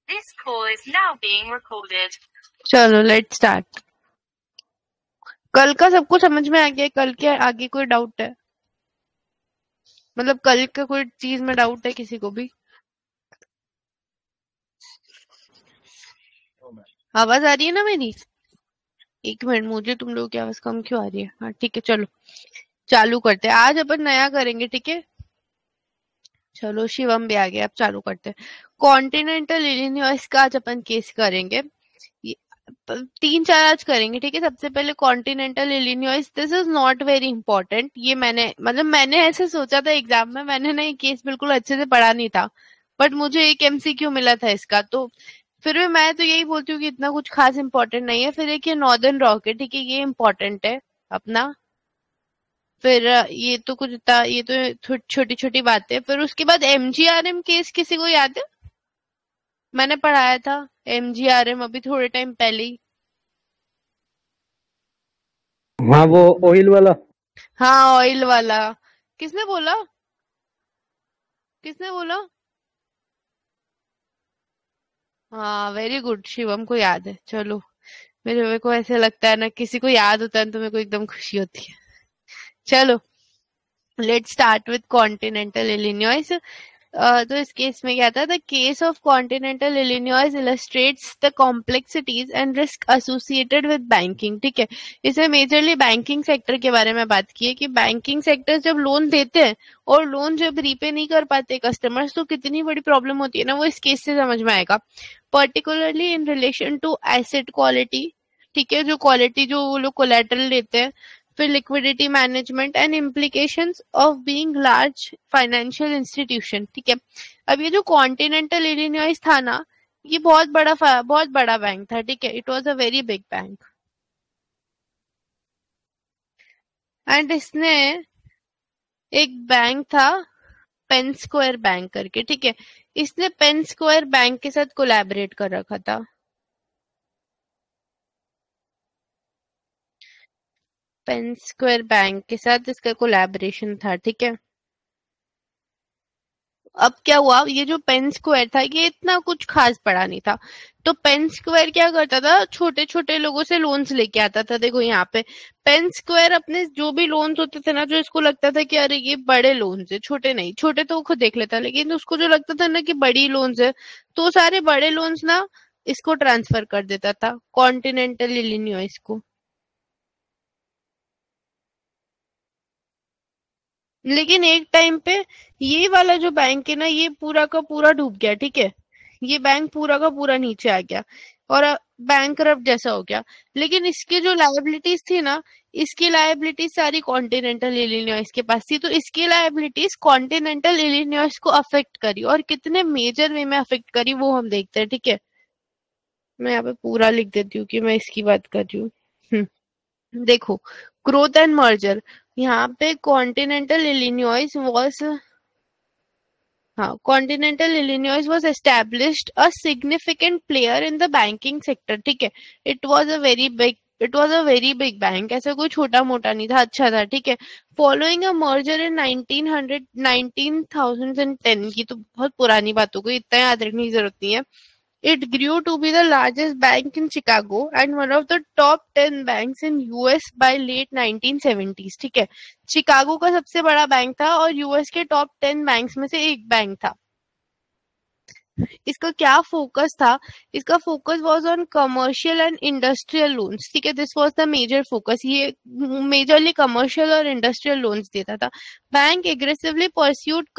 This call is now being recorded. चलो let start. कल का सबको समझ में आ गया? कल के आगे कोई डाउट है? मतलब कल का कोई चीज में डाउट है किसी को भी? आवाज आ रही है ना मेरी? एक मिनट, मुझे तुम लोगों की आवाज कम क्यों आ रही है? हाँ ठीक है, चलो चालू करते हैं। आज अपन नया करेंगे, ठीक है? चलो शिवम भी आ गया, अब चालू करते हैं। कॉन्टिनेंटल इलिनॉइस का आज अपन केस करेंगे। 3-4 आज करेंगे, ठीक है? सबसे पहले Continental Illinois. This is not very important. ये मैंने ऐसे सोचा था एग्जाम में, मैंने ना ये केस बिल्कुल अच्छे से पढ़ा नहीं था, बट मुझे एक एमसीक्यू मिला था इसका, तो फिर भी मैं तो यही बोलती हूँ कि इतना कुछ खास इंपॉर्टेंट नहीं है। फिर एक ये नॉर्दर्न रॉक है, ठीक है? ये इंपॉर्टेंट है अपना। फिर ये तो कुछ था, ये तो छोटी छोटी बातें। फिर उसके बाद एमजीआरएम केस किसी को याद है? मैंने पढ़ाया था एमजीआरएम अभी थोड़े टाइम पहले ही। हाँ, वो ऑयल वाला। हाँ ऑयल वाला। किसने बोला? किसने बोला? हाँ वेरी गुड, शिवम को याद है। चलो, मेरे को ऐसे लगता है ना, किसी को याद होता है तो मेरे को एकदम खुशी होती है। चलो let's start with Continental Illinois. तो इस केस में क्या था? The case of Continental Illinois illustrates the complexities and risk associated with banking, ठीक है? इसमें मेजरली बैंकिंग सेक्टर के बारे में बात की है कि बैंकिंग सेक्टर जब लोन देते हैं और लोन जब रीपे नहीं कर पाते कस्टमर्स, तो कितनी बड़ी प्रॉब्लम होती है ना, वो इस केस से समझ में आएगा। Particularly in relation to asset quality, ठीक है? जो क्वालिटी जो वो लोग कोलैटरल लेते हैं, फिर liquidity management and implications of being large financial institution, ठीक है? अब ये जो कॉन्टिनेंटल इलिनॉइस था ना, ये बहुत बड़ा बैंक था, ठीक है? It was a very big bank. And इसने एक बैंक था पेन स्क्वायर बैंक करके, ठीक है? इसने पेन स्क्वायर बैंक के साथ कोलैबोरेट कर रखा था। पेन स्क्वायर बैंक के साथ इसका कोलैबोरेशन था, ठीक है? अब क्या हुआ, ये जो पेन स्क्वायर था ये इतना कुछ खास पड़ा नहीं था, तो पेन स्क्वायर क्या करता था? छोटे छोटे लोगों से लोन्स लेके आता था। देखो यहाँ पे पेन स्क्वायर अपने जो भी लोन्स होते थे ना, जो इसको लगता था कि अरे ये बड़े लोन्स है, छोटे नहीं, छोटे तो वो खुद देख लेता, लेकिन उसको जो लगता था ना कि बड़ी लोन्स है, तो सारे बड़े लोन्स ना इसको ट्रांसफर कर देता था, कॉन्टिनेंटल इलिनॉइस को। लेकिन एक टाइम पे ये वाला जो बैंक है ना, ये पूरा का पूरा डूब गया, ठीक है? ये बैंक पूरा का पूरा नीचे आ गया और बैंकरप्ट जैसा हो गया। लेकिन इसके जो लायबिलिटीज थी ना, इसकी लायबिलिटीज सारी कॉन्टिनेंटल इलिनॉइस के पास थी, तो इसकी लायबिलिटीज कॉन्टिनेंटल इलिनॉइस को अफेक्ट करी, और कितने मेजर वे में अफेक्ट करी वो हम देखते हैं, ठीक है? मैं यहाँ पे पूरा लिख देती हूँ कि मैं इसकी बात कर रही हूँ। देखो, ग्रोथ एंड मर्जर, यहाँ पे कॉन्टिनेंटल इलिनॉइस वॉज, हाँ, Continental Illinois was established a significant player in the banking sector, ठीक है? It was a very big bank, ऐसा कोई छोटा मोटा नहीं था, अच्छा था, ठीक है? फॉलोइंग अ मर्जर इन 1910 की, तो बहुत पुरानी बात हो गई, इतना याद रखने की जरूरत नहीं है। It grew to be the largest bank in Chicago and one of the top 10 banks in US by late 1970s, ठीक है? शिकागो का सबसे बड़ा बैंक था और यूएस के टॉप 10 बैंक्स में से एक बैंक था। इसका क्या फोकस था? इसका focus was on commercial and industrial loans, ठीक है? This was the major focus. ये मेजरली कमर्शियल और इंडस्ट्रियल लोन्स देता था। Bank aggressively pursued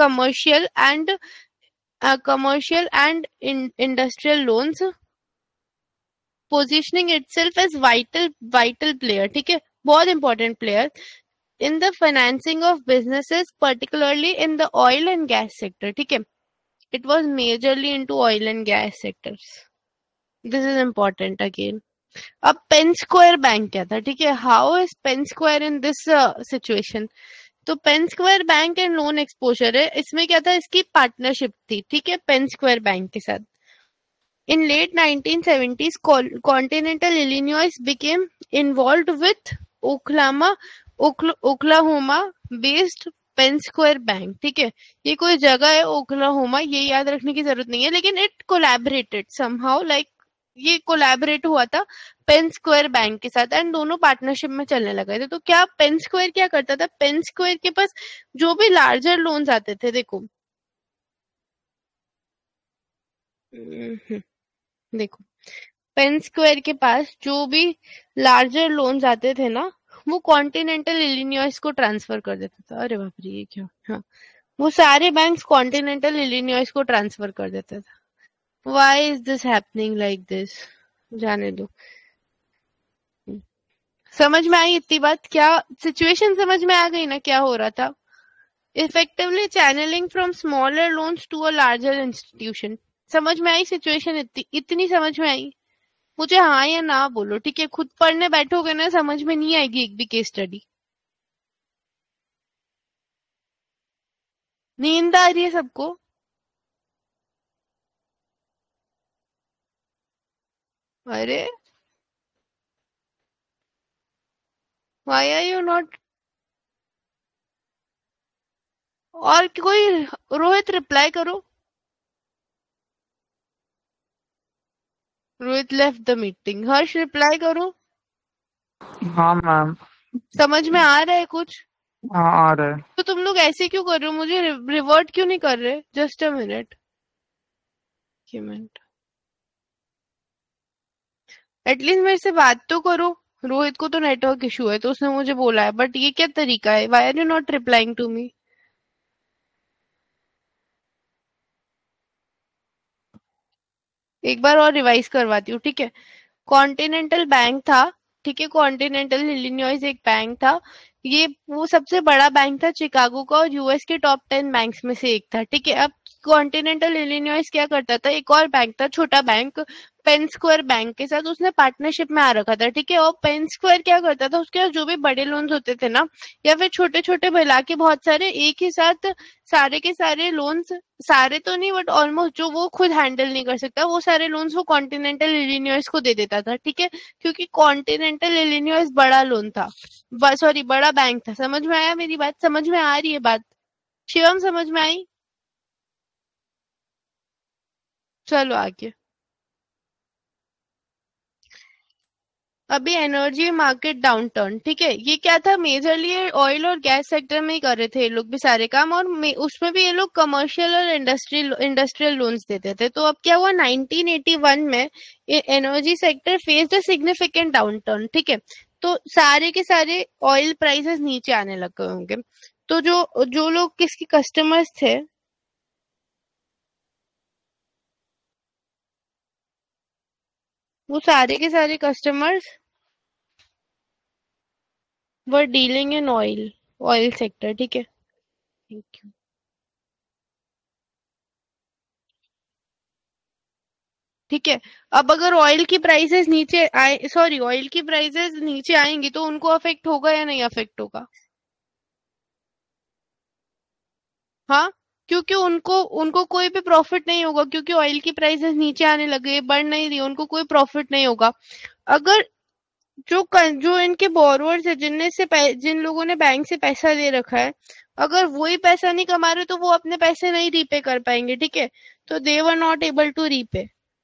commercial and industrial loans, positioning itself as vital player, ठीक है? बहुत important player in the financing of businesses, particularly in the oil and gas sector, ठीक है? It was majorly into oil and gas sectors. This is important again. अब Penn Square bank क्या था, ठीक है? How is Penn Square in this situation? तो Penn Square bank and loan exposure है, इसमें क्या था? इसकी पार्टनरशिप थी, ठीक है, पेन स्क्वायर बैंक के साथ। In late 1970s, Continental Illinois became involved with Oklahoma based Penn Square bank, ठीक है, ये कोई जगह है ओक्लाहोमा, ये याद रखने की जरूरत नहीं है, लेकिन इट कोलैबोरेटेड समहाउ, लाइक ये कोलैबोरेट हुआ था पेन स्क्वायर बैंक के साथ एंड दोनों पार्टनरशिप में चलने लगे थे। तो क्या पेन स्क्वायर क्या करता था, पेन स्क्वायर के पास जो भी लार्जर लोन्स आते थे, देखो देखो पेन स्क्वायर के पास जो भी लार्जर लोन्स आते थे ना, वो कॉन्टिनेंटल इलिनॉइस को ट्रांसफर कर देता था। अरे बाप रे, ये क्या, हाँ, वो सारे बैंक्स कॉन्टिनेंटल इलिनॉइस को ट्रांसफर कर देता था। Why is this happening like this, जाने दो। समझ में आई इतनी बात, क्या सिचुएशन समझ में आ गई ना क्या हो रहा था। Effectively channelling from smaller loans to a larger institution. समझ में आई सिचुएशन, इतनी समझ में आई। मुझे हाँ या ना बोलो, ठीक है, खुद पढ़ने बैठोगे ना समझ में नहीं आएगी एक भी केस स्टडी। नींद आ रही है सबको? अरे व्हाई आर यू नॉट, और कोई, रोहित रिप्लाई करो। Rohit left the meeting. Harsh reply करो। हाँ मैम। समझ में आ रहा है कुछ? हाँ आ रहा है। तो तुम लोग ऐसे क्यों कर रहे हो, मुझे रिवर्ट क्यों नहीं कर रहे? जस्ट अ मिनट, एटलीस्ट मेरे से बात तो करो। रोहित को तो नेटवर्क इशू है तो उसने मुझे बोला है, बट ये क्या तरीका है? Why are you not replying to me? एक बार और रिवाइज करवाती हूँ, ठीक है। कॉन्टिनेंटल बैंक था, ठीक है, कॉन्टिनेंटल इलिनॉइस एक बैंक था, ये वो सबसे बड़ा बैंक था चिकागो का और यूएस के टॉप 10 बैंक्स में से एक था, ठीक है। अब कॉन्टिनेंटल इलिनॉइस क्या करता था, एक और बैंक था छोटा बैंक पेन स्क्वायर बैंक के साथ, उसने पार्टनरशिप में आ रखा था, ठीक है। और पेन स्क्वायर क्या करता था, उसके पास जो भी बड़े लोन्स होते थे ना, या फिर छोटे छोटे मिला के बहुत सारे एक ही साथ सारे के सारे लोन्स, सारे तो नहीं बट ऑलमोस्ट, जो वो खुद हैंडल नहीं कर सकता वो सारे लोन्स वो कॉन्टिनेंटल इलिनॉइस को दे देता था, ठीक है। क्योंकि कॉन्टिनेंटल इलिनॉइस बड़ा लोन था, सॉरी बड़ा बैंक था। समझ में आया मेरी बात? समझ में आ रही है बात? शिवम समझ में आई? चलो आगे। अभी एनर्जी मार्केट डाउनटर्न, ठीक है, ये क्या था, मेजरली ऑयल और गैस सेक्टर में ही कर रहे थे ये लोग भी सारे काम, और उसमें भी ये लोग कमर्शियल और इंडस्ट्रियल लोन्स देते थे। तो अब क्या हुआ, 1981 में energy sector faced a significant downturn, ठीक है। तो सारे के सारे ऑयल प्राइसेस नीचे आने लग गए होंगे। तो जो जो लोग किसके कस्टमर्स थे, वो सारे के सारे customers were dealing in oil sector, ठीक है। Thank you. ठीक है, अब अगर ऑयल की प्राइसेस नीचे आए, सॉरी ऑयल की प्राइसेस नीचे आएंगी तो उनको अफेक्ट होगा या नहीं अफेक्ट होगा? हाँ, क्योंकि उनको उनको कोई भी प्रॉफिट नहीं होगा, क्योंकि ऑयल की प्राइसेस नीचे आने लगे, बढ़ नहीं रही, उनको कोई प्रॉफिट नहीं होगा। अगर जो इनके बोरोवर्स है, जिन लोगों ने बैंक से पैसा ले रखा है, अगर वही पैसा नहीं कमा रहे तो वो अपने पैसे नहीं रीपे कर पाएंगे, ठीक है। तो they were not able to repay.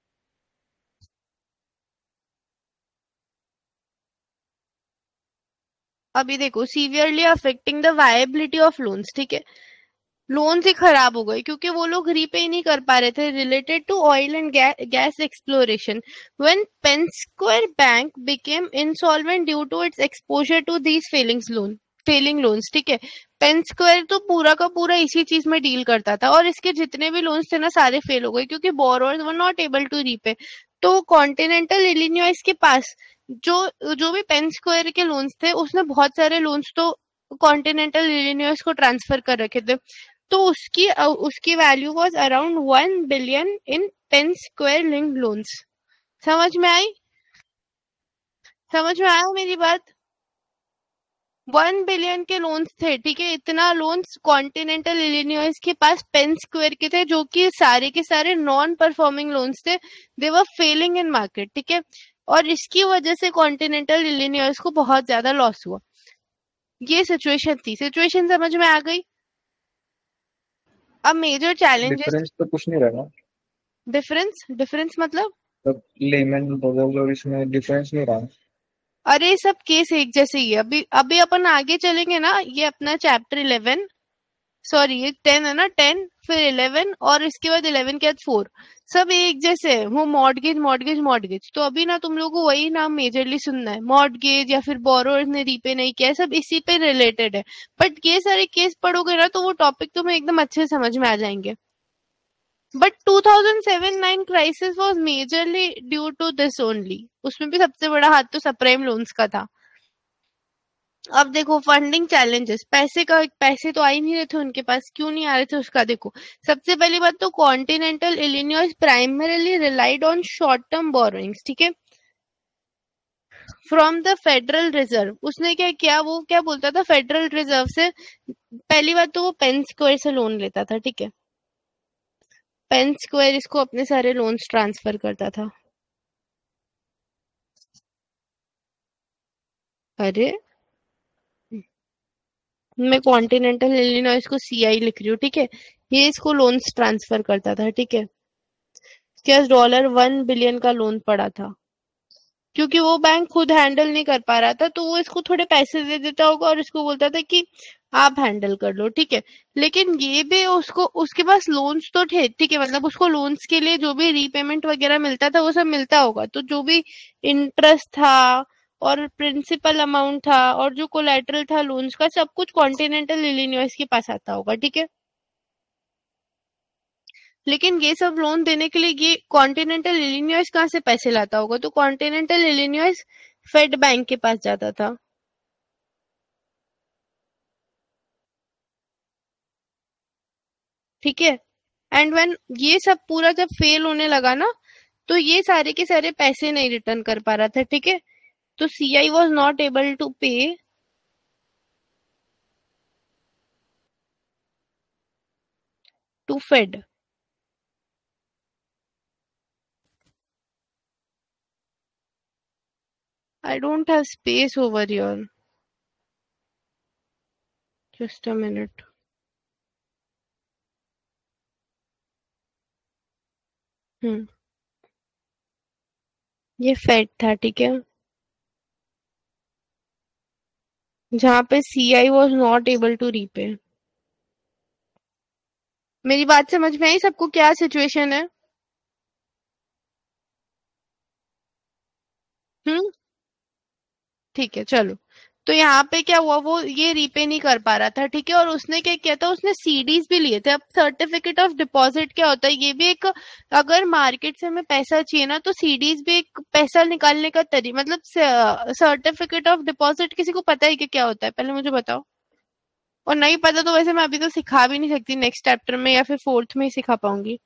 अभी देखो, severely affecting the viability of loans, ठीक है। लोन्स ही खराब हो गए क्योंकि वो लोग रीपे नहीं कर पा रहे थे, related to oil and gas exploration, when Penn Square bank became insolvent due to its exposure to these failing loans, ठीक है। पेन स्क्वायर तो पूरा का पूरा इसी चीज में डील करता था और इसके जितने भी लोन्स थे ना सारे फेल हो गए क्योंकि borrowers were not able to repay. तो कॉन्टिनेंटल इलिनॉइस के पास जो जो भी पेन स्क्वायर के लोन्स थे, उसने बहुत सारे लोन्स तो कॉन्टिनेंटल इलिनॉइस को ट्रांसफर कर रखे थे। तो उसकी value was around 1 billion in Penn Square linked loans. समझ में आई? समझ में आया मेरी बात? 1 बिलियन के लोन्स थे, ठीक है। इतना लोन्स कॉन्टिनेंटल इलिनॉइस के पास पेन स्क्वायर के थे, जो कि सारे के सारे नॉन परफॉर्मिंग लोन्स थे, दे वर फेलिंग इन मार्केट, ठीक है। और इसकी वजह से कॉन्टिनेंटल इलिनॉइस को बहुत ज्यादा लॉस हुआ। ये सिचुएशन थी। सिचुएशन समझ में आ गई? अब मेजर चैलेंजेस, डिफरेंस तो कुछ नहीं रहेगा, डिफरेंस मतलब, मतलब लेमन बबल्स और इसमें डिफरेंस नहीं रहा। अरे सब केस एक जैसे ही है। अभी अभी अपन आगे चलेंगे ना, ये अपना चैप्टर 11, सॉरी ये 10 है ना, 10 फिर 11 और इसके बाद 11 के बाद 4, सब एक जैसे है। वो मॉर्गेज मॉर्गेज मॉर्गेज, तो अभी ना तुम लोगों को वही नाम मेजरली सुनना है, मॉर्गेज या फिर बोरोअर्स ने रीपे नहीं किया, सब इसी पे रिलेटेड है। बट ये सारे केस पढ़ोगे ना तो वो टॉपिक तुम्हें एकदम अच्छे से समझ में आ जाएंगे। But 2007-9 crisis was majorly due to this only, उसमें भी सबसे बड़ा हाथ तो सबप्राइम लोन्स का था। अब देखो फंडिंग चैलेंजेस, पैसे तो आ ही नहीं रहे थे उनके पास, क्यों नहीं आ रहे थे उसका देखो। सबसे पहली बात तो Continental Illinois primarily relied on short term borrowings, ठीक है, फ्रॉम द फेडरल रिजर्व। उसने क्या किया, वो क्या बोलता था फेडरल रिजर्व से, पहली बात तो वो पेन स्क्वायर से लोन लेता था, ठीक है, पेन स्क्वायर इसको अपने सारे लोन्स ट्रांसफर करता था। अरे मैं कॉन्टिनेंटल इलिनॉइस को सीआई लिख रही हूँ, ठीक है, ये इसको लोन्स ट्रांसफर करता था, ठीक है। क्या $1 बिलियन का लोन पड़ा था, क्योंकि वो बैंक खुद हैंडल नहीं कर पा रहा था, तो वो इसको थोड़े पैसे दे देता होगा और इसको बोलता था कि आप हैंडल कर लो, ठीक है। लेकिन ये भी उसको, उसके पास लोन्स तो थे, ठीक है, मतलब उसको लोन्स के लिए जो भी रीपेमेंट वगैरह मिलता था वो सब मिलता होगा, तो जो भी इंटरेस्ट था और प्रिंसिपल अमाउंट था और जो कोलेटरल था लोन्स का, सब कुछ कॉन्टिनेंटल इलिनॉइस के पास आता होगा, ठीक है। लेकिन ये सब लोन देने के लिए ये कॉन्टिनेंटल इलिनॉइस कहाँ से पैसे लाता होगा, तो कॉन्टिनेंटल इलिनॉइस फेड बैंक के पास जाता था, ठीक है। एंड व्हेन ये सब पूरा जब फेल होने लगा ना, तो ये सारे के सारे पैसे नहीं रिटर्न कर पा रहा था, ठीक है, तो CI was not able to pay to Fed. I don't have space over here, just a minute. Hmm, ये फेड था, ठीक है, जहां पे CI was not able to repay. मेरी बात समझ में आई सबको, क्या सिचुएशन है? हम्म, ठीक है चलो। तो यहाँ पे क्या हुआ, वो ये रीपे नहीं कर पा रहा था, ठीक है, और उसने क्या किया था, उसने सीडीज भी लिए थे। अब सर्टिफिकेट ऑफ डिपॉजिट क्या होता है, ये भी एक, अगर मार्केट से हमें पैसा चाहिए ना तो सीडीज भी एक पैसा निकालने का तरीका, मतलब सर्टिफिकेट ऑफ डिपॉजिट किसी को पता है कि क्या होता है, पहले मुझे बताओ। और नहीं पता तो वैसे मैं अभी तो सिखा भी नहीं सकती, नेक्स्ट चैप्टर में या फिर फोर्थ में ही सिखा पाऊंगी।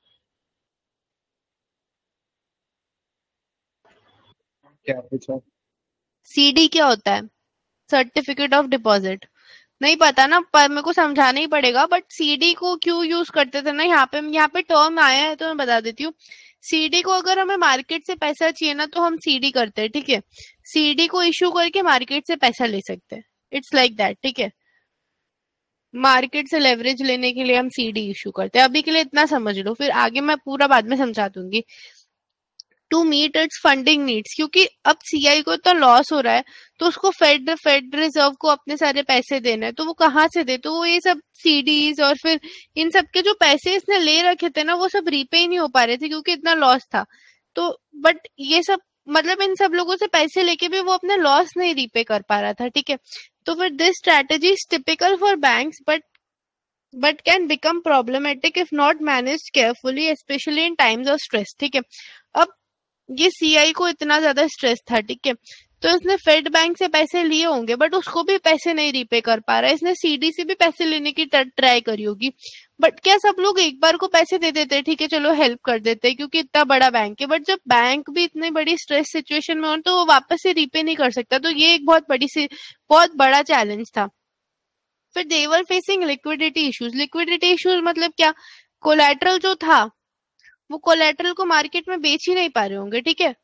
क्या पूछा? सीडी क्या होता है, सर्टिफिकेट ऑफ डिपॉजिट? नहीं पता ना, पर मेरे को समझाना ही पड़ेगा। बट सीडी को क्यों यूज करते थे ना, यहाँ पे टर्म आया है तो मैं बता देती हूँ। सीडी को अगर हमें मार्केट से पैसा चाहिए ना तो हम सीडी करते हैं, ठीक है, सीडी को इश्यू करके मार्केट से पैसा ले सकते हैं, इट्स लाइक दैट, ठीक है। मार्केट से लेवरेज लेने के लिए हम सीडी इश्यू करते हैं। अभी के लिए इतना समझ लो, फिर आगे मैं पूरा बाद में समझा दूंगी। To meet its funding needs, क्योंकि अब सीआई को इतना लॉस हो रहा है, तो उसको फेड रिजर्व को अपने सारे पैसे देना है, तो वो कहाँ से दे, तो वो ये सब सीडीज और फिर इन सब के जो पैसे इसने ले रखे थे ना वो सब रीपे ही नहीं हो पा रहे थे क्योंकि इतना लॉस था। तो बट ये सब, मतलब इन सब लोगों से पैसे लेके भी वो अपने लॉस नहीं रीपे कर पा रहा था, ठीक है। तो फिर this strategy is typical for banks, but can become problematic if not managed carefully, specially in times of stress, ठीक है। अब ये सीआई को इतना ज्यादा स्ट्रेस था, ठीक है, तो इसने फेड बैंक से पैसे लिए होंगे बट उसको भी पैसे नहीं रीपे कर पा रहा है। इसने सीडी से भी पैसे लेने की ट्राई करी होगी, बट क्या सब लोग एक बार को पैसे दे देते, ठीक है चलो हेल्प कर देते क्योंकि इतना बड़ा बैंक है, बट जब बैंक भी इतनी बड़ी स्ट्रेस सिचुएशन में हो तो वो वापस से रीपे नहीं कर सकता, तो ये एक बहुत बड़ा चैलेंज था। फिर they were facing liquidity issues. Liquidity issues मतलब क्या, कोलैटरल जो था वो कोलेटरल को मार्केट में बेच ही नहीं पा रहे होंगे, ठीक है,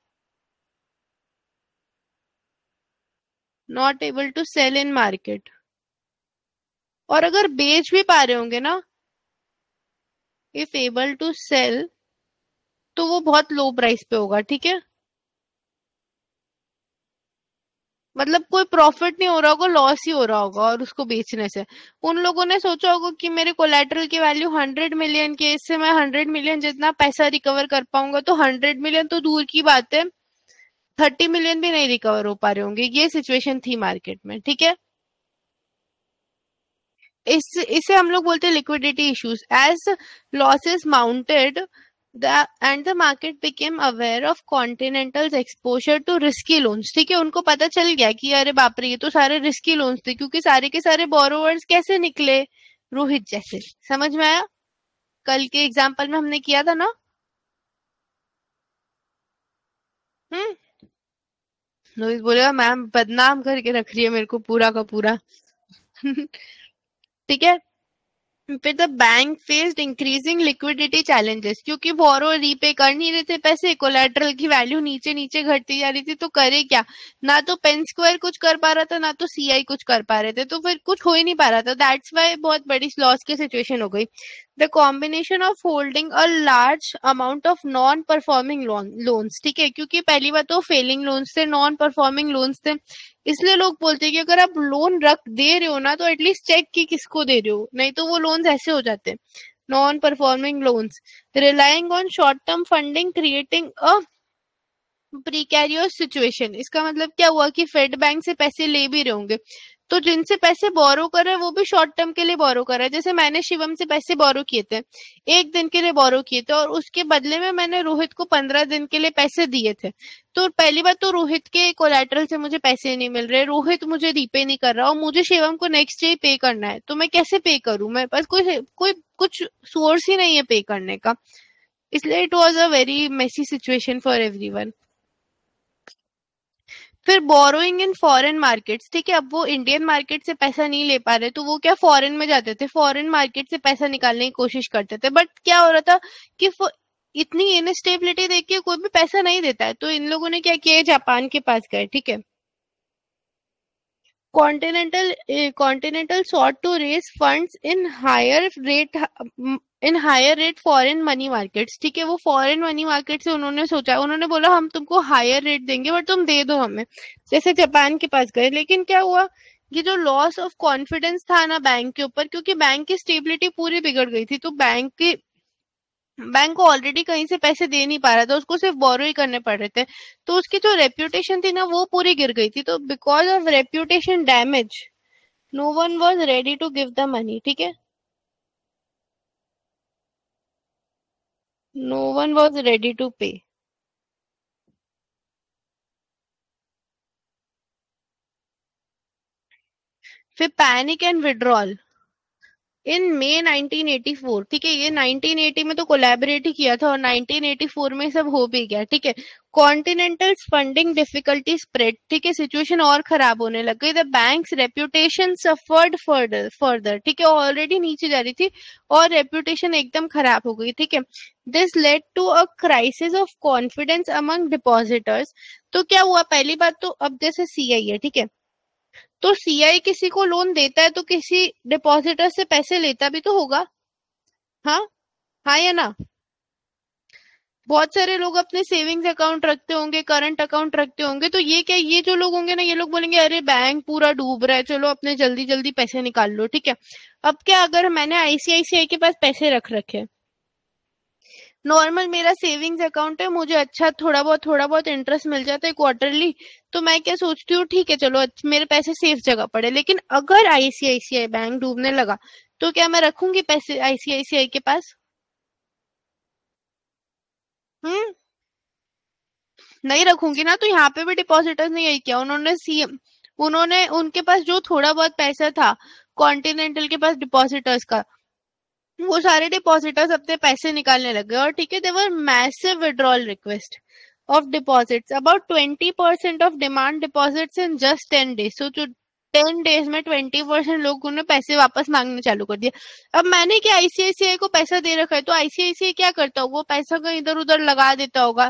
not able to sell in market. और अगर बेच भी पा रहे होंगे ना इफ एबल टू सेल, तो वो बहुत लो प्राइस पे होगा, ठीक है। मतलब कोई प्रॉफिट नहीं हो रहा होगा, लॉस ही हो रहा होगा और उसको बेचने से। उन लोगों ने सोचा होगा कि मेरे कोलेटरल की वैल्यू 100 मिलियन की, इससे मैं 100 मिलियन जितना पैसा रिकवर कर पाऊंगा, तो 100 मिलियन तो दूर की बात है, 30 मिलियन भी नहीं रिकवर हो पा रहे होंगे। ये सिचुएशन थी मार्केट में, ठीक है। इसे हम लोग बोलते हैं liquidity issues. As losses mounted and the market became aware of Continental's exposure to risky loans, ठीक है। उनको पता चल गया कि अरे बाप रे, ये तो सारे रिस्की लोन्स थे, क्योंकि सारे के सारे बोरोवर्स कैसे निकले, रोहित जैसे। समझ में आया? कल के एग्जाम्पल में हमने किया था ना। रोहित बोलेगा मैम बदनाम करके रख रही है मेरे को पूरा का पूरा। ठीक है। फिर the bank faced increasing liquidity challenges, क्योंकि बोरोवर रीपे कर नहीं रहे थे पैसे, कोलैटरल की वैल्यू नीचे नीचे घटती जा रही थी, तो करे क्या? ना तो पेन स्क्वायर कुछ कर पा रहा था, ना तो सीआई कुछ कर पा रहे थे, तो फिर कुछ हो ही नहीं पा रहा था। दैट्स वाई बहुत बड़ी लॉस की सिचुएशन हो गई। The combination of holding a large amount of non performing loans, ठीक है, क्योंकि पहली बात तो फेलिंग लोन्स थे, नॉन परफॉर्मिंग लोन्स थे, इसलिए लोग बोलते हैं कि अगर आप लोन रख दे रहे हो ना, तो एटलीस्ट चेक कि किसको दे रहे हो, नहीं तो वो लोन्स ऐसे हो जाते हैं, non performing loans. Relying on short term funding creating a precarious situation. इसका मतलब क्या हुआ कि फेड बैंक से पैसे ले भी रहे होंगे, तो जिनसे पैसे बोरो कर रहे हैं वो भी शॉर्ट टर्म के लिए बोरो कर रहा है। जैसे मैंने शिवम से पैसे बोरो किए थे, 1 दिन के लिए बोरो किए थे, और उसके बदले में मैंने रोहित को 15 दिन के लिए पैसे दिए थे। तो पहली बात तो रोहित के कोलैटरल से मुझे पैसे नहीं मिल रहे, रोहित मुझे रीपे नहीं कर रहा, और मुझे शिवम को नेक्स्ट डे पे करना है, तो मैं कैसे पे करूं? मेरे पास कोई कुछ सोर्स ही नहीं है पे करने का, इसलिए it was a very messy situation for everyone. फिर बोरोइंग इन फॉरेन मार्केट्स, ठीक है। अब वो इंडियन मार्केट से पैसा नहीं ले पा रहे, तो वो क्या फॉरेन में जाते थे, फॉरेन मार्केट से पैसा निकालने की कोशिश करते थे। बट क्या हो रहा था कि इतनी इनस्टेबिलिटी देख के कोई भी पैसा नहीं देता है, तो इन लोगों ने क्या किया, जापान के पास गए, ठीक है। Continental sought to raise funds in higher rate foreign money markets, ठीक है। वो फॉरेन मनी मार्केट से उन्होंने सोचा, उन्होंने बोला हम तुमको हायर रेट देंगे बट तुम दे दो हमें, जैसे जापान के पास गए। लेकिन क्या हुआ, ये जो लॉस ऑफ कॉन्फिडेंस था ना बैंक के ऊपर, क्योंकि बैंक की स्टेबिलिटी पूरी बिगड़ गई थी, तो बैंक को ऑलरेडी कहीं से पैसे दे नहीं पा रहा था, उसको सिर्फ बोरो ही करने पड़ रहे थे, तो उसकी जो रेप्यूटेशन थी ना वो पूरी गिर गई थी। तो because of reputation damage no one was ready to give the money, ठीक है, no one was ready to pay. फिर panic and withdrawal in May 1984, ठीक है। ये 1980 में तो कोलैबोरेट ही किया था, और 1984 में सब हो भी गया, ठीक है। कॉन्टिनेंटल्स फंडिंग डिफिकल्टी स्प्रेड, ठीक है, सिचुएशन और खराब होने लग गई। The bank's reputation suffered further, ठीक है, ऑलरेडी नीचे जा रही थी और रेप्यूटेशन एकदम खराब हो गई, ठीक है। This led to a crisis of confidence among depositors. तो क्या हुआ, पहली बात तो अब जैसे सीआई है, ठीक है, तो सीआई किसी को लोन देता है तो किसी डिपॉजिटर से पैसे लेता भी तो होगा, हाँ हाँ या ना। बहुत सारे लोग अपने सेविंग्स अकाउंट रखते होंगे, करंट अकाउंट रखते होंगे, तो ये क्या, ये जो लोग होंगे ना, ये लोग बोलेंगे अरे बैंक पूरा डूब रहा है, चलो अपने जल्दी जल्दी पैसे निकाल लो, ठीक है। अब क्या, अगर मैंने आईसीआईसीआई के पास पैसे रख रखे, नॉर्मल मेरा सेविंग्स अकाउंट है, मुझे अच्छा थोड़ा बहुत इंटरेस्ट मिल जाता है क्वार्टरली, तो मैं क्या सोचती हूँ, ठीक है चलो मेरे पैसे सेफ जगह पड़े। लेकिन अगर आईसीआईसीआई बैंक डूबने लगा, तो क्या मैं रखूंगी पैसे आईसीआईसीआई के पास? नहीं रखूंगी ना। तो यहाँ पे भी डिपॉजिटर्स ने यही किया, उन्होंने उनके पास जो थोड़ा बहुत पैसा था कॉन्टिनेंटल के पास डिपॉजिटर्स का, वो सारे डिपॉजिटर्स अपने पैसे निकालने लगे, और ठीक है, they were massive withdrawal request of deposits, about 20% of demand deposits in just 10 days। So जो 10 days में 20% लोगों ने पैसे वापस मांगने चालू कर दिया। अब मैंने क्या आईसीआईसीआई को पैसा दे रखा है, तो आईसीआईसीआई क्या करता होगा, वो पैसा कहीं इधर उधर लगा देता होगा।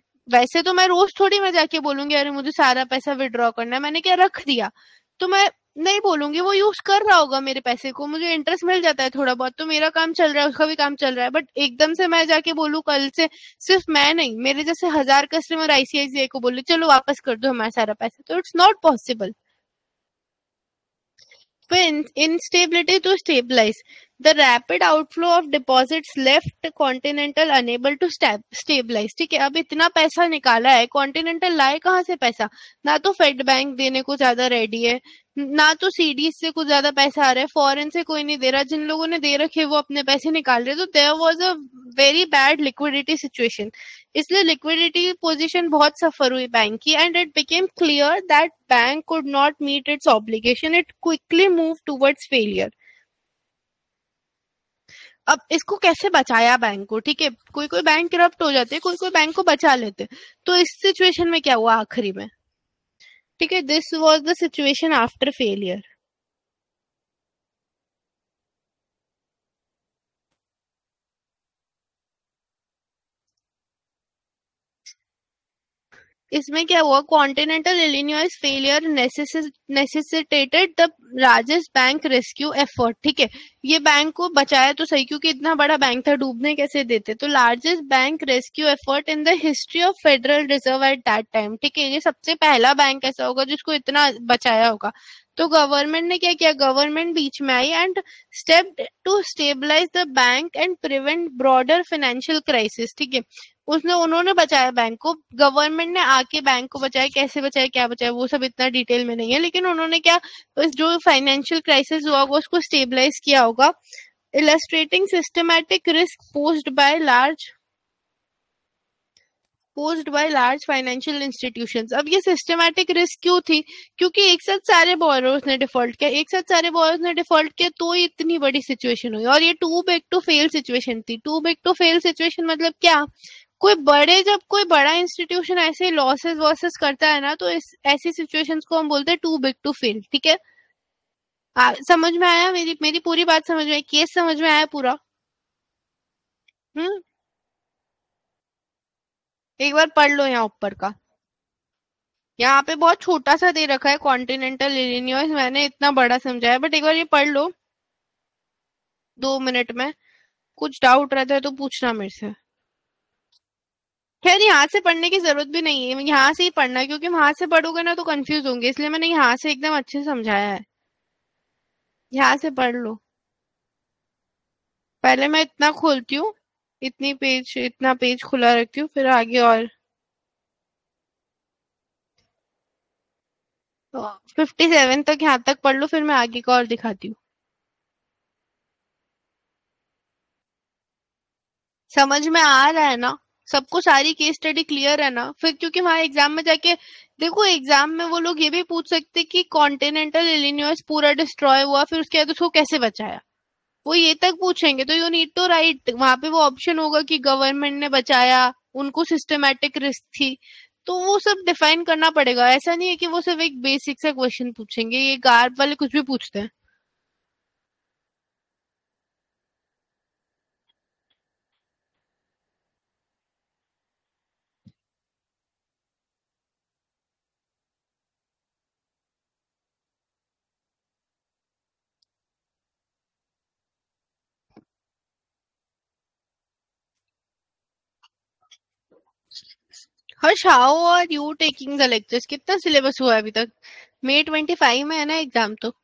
वैसे तो मैं रोज थोड़ी मैं जाके बोलूंगी अरे मुझे सारा पैसा विड्रॉ करना है, मैंने क्या रख दिया, तो मैं नहीं बोलूंगी, वो यूज कर रहा होगा मेरे पैसे को, मुझे इंटरेस्ट मिल जाता है थोड़ा बहुत, तो मेरा काम चल रहा है, उसका भी काम चल रहा है। बट एकदम से मैं जाके बोलूं कल से, सिर्फ मैं नहीं, मेरे जैसे 1000 कस्टमर आईसीआईसीआई को बोले चलो वापस कर दो हमारा सारा पैसा, तो it's not possible. When instability to stabilize, the rapid outflow of deposits left Continental unable to stabilize। ठीक है, अब इतना पैसा निकाला है, कॉन्टिनेंटल लाए कहाँ से पैसा? ना तो फेड बैंक देने को ज्यादा रेडी है, ना तो सीडीज से कुछ ज्यादा पैसा आ रहा है, फॉरेन से कोई नहीं दे रहा, जिन लोगों ने दे रखे वो अपने पैसे निकाल रहे। तो there was a very bad liquidity situation, इसलिए लिक्विडिटी पोजीशन बहुत सफर हुई बैंक की, and it became clear that bank could not meet its obligation, it quickly move towards failure. अब इसको कैसे बचाया बैंक को? ठीक है, कोई कोई बैंक करप्ट हो जाते, कोई कोई बैंक को बचा लेते, तो इस सिचुएशन में क्या हुआ आखिरी में? ठीक है, this was the situation after failure. इसमें क्या हुआ? Continental Illinois failure necessitated the largest bank rescue effort. ठीक है, ये बैंक को बचाया तो सही, क्योंकि इतना बड़ा बैंक था, डूबने कैसे देते? तो largest bank rescue effort in the history of Federal Reserve at that time. ठीक है, ये सबसे पहला बैंक ऐसा होगा जिसको इतना बचाया होगा। तो गवर्नमेंट ने क्या किया? गवर्नमेंट बीच में आई and stepped to stabilize the bank and prevent broader financial crisis. ठीक है, उन्होंने बचाया बैंक को, गवर्नमेंट ने आके बैंक को बचाया। कैसे बचाया, क्या बचाया, वो सब इतना डिटेल में नहीं है, लेकिन उन्होंने क्या, जो फाइनेंशियल क्राइसिस हुआ होगा उसको स्टेबलाइज किया होगा। Illustrating systematic risk posed by large financial institutions. अब ये सिस्टमैटिक रिस्क क्यों थी? क्योंकि एक साथ सारे बोरोवर्स ने डिफॉल्ट किया, तो इतनी बड़ी सिचुएशन हुई। और ये too big to fail situation थी। Too big to fail situation मतलब क्या? जब कोई बड़ा इंस्टीट्यूशन ऐसे लॉसेस वॉसेस करता है ना, तो ऐसी सिचुएशंस को हम बोलते हैं टू बिग टू फेल। ठीक है, समझ में आया? मेरी पूरी बात समझ में, केस समझ में आया पूरा? एक बार पढ़ लो यहाँ ऊपर का, यहाँ पे बहुत छोटा सा दे रखा है कॉन्टिनेंटल इलिनॉइस, मैंने इतना बड़ा समझाया, बट एक बार ये पढ़ लो 2 मिनट में। कुछ डाउट रहता है तो पूछना मेरे से। खैर यहाँ से पढ़ने की जरूरत भी नहीं है, यहाँ से ही पढ़ना है, क्योंकि वहां से पढ़ोगे ना तो कंफ्यूज होंगे, इसलिए मैंने यहाँ से एकदम अच्छे से समझाया है। यहाँ से पढ़ लो। पहले मैं इतना खोलती हूँ, इतना पेज खुला रखती हूँ, फिर आगे और 57 तक यहाँ तक पढ़ लो, फिर मैं आगे का और दिखाती हूँ। समझ में आ रहा है ना सबको? सारी केस स्टडी क्लियर है ना? फिर क्योंकि वहां एग्जाम में जाके देखो, एग्जाम में वो लोग ये भी पूछ सकते कि कॉन्टिनेंटल इलिनॉइस पूरा डिस्ट्रॉय हुआ, फिर उसके बाद उसको कैसे बचाया, वो ये तक पूछेंगे। तो यू नीड टू राइट, वहां पे वो ऑप्शन होगा कि गवर्नमेंट ने बचाया, उनको सिस्टमैटिक रिस्क थी, तो वो सब डिफाइन करना पड़ेगा। ऐसा नहीं है कि वो सिर्फ एक बेसिक सा क्वेश्चन पूछेंगे, ये गार्ड वाले कुछ भी पूछते हैं। Harsh, how are you taking the lectures? कितना सिलेबस हुआ है अभी तक? May 25 में है ना एग्जाम? तो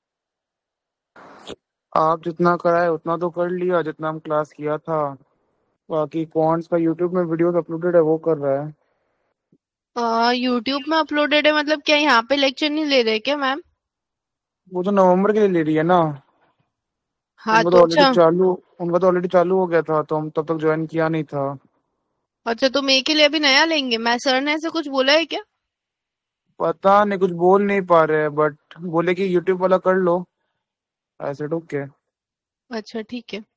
आप जितना कराए उतना तो कर लिया, जितना हम क्लास किया था। बाकी कौन का यूट्यूब में वीडियोस अपलोडेड है वो कर रहा है। यूट्यूब में अपलोडेड है मतलब क्या, यहाँ पे लेक्चर नहीं ले रहे क्या मैम? वो तो नवंबर के लिए ले रही है ना। हाँ तो अच्छा। उनका तो ऑलरेडी चालू हो गया था, तो हम तब तक ज्वाइन किया नहीं था। अच्छा, तो मे के लिए अभी नया लेंगे? मैं सर ने ऐसे कुछ बोला है क्या? पता नहीं, कुछ बोल नहीं पा रहे, बट बोले कि यूट्यूब वाला कर लो। ऐसे ओके। अच्छा ठीक है।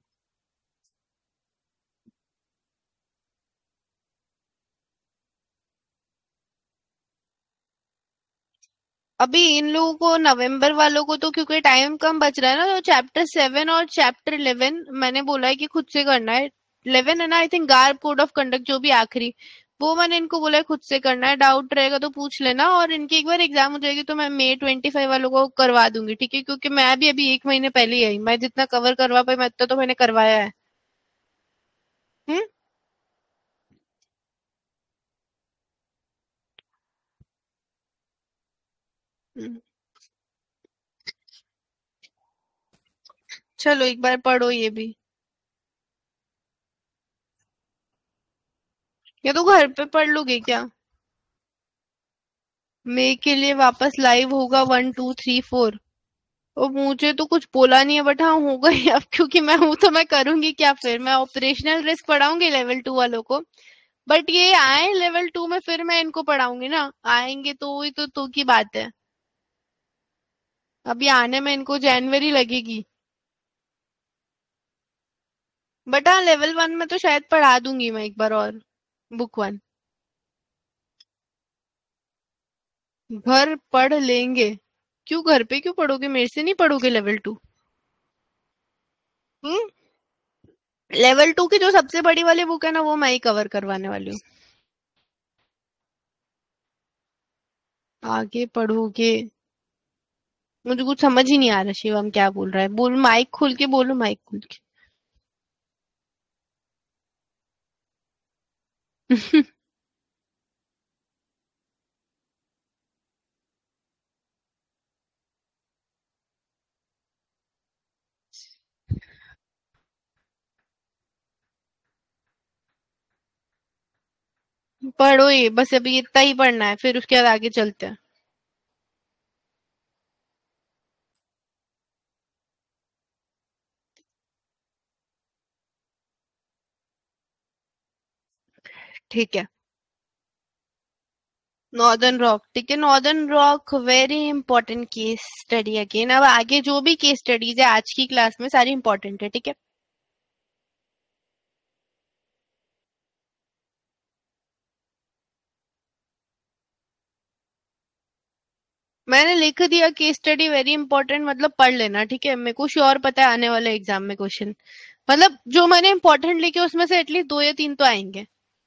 अभी इन लोगों को, नवंबर वालों को, तो क्योंकि टाइम कम बच रहा है ना, तो चैप्टर 7 और चैप्टर 11 मैंने बोला है कि खुद से करना है। 11 है ना I think, GARP code of conduct, जो भी आखिरी, वो मैंने इनको बोला है खुद से करना है, डाउट रहेगा तो पूछ लेना, और इनकी एक बार एग्जाम हो जाएगी तो मैं मई 25 वालों को करवा दूंगी, ठीक है? क्योंकि मैं भी अभी 1 महीने पहले ही आई, मैं जितना कवर करवा पाई मैं उतना तो मैंने करवाया है। हम्म। हम्म। चलो एक बार पढ़ो ये भी, या तो घर पे पढ़ लोगे क्या? मई के लिए वापस लाइव होगा 1 2 3 4। और मुझे तो कुछ बोला नहीं है, बट हाँ होगा ही अब, क्योंकि मैं हूं तो मैं करूंगी क्या फिर? मैं ऑपरेशनल रिस्क पढ़ाऊंगी लेवल 2 वालों को, बट ये आए लेवल 2 में फिर मैं इनको पढ़ाऊंगी ना, आएंगे तो ही तो की बात है। अभी आने में इनको जनवरी लगेगी, बट हाँ लेवल 1 में तो शायद पढ़ा दूंगी मैं एक बार और, बुक 1। घर पढ़ लेंगे? क्यों घर पे क्यों पढ़ोगे? मेरे से नहीं पढ़ोगे लेवल 2? हम्म। लेवल 2 की जो सबसे बड़ी वाली बुक है ना, वो मैं ही कवर करवाने वाली हूँ। आगे पढ़ोगे? मुझे कुछ समझ ही नहीं आ रहा शिवम क्या बोल रहा है, बोल माइक खोल के बोलो, माइक खोल के। पढ़ो ये, बस अभी इतना ही पढ़ना है, फिर उसके बाद आगे चलते हैं। ठीक है। नॉर्दर्न रॉक, ठीक है, Northern Rock very important case study again. अब आगे जो भी केस स्टडीज है आज की क्लास में सारी इंपॉर्टेंट है, ठीक है? मैंने लिख दिया केस स्टडी वेरी इंपॉर्टेंट, मतलब पढ़ लेना, ठीक है? मेरे को श्योर पता है आने वाले एग्जाम में क्वेश्चन, मतलब जो मैंने इंपॉर्टेंट लिखे उसमें से एटलीस्ट 2 या 3 तो आएंगे।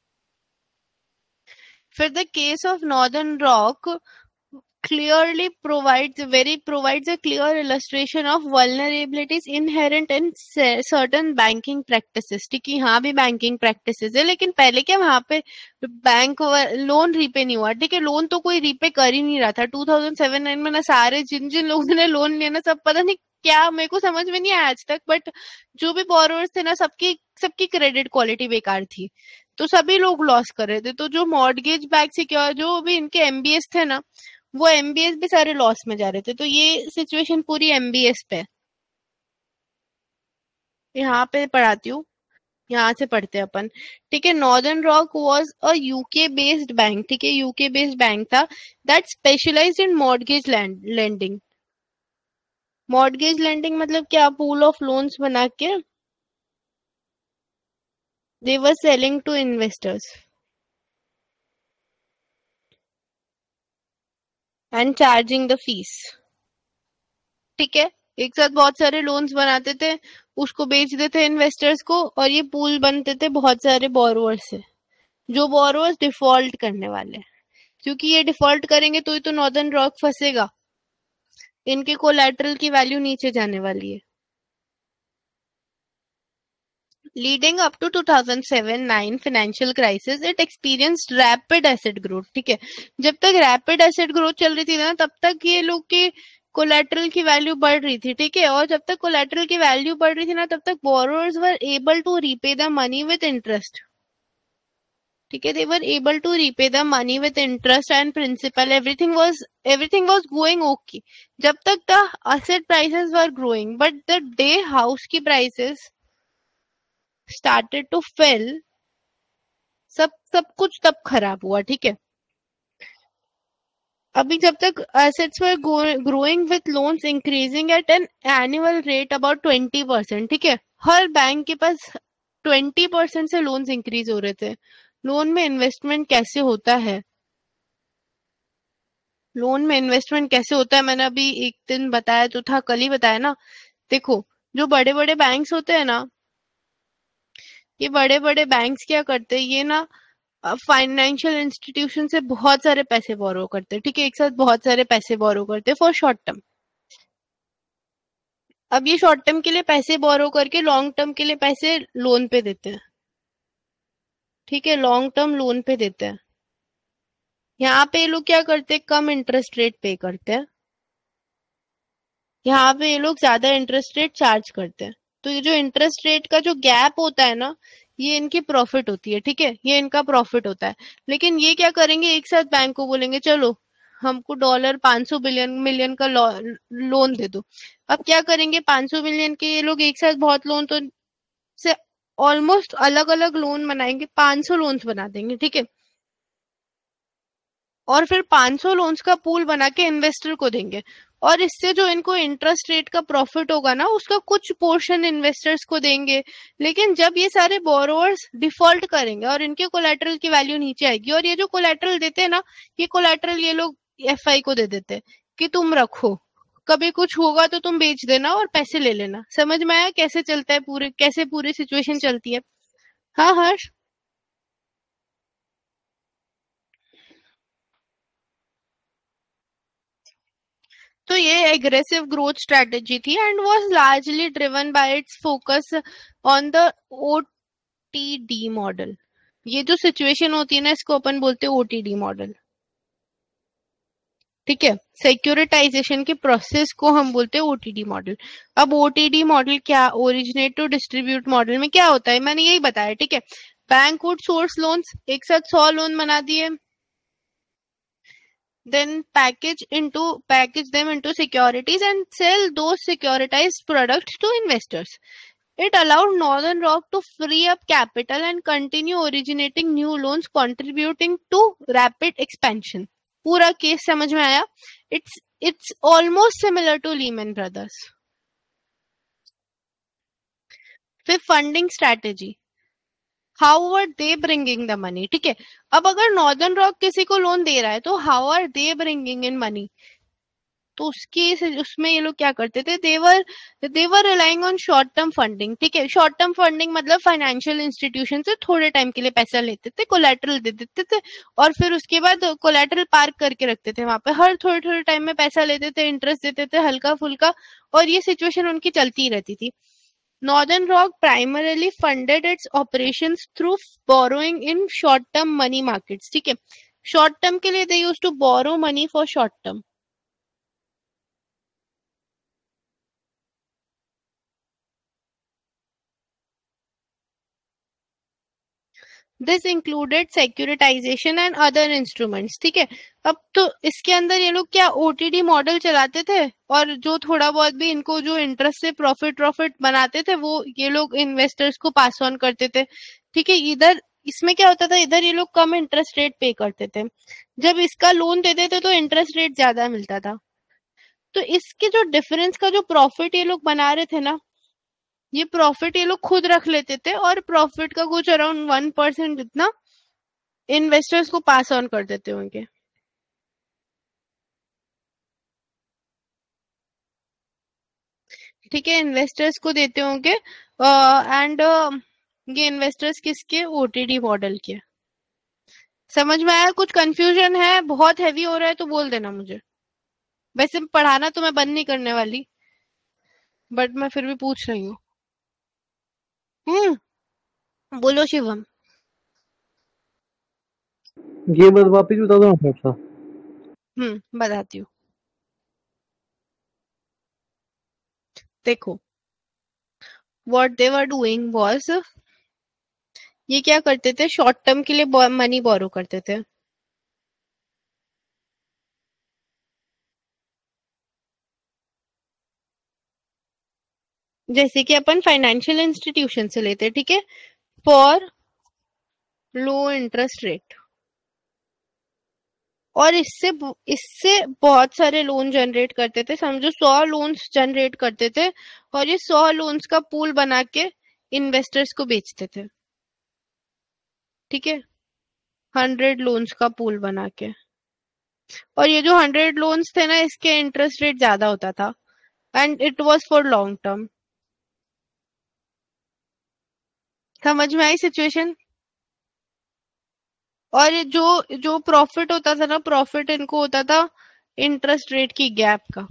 फिर the case of Northern Rock clearly provides a clear illustration of vulnerabilities inherent in certain banking practices, ठीक है? यहाँ भी बैंकिंग प्रैक्टिसेस है, लेकिन पहले क्या वहां पे बैंक लोन रीपे नहीं हुआ, ठीक है? लोन तो कोई रीपे कर ही नहीं रहा था 2007-9 में ना, सारे जिन जिन लोगों ने लोन लिया ना, सब पता नहीं क्या, मेरे को समझ में नहीं आया आज तक, बट जो भी बोरोवर्स थे ना, सबकी सबकी क्रेडिट क्वालिटी बेकार थी, तो सभी लोग लॉस कर रहे थे। तो जो मॉर्गेज बैक सिक्योर जो भी इनके एमबीएस थे ना, वो एमबीएस भी सारे लॉस में जा रहे थे, तो ये सिचुएशन पूरी एमबीएस पे है। यहाँ पे पढ़ाती हूँ, यहाँ से पढ़ते हैं अपन, ठीक है? Northern rock was a UK based bank, ठीक है? यूके बेस्ड बैंक था that specialized in mortgage lending. Mortgage lending मतलब क्या? पूल ऑफ लोन्स बना के they were selling to investors and charging the fees, ठीक है? एक साथ बहुत सारे लोन्स बनाते थे, उसको बेच देते इन्वेस्टर्स को, और ये पूल बनते थे बहुत सारे बोरोवर्स से, जो बोरोवर्स डिफॉल्ट करने वाले हैं, क्योंकि ये डिफॉल्ट करेंगे तो ही तो नॉर्दर्न रॉक फंसेगा, इनके कोलैटरल की वैल्यू नीचे जाने वाली है। Leading up to 2007-9 financial crisis it experienced rapid asset growth, ठीक है? जब तक रैपिड एसेट ग्रोथ चल रही थी ना, तब तक ये लोग के कोलैटरल की वैल्यू बढ़ रही थी, ठीक है? और जब तक कोलैटरल की वैल्यू बढ़ रही थी ना, तब तक borrowers were able to repay the money with interest, ठीक है? They were able to repay the money with interest and principal, everything was going okay जब तक the asset prices were growing, but the day house की prices started to fail, सब सब कुछ तब खराब हुआ, ठीक है? अभी जब तक assets were growing with loans increasing at an annual rate about 20%, ठीक है? हर बैंक के पास 20% से लोन्स इंक्रीज हो रहे थे। लोन में इन्वेस्टमेंट कैसे होता है? लोन में इन्वेस्टमेंट कैसे होता है मैंने अभी एक दिन बताया तो था, कल ही बताया ना। देखो, जो बड़े बड़े बैंक्स होते हैं ना, ये बड़े बड़े बैंक्स क्या करते हैं, ये ना फाइनेंशियल इंस्टीट्यूशन से बहुत सारे पैसे बोरो करते हैं, ठीक है, एक साथ बहुत सारे पैसे बोरो करते हैं फॉर शॉर्ट टर्म। अब ये शॉर्ट टर्म के लिए पैसे बोरो करके लॉन्ग टर्म के लिए पैसे लोन पे देते हैं, ठीक है, लॉन्ग टर्म लोन पे देते हैं। यहाँ पे ये लोग क्या करते हैं, कम इंटरेस्ट रेट पे करते हैं, यहाँ पे ये लोग ज्यादा इंटरेस्ट रेट चार्ज करते हैं। तो ये जो इंटरेस्ट रेट का जो गैप होता है ना, ये इनकी प्रॉफिट होती है, ठीक है, ये इनका प्रॉफिट होता है। लेकिन ये क्या करेंगे, एक साथ बैंक को बोलेंगे चलो हमको डॉलर 500 मिलियन का लोन दे दो। अब क्या करेंगे, 500 मिलियन के ये लोग एक साथ बहुत लोन तो से ऑलमोस्ट अलग अलग लोन बनाएंगे, 500 लोन्स बना देंगे, ठीक है, और फिर 500 लोन्स का पूल बना के इन्वेस्टर को देंगे। और इससे जो इनको इंटरेस्ट रेट का प्रॉफिट होगा ना, उसका कुछ पोर्शन इन्वेस्टर्स को देंगे। लेकिन जब ये सारे बोरोवर्स डिफॉल्ट करेंगे और इनके कोलैटरल की वैल्यू नीचे आएगी, और ये जो कोलैटरल देते हैं ना, ये कोलैटरल ये लोग एफआई को दे देते हैं कि तुम रखो, कभी कुछ होगा तो तुम बेच देना और पैसे ले लेना। समझ में आया कैसे चलता है, कैसे पूरी सिचुएशन चलती है? हाँ हर्ष। तो ये एग्रेसिव ग्रोथ स्ट्रेटेजी थी and was largely driven by its focus on the OTD model. ये जो सिचुएशन होती है ना, इसको अपन बोलते हैं ओटीडी मॉडल, ठीक है, सिक्योरिटाइजेशन के प्रोसेस को हम बोलते हैं ओटीडी मॉडल। अब ओटीडी मॉडल क्या, ओरिजिनेट टू डिस्ट्रीब्यूट मॉडल में क्या होता है, मैंने यही बताया, ठीक है। बैंक वुड सोर्स लोन्स, एक साथ 100 लोन बना दिए, then package them into securities and sell those securitized products to investors. It allowed Northern Rock to free up capital and continue originating new loans, contributing to rapid expansion. पूरा case समझ में आया? It's almost similar to Lehman Brothers. फिर funding strategy, how are they bringing the money, ठीक है। अब अगर northern rock किसी को लोन दे रहा है तो how are they bringing in money, तो उसमें ये लोग क्या करते थे, they were relying on short term funding, ठीक है। शॉर्ट टर्म फंडिंग मतलब फाइनेंशियल इंस्टीट्यूशन से थोड़े टाइम के लिए पैसा लेते थे, कोलैटरल दे देते थे, और फिर उसके बाद कोलैटरल पार्क करके रखते थे वहां पे, हर थोड़े थोड़े टाइम में पैसा लेते थे, इंटरेस्ट देते थे हल्का फुल्का, और ये सिचुएशन उनकी चलती रहती थी। Northern Rock primarily funded its operations through borrowing in short-term money markets, ठीक है। Short term के लिए they used to borrow money for short term. This included securitization and other instruments, ठीक है। अब तो इसके अंदर ये लोग क्या ओटीडी मॉडल चलाते थे, और जो थोड़ा बहुत भी इनको जो इंटरेस्ट से प्रॉफिट बनाते थे वो ये लोग इन्वेस्टर्स को पास ऑन करते थे, ठीक है। इधर इसमें क्या होता था, इधर ये लोग कम इंटरेस्ट रेट पे करते थे, जब इसका लोन देते थे तो इंटरेस्ट रेट ज्यादा मिलता था। तो इसके जो डिफरेंस का जो प्रॉफिट ये लोग बना रहे थे ना, ये प्रॉफिट ये लोग खुद रख लेते थे, और प्रॉफिट का कुछ अराउंड 1% जितना इन्वेस्टर्स को पास ऑन कर देते होंगे, ठीक है, इन्वेस्टर्स को देते होंगे। एंड ये इन्वेस्टर्स किसके, ओटीडी मॉडल के। समझ में आया? कुछ कंफ्यूजन है, बहुत हैवी हो रहा है तो बोल देना मुझे। वैसे पढ़ाना तो मैं बंद नहीं करने वाली, बट मैं फिर भी पूछ रही हूँ। बोलो शिवम। ये बात वापिस बता दो ना थोड़ा सा। बताती हूँ। देखो, what they were doing was, ये क्या करते थे, शॉर्ट टर्म के लिए मनी बोरो करते थे, जैसे कि अपन फाइनेंशियल इंस्टीट्यूशन से लेते, ठीक है, फॉर लो इंटरेस्ट रेट, और इससे बहुत सारे लोन जनरेट करते थे। समझो 100 लोन्स जनरेट करते थे, और ये 100 लोन्स का पूल बना के इन्वेस्टर्स को बेचते थे, ठीक है, 100 लोन्स का पूल बना के। और ये जो 100 लोन्स थे ना, इसके इंटरेस्ट रेट ज्यादा होता था, and it was for long term. समझ में आई सिचुएशन? और ये जो प्रॉफिट होता था ना, प्रॉफिट इनको होता था इंटरेस्ट रेट की गैप का।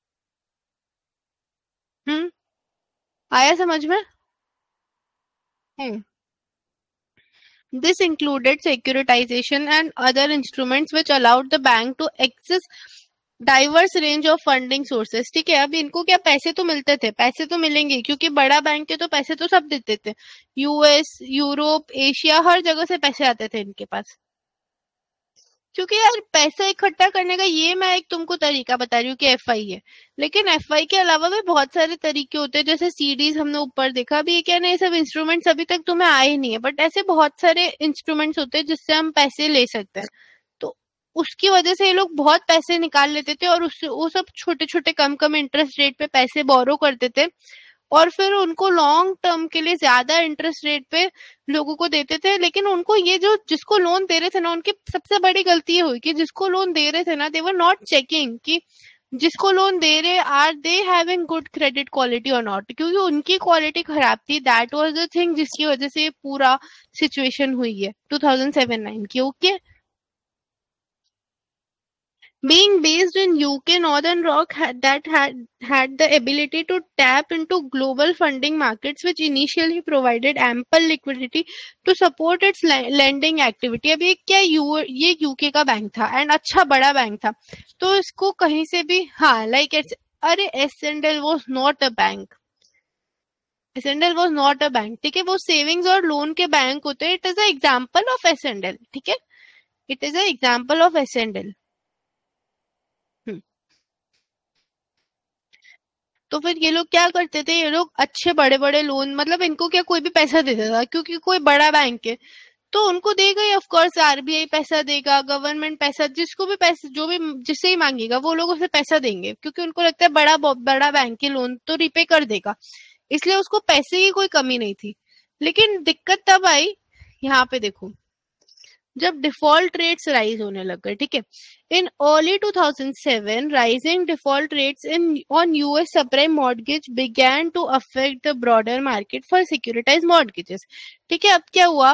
आया समझ में? This included securitization and other instruments which allowed the bank to access diverse range of funding sources। ठीक है, अब इनको क्या, पैसे तो मिलते थे, पैसे तो मिलेंगे क्योंकि बड़ा बैंक के तो पैसे तो सब देते थे, यूएस, यूरोप, एशिया, हर जगह से पैसे आते थे इनके पास। क्योंकि यार पैसा इकट्ठा करने का ये मैं एक तुमको तरीका बता रही हूँ कि एफआई है, लेकिन एफआई के अलावा भी बहुत सारे तरीके होते हैं, जैसे सीडीज हमने ऊपर देखा। अभी ये क्या ना, ये सब इंस्ट्रूमेंट्स अभी तक तुम्हें आए ही नहीं है, बट ऐसे बहुत सारे इंस्ट्रूमेंट्स होते हैं जिससे हम पैसे ले सकते हैं। तो उसकी वजह से ये लोग बहुत पैसे निकाल लेते थे और उससे वो सब छोटे छोटे कम कम इंटरेस्ट रेट पे पैसे बोरो करते थे और फिर उनको लॉन्ग टर्म के लिए ज्यादा इंटरेस्ट रेट पे लोगों को देते थे। लेकिन उनको ये जो जिसको लोन दे रहे थे ना, उनकी सबसे बड़ी गलती ये हुई कि जिसको लोन दे रहे थे ना, दे वर नॉट चेकिंग कि जिसको लोन दे रहे are they having good credit quality और नॉट, क्योंकि उनकी क्वालिटी खराब थी। दैट वाज द थिंग जिसकी वजह से ये पूरा सिचुएशन हुई है 2007-9 की। Okay, being based in UK, Northern Rock had the ability to tap into global funding markets, which initially provided ample liquidity to support its lending activity। अब ये क्या, ये यूके का बैंक था एंड अच्छा बड़ा बैंक था, तो इसको कहीं से भी, हाँ लाइक अरे S and L was not a bank, S and L was not a bank, ठीक है, वो सेविंग्स और लोन के बैंक होते हैं। It is a example of S and L, ठीक है, it is a example of S and L. तो फिर ये लोग क्या करते थे, ये लोग अच्छे बड़े बड़े लोन, मतलब इनको क्या कोई भी पैसा देता था क्योंकि कोई बड़ा बैंक है तो उनको देगा ही, ऑफ कोर्स आरबीआई पैसा देगा, गवर्नमेंट पैसा, जिसको भी पैसे, जो भी जिससे ही मांगेगा वो लोग उसे पैसा देंगे क्योंकि उनको लगता है बड़ा बैंक के लोन तो रिपे कर देगा, इसलिए उसको पैसे की कोई कमी नहीं थी। लेकिन दिक्कत तब आई, यहाँ पे देखो, जब डिफॉल्ट रेट्स राइज होने लग गए, ठीक है। In early 2007 rising default rates in on US subprime mortgage began to affect the broader market for securitize mortgages. ठीक है, अब क्या हुआ,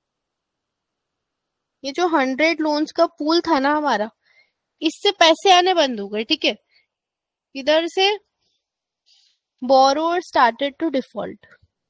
ये जो 100 लोन्स का पूल था ना हमारा, इससे पैसे आने बंद हो गए, ठीक है। इधर से borrower started to default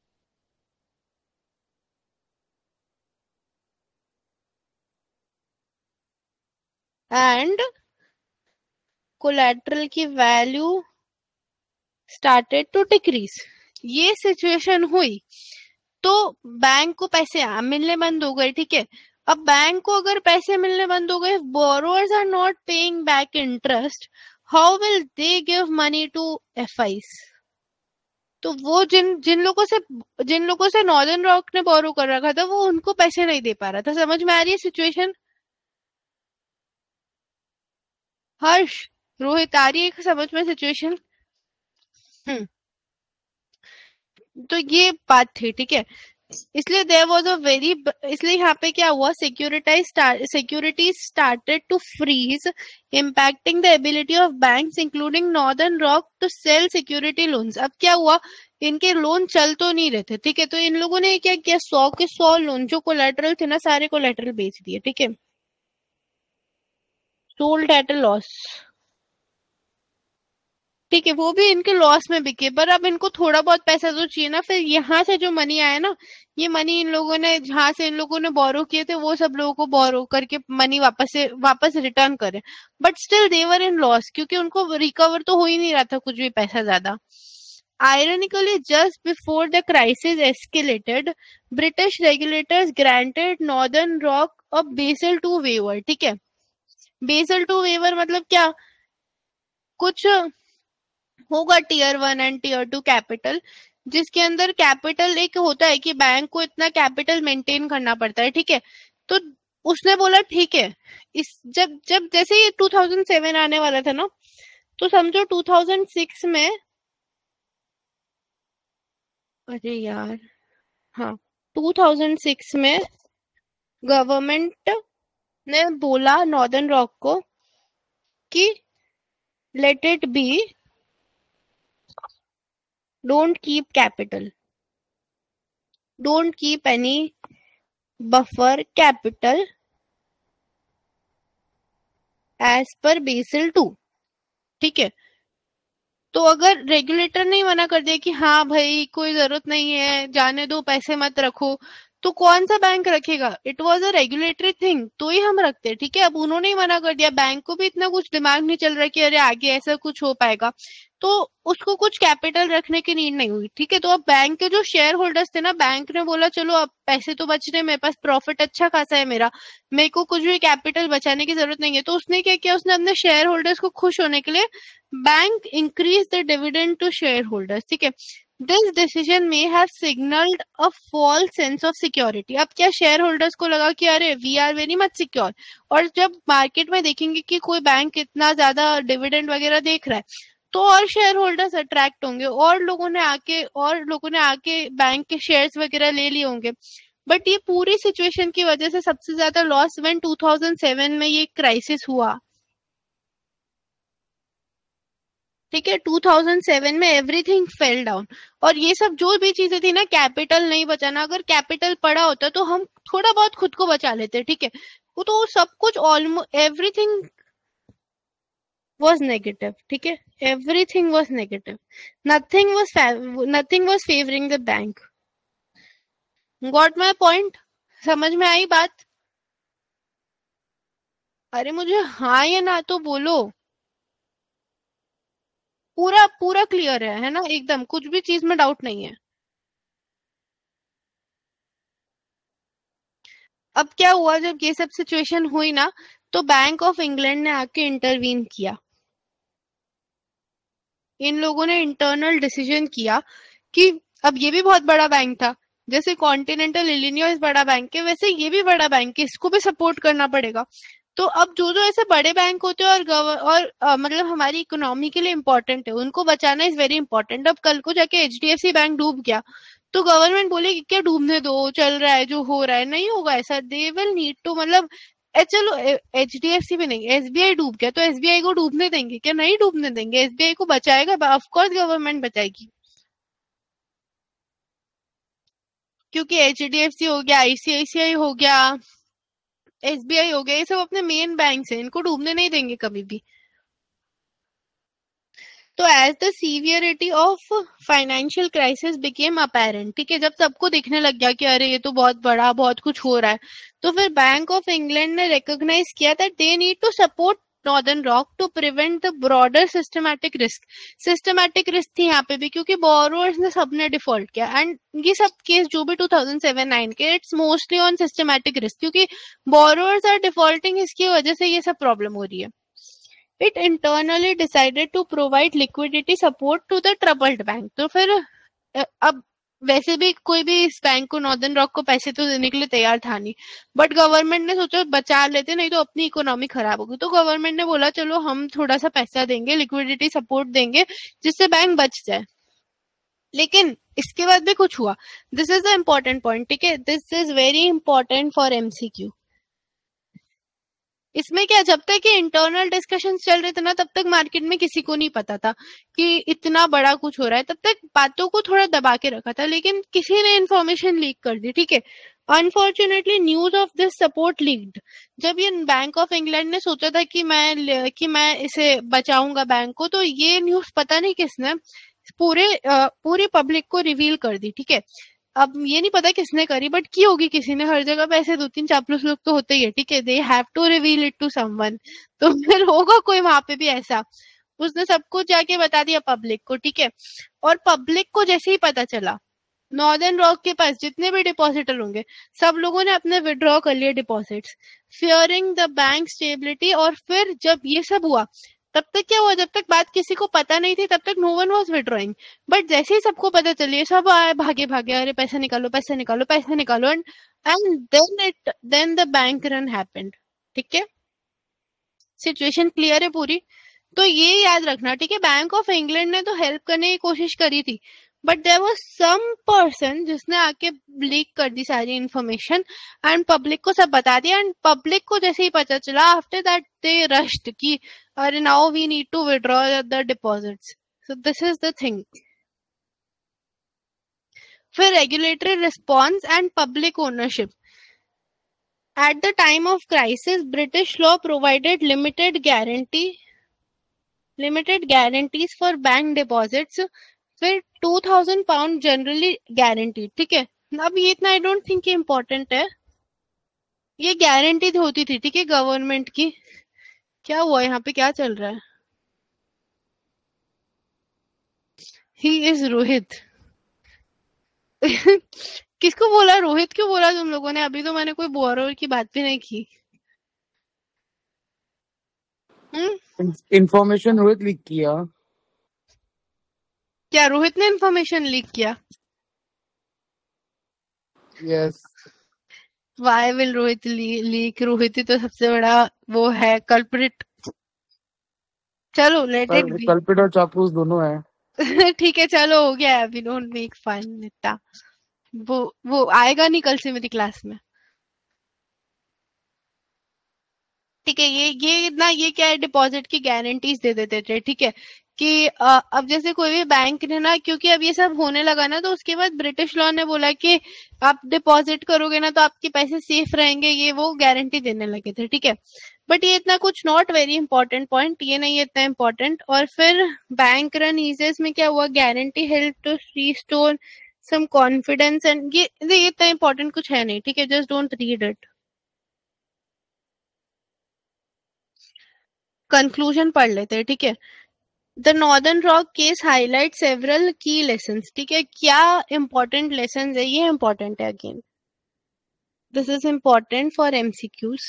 and collateral की वैल्यू started to decrease। ये सिचुएशन हुई तो बैंक को पैसे मिलने बंद हो गए, ठीक है। अब बैंक को अगर पैसे मिलने बंद हो गए, borrowers are not paying back interest, how will they give money to FIs? तो वो जिन लोगों से नॉर्दर्न रॉक ने बोरो कर रखा था वो उनको पैसे नहीं दे पा रहा था। समझ में आ रही है सिचुएशन? हर्ष, रोहित, आ रही है समझ में सिचुएशन? तो ये बात थी, ठीक है। इसलिए देयर वाज अ वेरी, इसलिए यहाँ पे क्या हुआ, securities started to freeze, impacting the ability of banks including Northern Rock to sell security loans. अब क्या हुआ, इनके लोन चल तो नहीं रहे थे, ठीक है, तो इन लोगों ने क्या किया, 100 के 100 लोन जो कोलैटरल थे ना, सारे कोलैटरल बेच दिए, ठीक है, सोल्ड एट अ लॉस, ठीक है, वो भी इनके लॉस में बिके। पर अब इनको थोड़ा बहुत पैसा तो चाहिए ना, फिर यहाँ से जो मनी आया ना, ये मनी इन लोगों ने, जहां से इन लोगों ने बोरो किए थे, वो सब लोगों को बोरो करके मनी वापस रिटर्न करे, but still they were in loss क्योंकि उनको रिकवर तो हो ही नहीं रहा था कुछ भी पैसा ज्यादा। Ironically, just before the crisis escalated, British regulators granted Northern Rock a Basel II waiver, ठीक है। Basel II waiver मतलब क्या, कुछ होगा टीयर 1 एंड टीयर 2 कैपिटल, जिसके अंदर कैपिटल एक होता है कि बैंक को इतना कैपिटल मेंटेन करना पड़ता है, ठीक है। तो उसने बोला ठीक है, इस जब जब जैसे ये 2007 आने वाला था ना, तो समझो 2006 में, अरे यार हाँ, 2006 में गवर्नमेंट ने बोला नॉर्दर्न रॉक को कि let it be, don't keep capital, don't keep any buffer capital as per Basel 2। ठीक है, तो अगर रेगुलेटर ने मना कर दिया कि हाँ भाई कोई जरूरत नहीं है, जाने दो, पैसे मत रखो, तो कौन सा बैंक रखेगा? It was a regulatory thing, तो ही हम रखते। ठीक है, अब उन्होंने ही मना कर दिया, बैंक को भी इतना कुछ दिमाग नहीं चल रहा कि अरे आगे ऐसा कुछ हो पाएगा, तो उसको कुछ कैपिटल रखने की नीड नहीं हुई। ठीक है, तो अब बैंक के जो शेयर होल्डर्स थे ना, बैंक ने बोला चलो अब पैसे तो बच रहे, मेरे पास प्रॉफिट अच्छा खासा है, मेरे को कुछ भी कैपिटल बचाने की जरूरत नहीं है। तो उसने क्या किया, उसने अपने शेयर होल्डर्स को खुश होने के लिए bank increase the dividend to shareholders. ठीक है, this decision may have signalled a false sense of security. अब क्या शेयर होल्डर्स को लगा कि अरे we are very much secure, और जब मार्केट में देखेंगे कि कोई बैंक इतना ज्यादा डिविडेंड वगैरह देख रहा है, तो और शेयर होल्डर्स अट्रैक्ट होंगे, और लोगों ने आके बैंक के शेयर्स वगैरह ले लिए होंगे। बट ये पूरी सिचुएशन की वजह से सबसे ज्यादा लॉस व्हेन 2007 में ये क्राइसिस हुआ। ठीक है, 2007 में एवरीथिंग फेल डाउन, और ये सब जो भी चीजें थी ना, कैपिटल नहीं बचाना, अगर कैपिटल पड़ा होता तो हम थोड़ा बहुत खुद को बचा लेते। ठीक है, वो तो सब कुछ ऑलमोस्ट एवरीथिंग was negative. ठीक है, everything was negative, nothing was favoring the bank. Got my point? समझ में आई बात? अरे मुझे हाँ या ना तो बोलो, पूरा पूरा क्लियर है ना एकदम, कुछ भी चीज में डाउट नहीं है। अब क्या हुआ, जब ये सब सिचुएशन हुई ना, तो बैंक ऑफ इंग्लैंड ने आके इंटरवीन किया। इन लोगों ने इंटरनल डिसीजन किया कि अब ये भी बहुत बड़ा बैंक था, जैसे कॉन्टिनेंटल इलिनॉइस बड़ा बैंक है, वैसे ये भी बड़ा बैंक है, इसको भी सपोर्ट करना पड़ेगा। तो अब जो जो ऐसे बड़े बैंक होते हैं और मतलब हमारी इकोनॉमी के लिए इम्पोर्टेंट है, उनको बचाना इज वेरी इंपॉर्टेंट। अब कल को जाके एचडीएफसी बैंक डूब गया तो गवर्नमेंट बोलेगी क्या डूबने दो, चल रहा है जो हो रहा है, नहीं होगा ऐसा। दे विल नीड टू, मतलब चलो एचडीएफसी भी नहीं, एसबीआई डूब गया तो एसबीआई को डूबने देंगे क्या? नहीं डूबने देंगे। एसबीआई को बचाएगा, ऑफकोर्स गवर्नमेंट बचाएगी, क्योंकि एचडीएफसी हो गया, आईसीआईसीआई हो गया, एसबीआई हो गया, ये सब अपने मेन बैंक है, इनको डूबने नहीं देंगे कभी भी। तो as the severity of financial crisis became apparent, ठीक है, जब सबको दिखने लग गया कि अरे ये तो बहुत बड़ा, बहुत कुछ हो रहा है, तो फिर बैंक ऑफ इंग्लैंड ने रिकॉग्नाइज किया that they need to support Northern Rock to prevent the broader systematic risk. Systematic risk थी यहाँ पे भी, क्योंकि बोरोअर्स ने सबने डिफॉल्ट किया, एंड ये सब केस जो भी 2007-9 के, it's mostly on systematic risk, क्योंकि बोरोअर्स आर डिफॉल्टिंग, इसकी वजह से ये सब प्रॉब्लम हो रही है। It internally decided to provide liquidity support to the troubled bank. तो फिर अब वैसे भी कोई भी इस बैंक को, नॉर्दर्न रॉक को पैसे तो देने के लिए तैयार था नहीं, बट गवर्नमेंट ने सोचा बचा लेते, नहीं तो अपनी इकोनॉमी खराब होगी। तो गवर्नमेंट ने बोला चलो हम थोड़ा सा पैसा देंगे, लिक्विडिटी सपोर्ट देंगे, जिससे बैंक बच जाए। लेकिन इसके बाद भी कुछ हुआ। This is the important point, ठीक है, this is very important for MCQ. इसमें क्या, जब तक ये इंटरनल डिस्कशन चल रहे थे ना, तब तक मार्केट में किसी को नहीं पता था कि इतना बड़ा कुछ हो रहा है, तब तक बातों को थोड़ा दबा के रखा था, लेकिन किसी ने इन्फॉर्मेशन लीक कर दी। ठीक है, unfortunately news of this support leaked. जब ये बैंक ऑफ इंग्लैंड ने सोचा था कि मैं इसे बचाऊंगा बैंक को, तो ये न्यूज पता नहीं किसने पूरी पब्लिक को रिवील कर दी। ठीक है, अब ये नहीं पता किसने करी, बट की होगी किसी ने। हर जगह पे ऐसे 2-3 चापलूस लोग तो होते ही है। ठीक है, they have to reveal it to someone, तो फिर होगा कोई वहां पे भी ऐसा, उसने सब कुछ जाके बता दिया पब्लिक को। ठीक है, और पब्लिक को जैसे ही पता चला, नॉर्दर्न रॉक के पास जितने भी डिपॉजिटर होंगे, सब लोगों ने अपने विड्रॉ कर लिए deposits, fearing the bank stability. और फिर जब ये सब हुआ, तब तक क्या हुआ, जब तक बात किसी को पता नहीं थी, तब तक no one was withdrawing, but जैसे ही सबको पता चली, सब आए भागे भागे, अरे पैसा निकालो, पैसा निकालो, पैसा निकालो, and then the bank run happened. ठीक है, सिचुएशन क्लियर है पूरी? तो ये याद रखना, ठीक है, बैंक ऑफ इंग्लैंड ने तो हेल्प करने की कोशिश करी थी, but there was some person जिसने आके लीक कर दी सारी इंफॉर्मेशन, एंड पब्लिक को सब बता दिया, एंड पब्लिक को जैसे ही पता चला, आफ्टर दैट दे रश्ड कि अरे now we need to withdraw the deposits. So this is the thing. फिर regulatory response and public ownership. At the time of crisis, British law provided limited guarantees for bank deposits. फिर 2000 pound generally guaranteed. ठीक है, अब ये इतना I don't think important है. ये guaranteed होती थी, ठीक है, गवर्नमेंट की. क्या हुआ यहाँ पे, क्या चल रहा है? He is Rohit. किसको बोला? रोहित क्यों बोला तुम लोगों ने? अभी तो मैंने कोई बोरोवर की बात भी नहीं की. इंफॉर्मेशन रोहित लीक किया. क्या रोहित ने इन्फॉर्मेशन लीक किया? Yes. Why will Rohit leak? Rohit ही तो सबसे बड़ा वो है कल्प्रिट. चलो लेट इट बी. कल्पिट और चापलूस दोनों है. ठीक है, चलो हो गया. वी डोंट मेक फन इतना. वो आएगा नहीं कल से मेरी क्लास में. ठीक है, ये क्या है, डिपॉजिट की गारंटीज दे देते थे. ठीक है, कि अब जैसे कोई भी बैंक ने ना, क्योंकि अब ये सब होने लगा ना, तो उसके बाद ब्रिटिश लॉ ने बोला कि आप डिपॉजिट करोगे ना तो आपके पैसे सेफ रहेंगे, ये वो गारंटी देने लगे थे. ठीक है, बट ये इतना कुछ नॉट वेरी इंपॉर्टेंट पॉइंट, ये नहीं है इतना इंपॉर्टेंट. और फिर बैंक रन ईजेस में क्या हुआ, guarantee help to restore some confidence and ये इतना इंपॉर्टेंट कुछ है नहीं. ठीक है, just don't read it. Conclusion पढ़ लेते हैं. ठीक है, the Northern Rock case highlight several key lessons. ठीक है, क्या इंपॉर्टेंट लेसन्स है, ये इंपॉर्टेंट है. Again this is important for MCQs.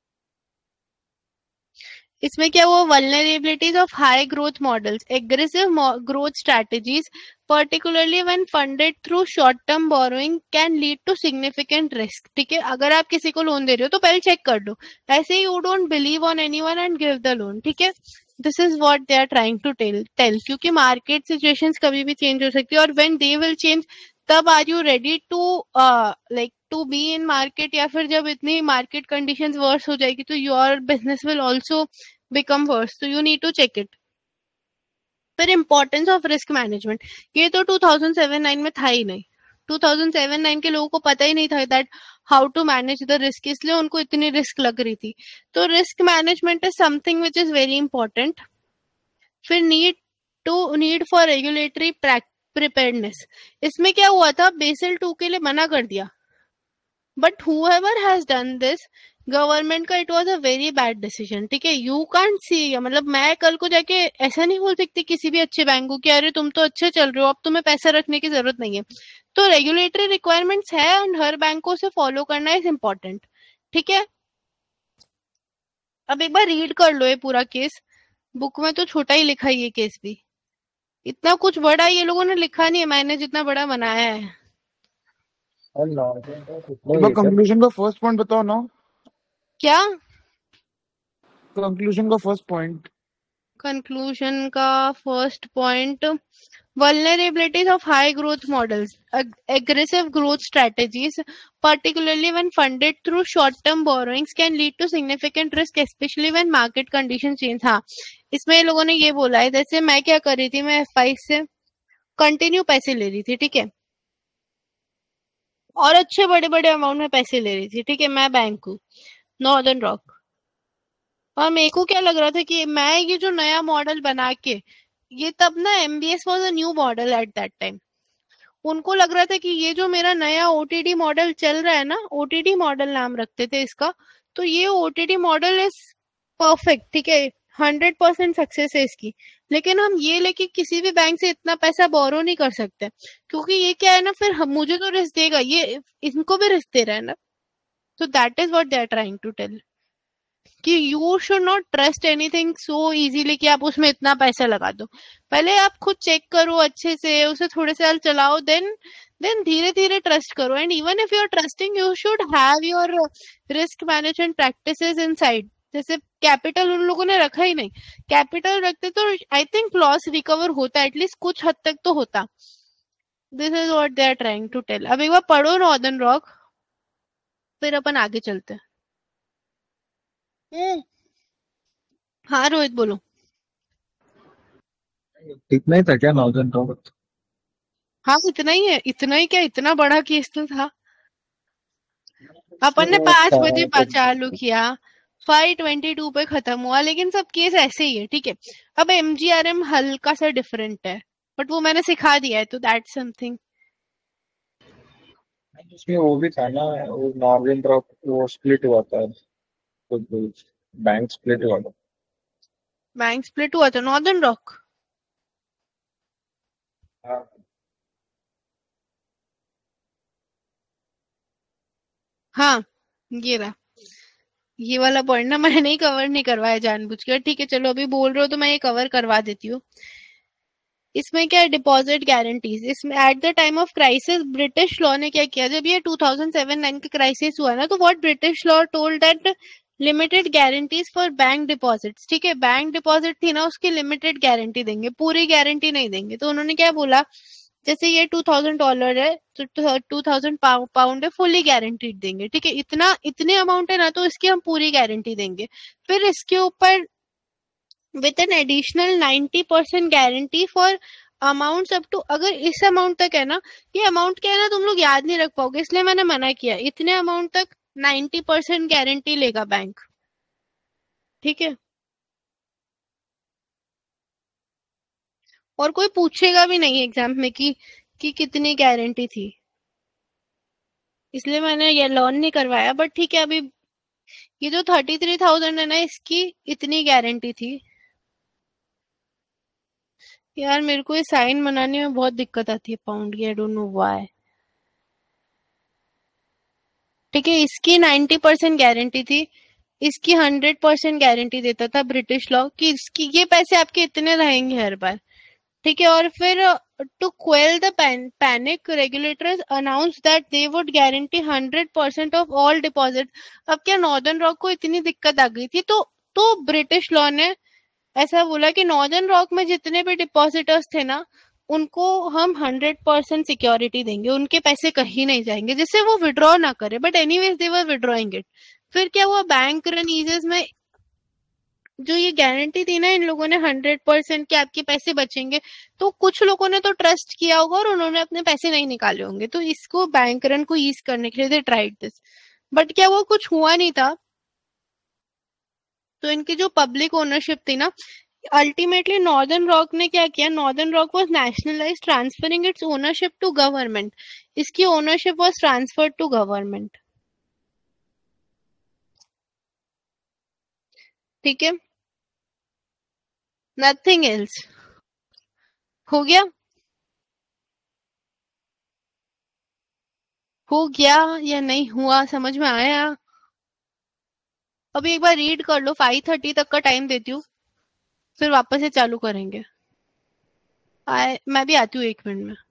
इसमें क्या हुआ, vulnerabilities of high growth models, aggressive growth strategies particularly when funded through short term borrowing can lead to significant risk. ठीक है, अगर आप किसी को लोन दे रहे हो तो पहले चेक कर लो. ऐसे ही you don't believe on anyone and give the loan. ठीक है, this is what they are trying to tell क्योंकि मार्केट सिचुएशंस कभी भी चेंज हो सकती है, और when they will change तब are you ready to like to be in market, या फिर जब इतनी मार्केट कंडीशंस वर्स हो जाएगी तो your business will also become worse. तो you need to check it. फिर इम्पोर्टेंस ऑफ रिस्क मैनेजमेंट, ये तो 2007-9 में था ही नहीं. 2007-9 के लोगों को पता ही नहीं था that how to manage the risk, इसलिए उनको इतनी रिस्क लग रही थी. तो risk management is something which is very important. फिर नीड फॉर रेगुलेटरी प्रिपेयर्डनेस. इसमें क्या हुआ था, बेसल 2 के लिए मना कर दिया, but whoever has done this, government का it was a very bad decision. ठीक है, यू कांट सी, मतलब मैं कल को जाके ऐसा नहीं बोल सकती किसी भी अच्छे बैंक को कि अरे तुम तो अच्छे चल रहे हो, अब तुम्हें पैसा रखने की जरूरत नहीं है. तो रेगुलेटरी रिक्वायरमेंट्स है एंड हर बैंकों से फॉलो करना इज इम्पोर्टेंट. ठीक है, अब एक बार रीड कर लो ये पूरा केस. बुक में तो छोटा ही लिखा है ये केस भी, इतना कुछ बड़ा ये लोगों ने लिखा नहीं है, मैंने जितना बड़ा बनाया है. कंक्लूजन का फर्स्ट पॉइंट बताओ ना. क्या कंक्लूजन का फर्स्ट पॉइंट? कंक्लूजन का first point, vulnerabilities of high growth models, aggressive growth strategies, particularly when funded through short term borrowings, can lead to significant risk, especially when market conditions change. हाँ, इसमें लोगों ने ये बोला है, जैसे मैं क्या कर रही थी, मैं F5 से कंटिन्यू पैसे ले रही थी. ठीक है, और अच्छे बड़े बड़े अमाउंट में पैसे ले रही थी. ठीक है, मैं बैंक को नॉर्दर्न रॉक, और मेरे को क्या लग रहा था कि मैं ये जो नया मॉडल बना के, ये तब ना MBS was a new model at that time. उनको लग रहा था कि ये जो मेरा नया OTD मॉडल चल रहा है ना, OTD मॉडल नाम रखते थे इसका, तो ये OTD मॉडल इज परफेक्ट. ठीक है, 100% सक्सेस है इसकी. लेकिन हम ये लेके किसी भी बैंक से इतना पैसा बोरो नहीं कर सकते, क्योंकि ये क्या है ना, फिर मुझे तो रिस्क देगा, ये इनको भी रिस्क दे रहा है ना. तो that is what they are trying to tell, कि you should not trust anything so easily कि आप उसमें इतना पैसा लगा दो. पहले आप खुद चेक करो अच्छे से, उसे थोड़े साल चलाओ, देन धीरे धीरे ट्रस्ट करो. And even if you are trusting, you should have your risk management practices inside. जैसे कैपिटल उन लोगों ने रखा ही नहीं, कैपिटल रखते तो आई थिंक लॉस रिकवर होता, एटलीस्ट कुछ हद तक तो होता. This is what they are trying to tell. अब एक बार पढ़ो नॉर्दर्न रॉक, फिर अपन आगे चलते हैं. हाँ रोहित बोलो. इतना ही था क्या नॉर्दर्न रॉक? हाँ इतना ही है. इतना ही क्या, इतना बड़ा केस तो था. अपन ने उसमें 5 बजे था चालू किया, 5:22 पे खत्म हुआ, लेकिन सब केस ऐसे ही है, ठीक है। अब MGRM हल्का सा डिफरेंट है, बट वो मैंने सिखा दिया है, तो दैट्स समथिंग। उसमें वो भी था ना, वो नॉर्दर्न रॉक वो स्प्लिट हुआ था, कुछ बैंक स्प्लिट हुआ था। बैंक स्प्लिट हुआ था नॉर्दर्न रॉक। हाँ, हाँ, ये रहा। ये वाला पॉइंट ना मैंने नहीं कवर नहीं करवाया जानबूझकर, ठीक है। चलो अभी बोल रहे हो तो मैं ये कवर करवा देती हूँ। इसमें क्या है, डिपॉजिट गारंटीज। इसमें at the time of crisis British law ने क्या किया, जब ये 2007-9 का क्राइसिस हुआ ना, तो what British law told that limited guarantees for bank deposits, ठीक है। बैंक डिपॉजिट थी ना, उसकी लिमिटेड गारंटी देंगे, पूरी गारंटी नहीं देंगे। तो उन्होंने क्या बोला, जैसे ये $2000 है, तो 2000 पाउंड है, फुली गारंटीड देंगे, ठीक है। इतना इतने अमाउंट है ना, तो इसकी हम पूरी गारंटी देंगे। फिर इसके ऊपर with an additional 90% guarantee for amount up to, अगर इस अमाउंट तक है ना, ये अमाउंट क्या है ना, तुम लोग याद नहीं रख पाओगे, इसलिए मैंने मना किया। इतने अमाउंट तक 90% गारंटी लेगा बैंक, ठीक है। और कोई पूछेगा भी नहीं एग्जाम में कि कितनी गारंटी थी, इसलिए मैंने ये लोन नहीं करवाया। बट ठीक है, अभी ये जो 33,000 है ना, इसकी इतनी गारंटी थी। यार मेरे को ये साइन बनाने में बहुत दिक्कत आती है पाउंड की, आई डोंट नो व्हाई। ठीक है, इसकी 90% गारंटी थी, इसकी 100% गारंटी देता था ब्रिटिश लॉ कि इसकी ये पैसे आपके इतने रहेंगे हर बार, ठीक है। और फिर to quell the panic regulators announce that they would guarantee 100% of all deposit. अब क्या नॉर्दर्न रॉक को इतनी दिक्कत आ गई थी, तो ब्रिटिश लॉ ने ऐसा बोला कि नॉर्दर्न रॉक में जितने भी डिपॉजिटर्स थे ना, उनको हम 100% सिक्योरिटी देंगे, उनके पैसे कहीं नहीं जाएंगे, जिससे वो विड्रॉ ना करे। But anyways they were withdrawing it. फिर क्या हुआ, बैंक रन ईजेस में जो ये गारंटी थी ना इन लोगों ने 100% के आपके पैसे बचेंगे, तो कुछ लोगों ने तो ट्रस्ट किया होगा और उन्होंने अपने पैसे नहीं निकाले होंगे, तो इसको बैंक रन को ईज करने के लिए दे ट्राइड दिस। बट क्या वो कुछ हुआ नहीं था। तो इनकी जो पब्लिक ओनरशिप थी ना, अल्टीमेटली नॉर्दर्न रॉक ने क्या किया, northern rock was nationalised transferring its ownership to government. इसकी ownership was transferred to government, ठीक है। Nothing else. हो गया, हो गया या नहीं हुआ, समझ में आया। अभी एक बार रीड कर लो, 5:30 तक का टाइम देती हूँ, फिर वापस से चालू करेंगे। मैं भी आती हूँ 1 मिनट में।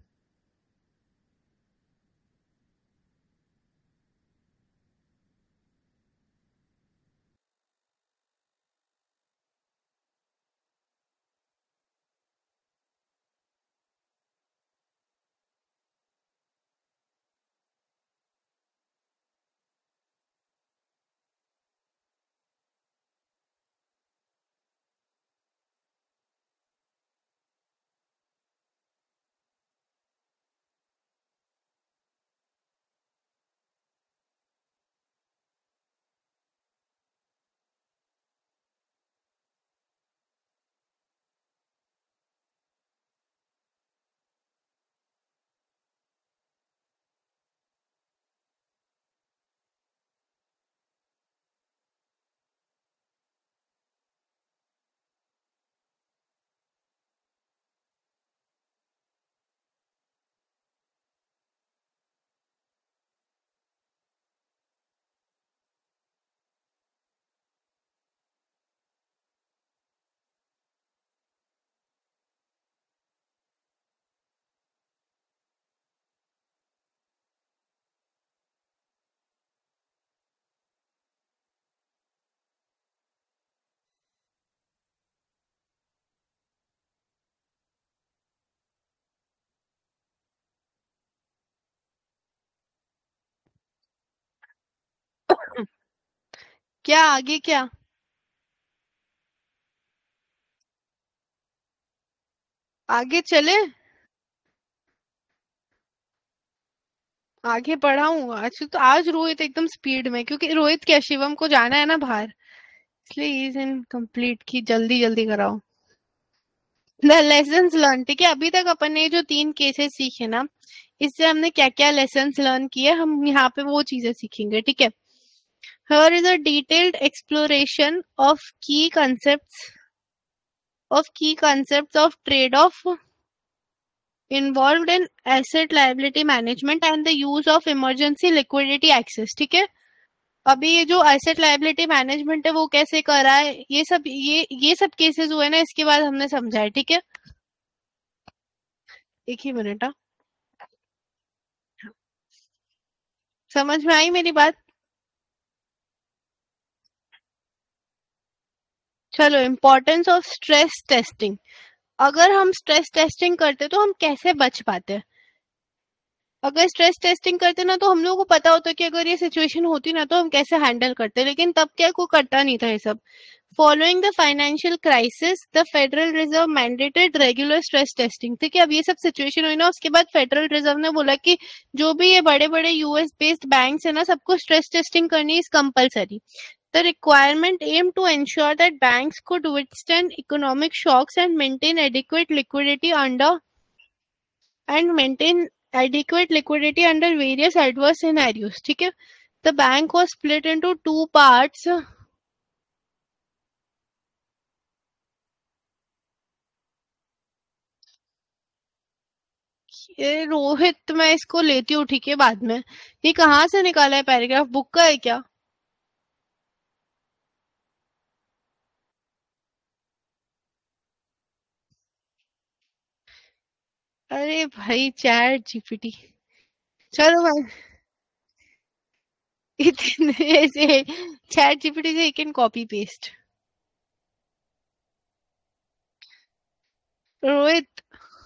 क्या आगे, क्या आगे चले। आगे पढ़ाऊंगा आज तो। आज रोहित एकदम स्पीड में, क्योंकि रोहित क्या शिवम को जाना है ना बाहर, इसलिए इज इन कंप्लीट की जल्दी जल्दी कराओ। द लेसन लर्न, ठीक है। अभी तक अपन ने जो 3 केसेस सीखे ना, इससे हमने क्या क्या लेसन लर्न किए, हम यहाँ पे वो चीजें सीखेंगे, ठीक है। Here is a detailed exploration of key concepts of trade-off involved in asset liability management and the use of emergency liquidity access, ठीक है। अभी ये जो एसेट लाइबिलिटी मैनेजमेंट है वो कैसे करा है, ये सब केसेस हुए ना, इसके बाद हमने समझा है, ठीक है। एक ही मिनट, समझ में आई मेरी बात? चलो, इम्पोर्टेंस ऑफ स्ट्रेस टेस्टिंग। अगर हम स्ट्रेस टेस्टिंग करते तो हम कैसे बच पाते? अगर स्ट्रेस टेस्टिंग करते ना तो हम लोगों को पता होता कि अगर ये सिचुएशन होती ना तो हम कैसे हैंडल करते, लेकिन तब क्या कोई करता नहीं था ये सब। Following the financial crisis, the Federal Reserve mandated regular stress testing, ठीक है। अब ये सब सिचुएशन हुई ना, उसके बाद फेडरल रिजर्व ने बोला कि जो भी ये बड़े बड़े यूएस बेस्ड बैंक्स है ना, सबको स्ट्रेस टेस्टिंग करनी is compulsory. The requirement aimed to ensure that banks could withstand economic shocks and maintain adequate liquidity under various adverse scenarios, ठीक है। The bank was split into 2 parts. ये रोहित, मैं इसको लेती हूँ, ठीक है, बाद में। ये कहाँ से निकाला है पैराग्राफ, बुक का है क्या? अरे भाई, चैट जीपीटी। चलो भाई, इतने ऐसे चैट जीपीटी से कैन कॉपी पेस्ट। रोहित,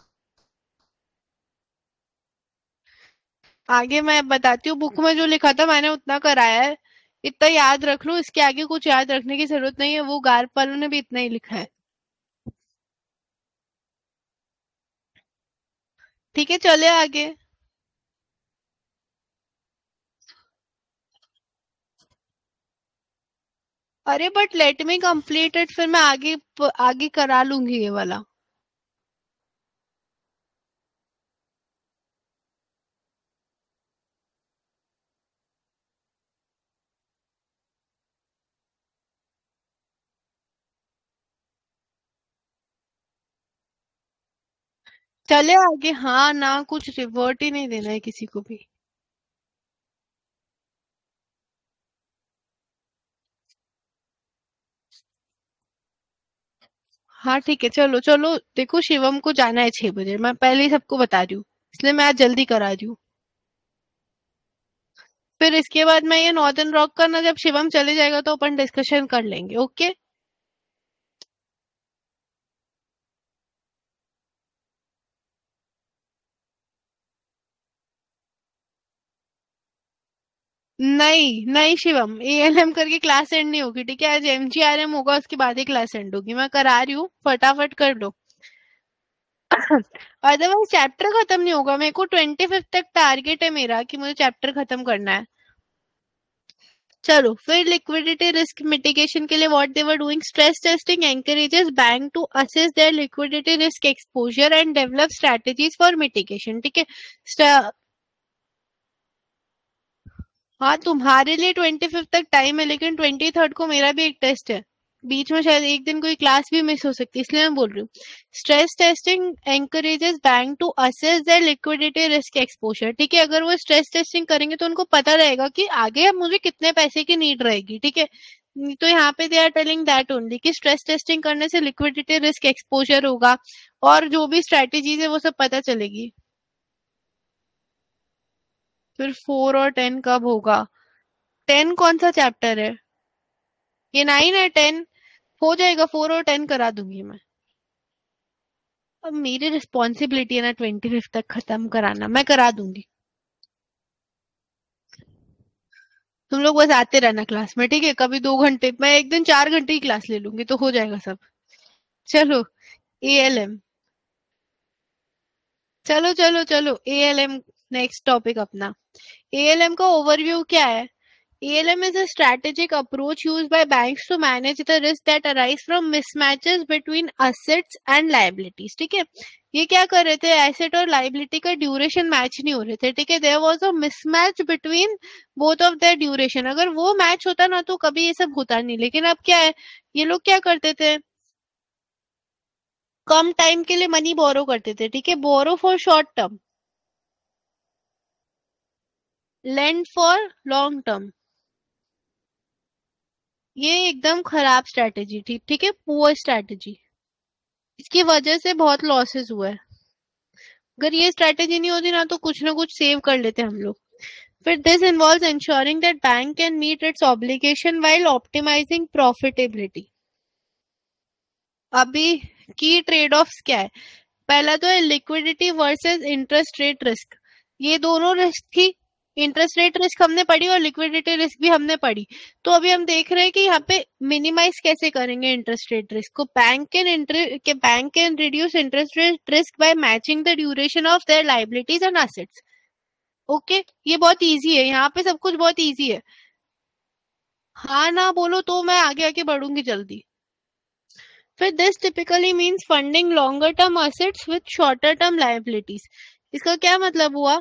आगे मैं बताती हूँ, बुक में जो लिखा था मैंने उतना कराया है, इतना याद रख लो। इसके आगे कुछ याद रखने की जरूरत नहीं है, वो गार्प वालों ने भी इतना ही लिखा है, ठीक है। चले आगे। अरे but let me complete it, फिर मैं आगे करा लूंगी ये वाला। चले आगे, हाँ ना, कुछ रिवर्ट ही नहीं देना है किसी को भी। हाँ ठीक है, चलो चलो। देखो, शिवम को जाना है 6 बजे, मैं पहले ही सबको बता रही हूँ, इसलिए मैं आज जल्दी करा रही हूँ। फिर इसके बाद मैं ये नॉर्दर्न रॉक का ना, जब शिवम चले जाएगा तो अपन डिस्कशन कर लेंगे, ओके। नहीं नहीं शिवम, एएलएम करके क्लास एंड नहीं होगी, ठीक है। आज एमजीआरएम होगा, उसके बाद ही क्लास एंड होगी। मैं करा रही हूँ, फटाफट कर लो। अदरवाइज चैप्टर खत्म नहीं होगा। मेरे को 25 तक टारगेट है मेरा कि मुझे चैप्टर खत्म करना है। चलो फिर, लिक्विडिटी रिस्क मिटिगेशन के लिए what they were doing, stress testing encourages bank to assess their liquidity risk exposure and develop strategies for mitigation, ठीक है। हाँ, तुम्हारे लिए 25 तक टाइम है, लेकिन 23 को मेरा भी एक टेस्ट है। बीच में शायद एक दिन कोई क्लास भी मिस हो सकती है, इसलिए मैं बोल रही हूँ। Stress testing encourages bank to assess their liquidity risk exposure, ठीक है। अगर वो स्ट्रेस टेस्टिंग करेंगे तो उनको पता रहेगा कि आगे अब मुझे कितने पैसे की नीड रहेगी, ठीक है। तो यहाँ पे they are telling that only कि स्ट्रेस टेस्टिंग करने से लिक्विडिटी रिस्क एक्सपोजर होगा, और जो भी स्ट्रेटेजीज है वो सब पता चलेगी। फिर 4 और 10 कब होगा? 10 कौन सा चैप्टर है? ये 9 है। 10 हो जाएगा, 4 और 10 करा दूंगी मैं। अब मेरी रिस्पॉन्सिबिलिटी है ना 25 तक खत्म कराना, मैं करा दूंगी। तुम लोग बस आते रहना क्लास में, ठीक है। कभी 2 घंटे, मैं एक दिन 4 घंटे ही क्लास ले लूंगी, तो हो जाएगा सब। चलो, एएलएम, चलो चलो चलो, एएलएम नेक्स्ट टॉपिक अपना ALM का ओवरव्यू क्या है? ALM is a strategic approach used by banks to manage the risk that arise from mismatches between assets and liabilities. ठीक है, ये क्या कर रहे थे, एसेट और लाइबिलिटी का ड्यूरेशन मैच नहीं हो रहे थे. ठीक है, there was a mismatch between both of their duration. अगर वो मैच होता ना तो कभी ये सब होता नहीं. लेकिन अब क्या है, ये लोग क्या करते थे, कम टाइम के लिए मनी बोरो करते थे. ठीक है, borrow for short term, lend for long term. ये एकदम खराब स्ट्रैटेजी थी. ठीक है, पुअर स्ट्रैटेजी. इसकी वजह से बहुत लॉसेस हुआ है. अगर ये स्ट्रैटेजी नहीं होती ना तो कुछ ना कुछ सेव कर लेते हम लोग. फिर this involves ensuring that bank can meet its obligation while optimizing profitability. अभी की ट्रेड ऑफ्स क्या है? पहला तो है liquidity versus interest rate risk. ये दोनों रिस्क थी. इंटरेस्ट रेट रिस्क हमने पढ़ी और लिक्विडिटी रिस्क भी हमने पढ़ी. तो अभी हम देख रहे हैं कि यहाँ पे मिनिमाइज कैसे करेंगे इंटरेस्ट रेट रिस्क को. Bank can reduce interest rate risk by matching the duration of their liabilities and assets. Okay, ये बहुत इजी है. यहाँ पे सब कुछ बहुत इजी है. हाँ ना बोलो तो मैं आगे आगे बढ़ूंगी जल्दी. फिर this typically means funding longer term assets with shorter term liabilities. इसका क्या मतलब हुआ?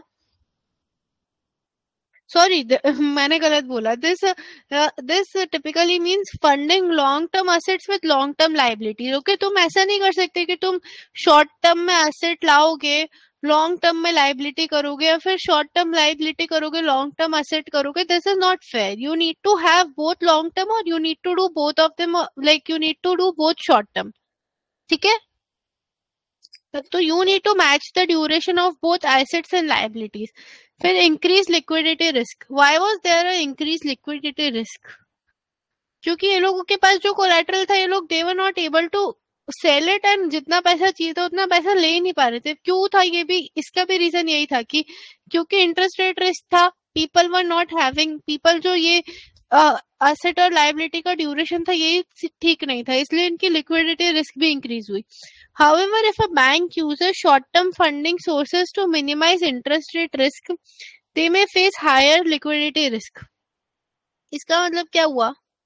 सॉरी मैंने गलत बोला. This typically means funding long term assets with long term liabilities. Okay, तुम ऐसा नहीं कर सकते कि तुम शॉर्ट टर्म में एसेट लाओगे, लॉन्ग टर्म में लाइबिलिटी करोगे, या फिर शॉर्ट टर्म लाइबिलिटी करोगे, लॉन्ग टर्म एसेट करोगे. This is not fair. You need to have both long term और you need to do both of them, like you need to do both short term. ठीक है, तो you need to match the duration of both assets and liabilities. फिर increase liquidity risk. Why was there a increase liquidity risk? क्योंकि ये लोगों के पास जो कोलैटरल था, ये लोग they were not able to sell it, and जितना पैसा चाहिए था उतना पैसा ले नहीं पा रहे थे. क्यों था ये भी? इसका भी रीजन यही था कि क्योंकि इंटरेस्ट रेट रिस्क था, people were not having, people जो ये एसेट और लाइबिलिटी का ड्यूरेशन था यही ठीक नहीं था, इसलिए इनकी लिक्विडिटी रिस्क भी इंक्रीज हुई. However, if a bank uses short-term funding sources to minimize interest rate risk, they may face higher liquidity risk. इसका मतलब क्या हुआ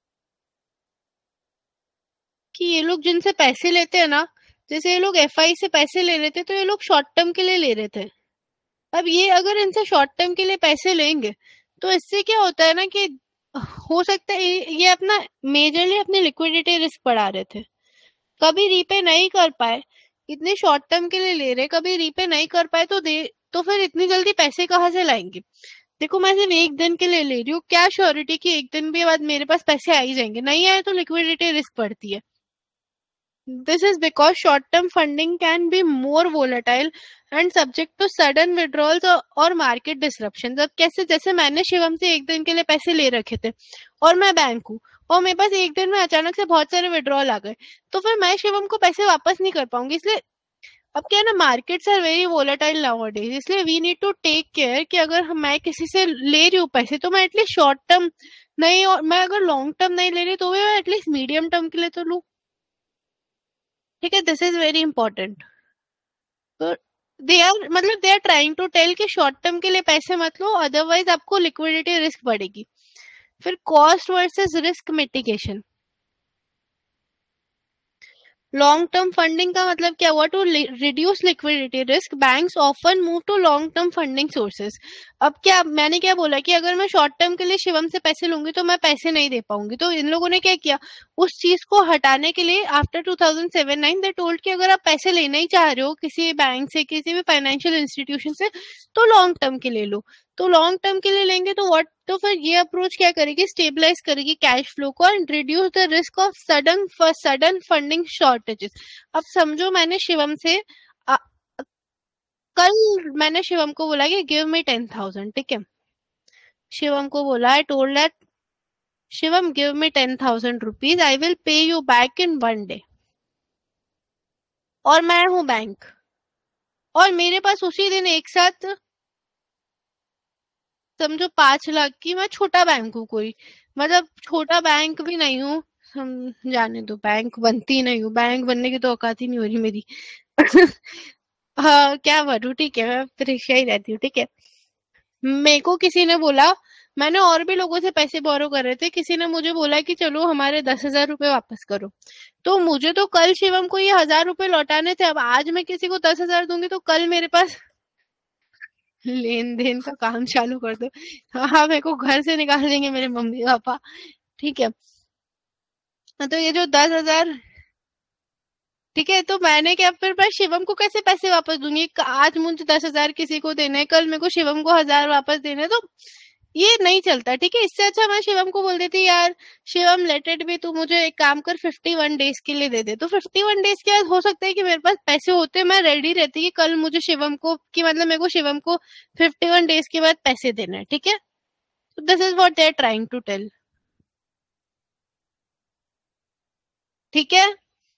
कि ये लोग जिनसे पैसे लेते हैं ना, जैसे ये लोग FI से पैसे ले रहे थे तो ये लोग शॉर्ट टर्म के लिए ले रहे थे. अब ये अगर इनसे शॉर्ट टर्म के लिए पैसे लेंगे तो इससे क्या होता है ना कि हो सकता है ये अपना मेजरली अपनी लिक्विडिटी रिस्क बढ़ा रहे थे. कभी रीपे नहीं कर पाए, इतने शॉर्ट टर्म के लिए ले रहे, कभी रीपे नहीं कर पाए तो फिर इतनी जल्दी पैसे कहाँ से लाएंगे? देखो, मैं सिर्फ एक दिन के लिए ले रही हूँ, क्या श्योरिटी कि एक दिन भी बाद मेरे पास पैसे आ ही जाएंगे? नहीं आए तो लिक्विडिटी रिस्क बढ़ती है. This is because short-term funding can be more volatile and subject to sudden withdrawals or market disruptions. अब कैसे, जैसे मैंने शिवम से एक दिन के लिए पैसे ले रखे थे और मैं बैंक हूँ और मेरे पास एक दिन में अचानक से बहुत सारे विड्रॉल आ गए, तो फिर मैं शिवम को पैसे वापस नहीं कर पाऊंगी. इसलिए अब क्या है ना, markets are very volatile nowadays. इसलिए we need to take care कि अगर मैं किसी से ले रही हूँ पैसे तो मैं एटलीस्ट शॉर्ट टर्म नहीं, और मैं अगर लॉन्ग टर्म नहीं ले रही तो मैं एटलीस्ट मीडियम टर्म के लिए तो लूँ. ठीक है, दिस इज वेरी इंपॉर्टेंट. तो they are trying to tell कि शॉर्ट टर्म के लिए पैसे मत लो, अदरवाइज आपको लिक्विडिटी रिस्क बढ़ेगी. फिर cost versus risk mitigation. Long term funding का मतलब क्या हुआ? To reduce liquidity risk, banks often move to long term funding sources. अब क्या मैंने क्या बोला कि अगर मैं शॉर्ट टर्म के लिए शिवम से पैसे लूंगी तो मैं पैसे नहीं दे पाऊंगी. तो इन लोगों ने क्या किया, उस चीज को हटाने के लिए आफ्टर 2007-9 दे टोल्ड कि अगर आप पैसे लेना ही चाह रहे हो किसी बैंक से, किसी भी फाइनेंशियल इंस्टीट्यूशन से, तो लॉन्ग टर्म के लिए लो. तो लॉन्ग टर्म के लिए लेंगे तो फिर ये अप्रोच क्या करेगी, स्टेबलाइज करेगी कैश फ्लो को and reduce the risk of sudden funding shortages. अब समझो मैंने शिवम से कल मैंने शिवम को बोला कि गिव मी 10,000. ठीक है, शिवम को बोला, I told that Shivam give me 10,000 rupees, I will pay you back in 1 day. और मैं हूं बैंक और मेरे पास उसी दिन एक साथ समझो 5 लाख की, मैं छोटा बैंक हूँ, कोई मतलब छोटा बैंक भी नहीं हूँ, हम जाने दो, बैंक बनती नहीं हूँ, बैंक बनने की तो औकात ही नहीं हो रही मेरी. हाँ क्या बनूं, ठीक है, मैं परीक्षा ही रहती हूँ. ठीक है, मेरे को किसी ने बोला, मैंने और भी लोगों से पैसे बोरो कर रहे थे, किसी ने मुझे बोला कि चलो हमारे 10,000 रुपए वापस करो। तो मुझे तो कल शिवम को ये 1,000 रुपए लौटाने थे। अब आज मैं किसी को 10,000 दूंगी तो कल मेरे पास लेन देन का काम चालू कर दो। हाँ, मेरे को घर से निकाल देंगे मेरे मम्मी पापा। ठीक है, तो ये जो 10,000, ठीक है, तो मैंने क्या, फिर मैं शिवम को कैसे पैसे वापस दूंगी? आज मुझे 10,000 किसी को देने, कल मेरे को शिवम को 1,000 वापस देने, तो ये नहीं चलता। ठीक है, इससे अच्छा मैं शिवम को बोल देती, यार शिवम लेट इट बी, तू मुझे एक काम कर 51 डेज के लिए दे दे। तो 51 डेज के बाद हो सकता है कि मेरे पास पैसे होते, मैं रेडी रहती कि कल मुझे शिवम को, कि मतलब मेरे को शिवम को 51 डेज के बाद पैसे देना है। ठीक है, this is what they are trying to tell. ठीक है,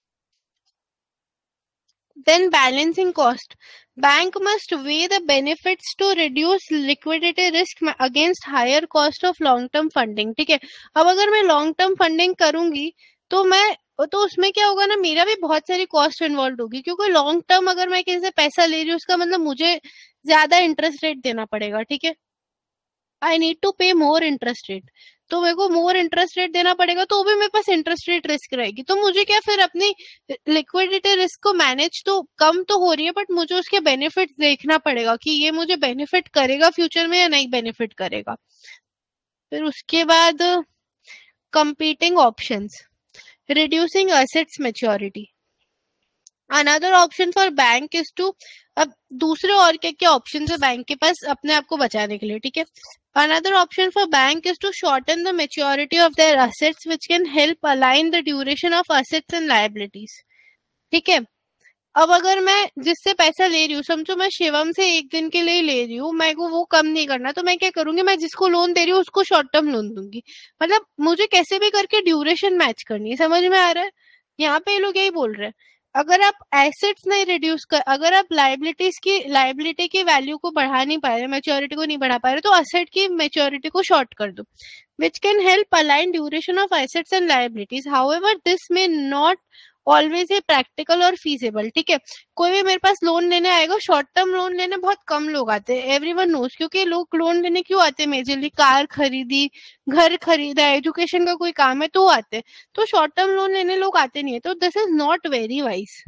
then balancing cost. Bank must weigh the benefits to reduce liquidity risk against higher cost of long term funding. ठीक है, अब अगर मैं लॉन्ग टर्म फंडिंग करूंगी तो उसमें क्या होगा ना, मेरा भी बहुत सारी कॉस्ट इन्वॉल्व होगी, क्योंकि लॉन्ग टर्म अगर मैं किसी से पैसा ले रही हूँ उसका मतलब मुझे ज्यादा इंटरेस्ट रेट देना पड़ेगा। ठीक है, आई नीड टू पे मोर इंटरेस्ट रेट, तो मेरे को मोर इंटरेस्ट रेट देना पड़ेगा, तो भी मेरे पास इंटरेस्ट रेट रिस्क रहेगी। तो मुझे क्या, फिर अपनी लिक्विडिटी रिस्क को मैनेज तो कम तो हो रही है, बट मुझे उसके बेनिफिट्स देखना पड़ेगा कि ये मुझे बेनिफिट करेगा फ्यूचर में या नहीं बेनिफिट करेगा। फिर उसके बाद competing options, reducing assets maturity. Another option for bank is to, अब दूसरे और क्या क्या ऑप्शन है बैंक के पास अपने आप को बचाने के लिए। ठीक है, another option for bank is to shorten the maturity of their assets which can help align the duration of assets and liabilities. ठीक है, अब अगर मैं जिससे पैसा ले रही हूँ, समझो मैं शिवम से एक दिन के लिए ले रही हूँ, मेरे को वो कम नहीं करना, तो मैं क्या करूंगी, मैं जिसको लोन दे रही हूँ उसको शॉर्ट टर्म लोन दूंगी। मतलब मुझे कैसे भी करके ड्यूरेशन मैच करनी है। समझ में आ रहा है? यहाँ पे ये लोग यही बोल रहे हैं, अगर आप एसेट्स नहीं रिड्यूस कर, अगर आप लाइबिलिटी की वैल्यू को बढ़ा नहीं पा रहे, मैच्योरिटी को नहीं बढ़ा पा रहे, तो एसेट की मैच्योरिटी को शॉर्ट कर दो, which can help align duration of assets and liabilities. However this may not always a practical और फीजेबल। ठीक है, कोई भी मेरे पास लोन लेने आएगा, शॉर्ट टर्म लोन लेने बहुत कम लोग आते हैं, एवरीवन नोज, क्योंकि लोग लोन लेने क्यों आते हैं, मेजरली कार खरीदी, घर खरीदा, एजुकेशन का कोई काम है तो आते हैं, तो शॉर्ट टर्म लोन लेने लोग आते नहीं है, तो this is not very wise.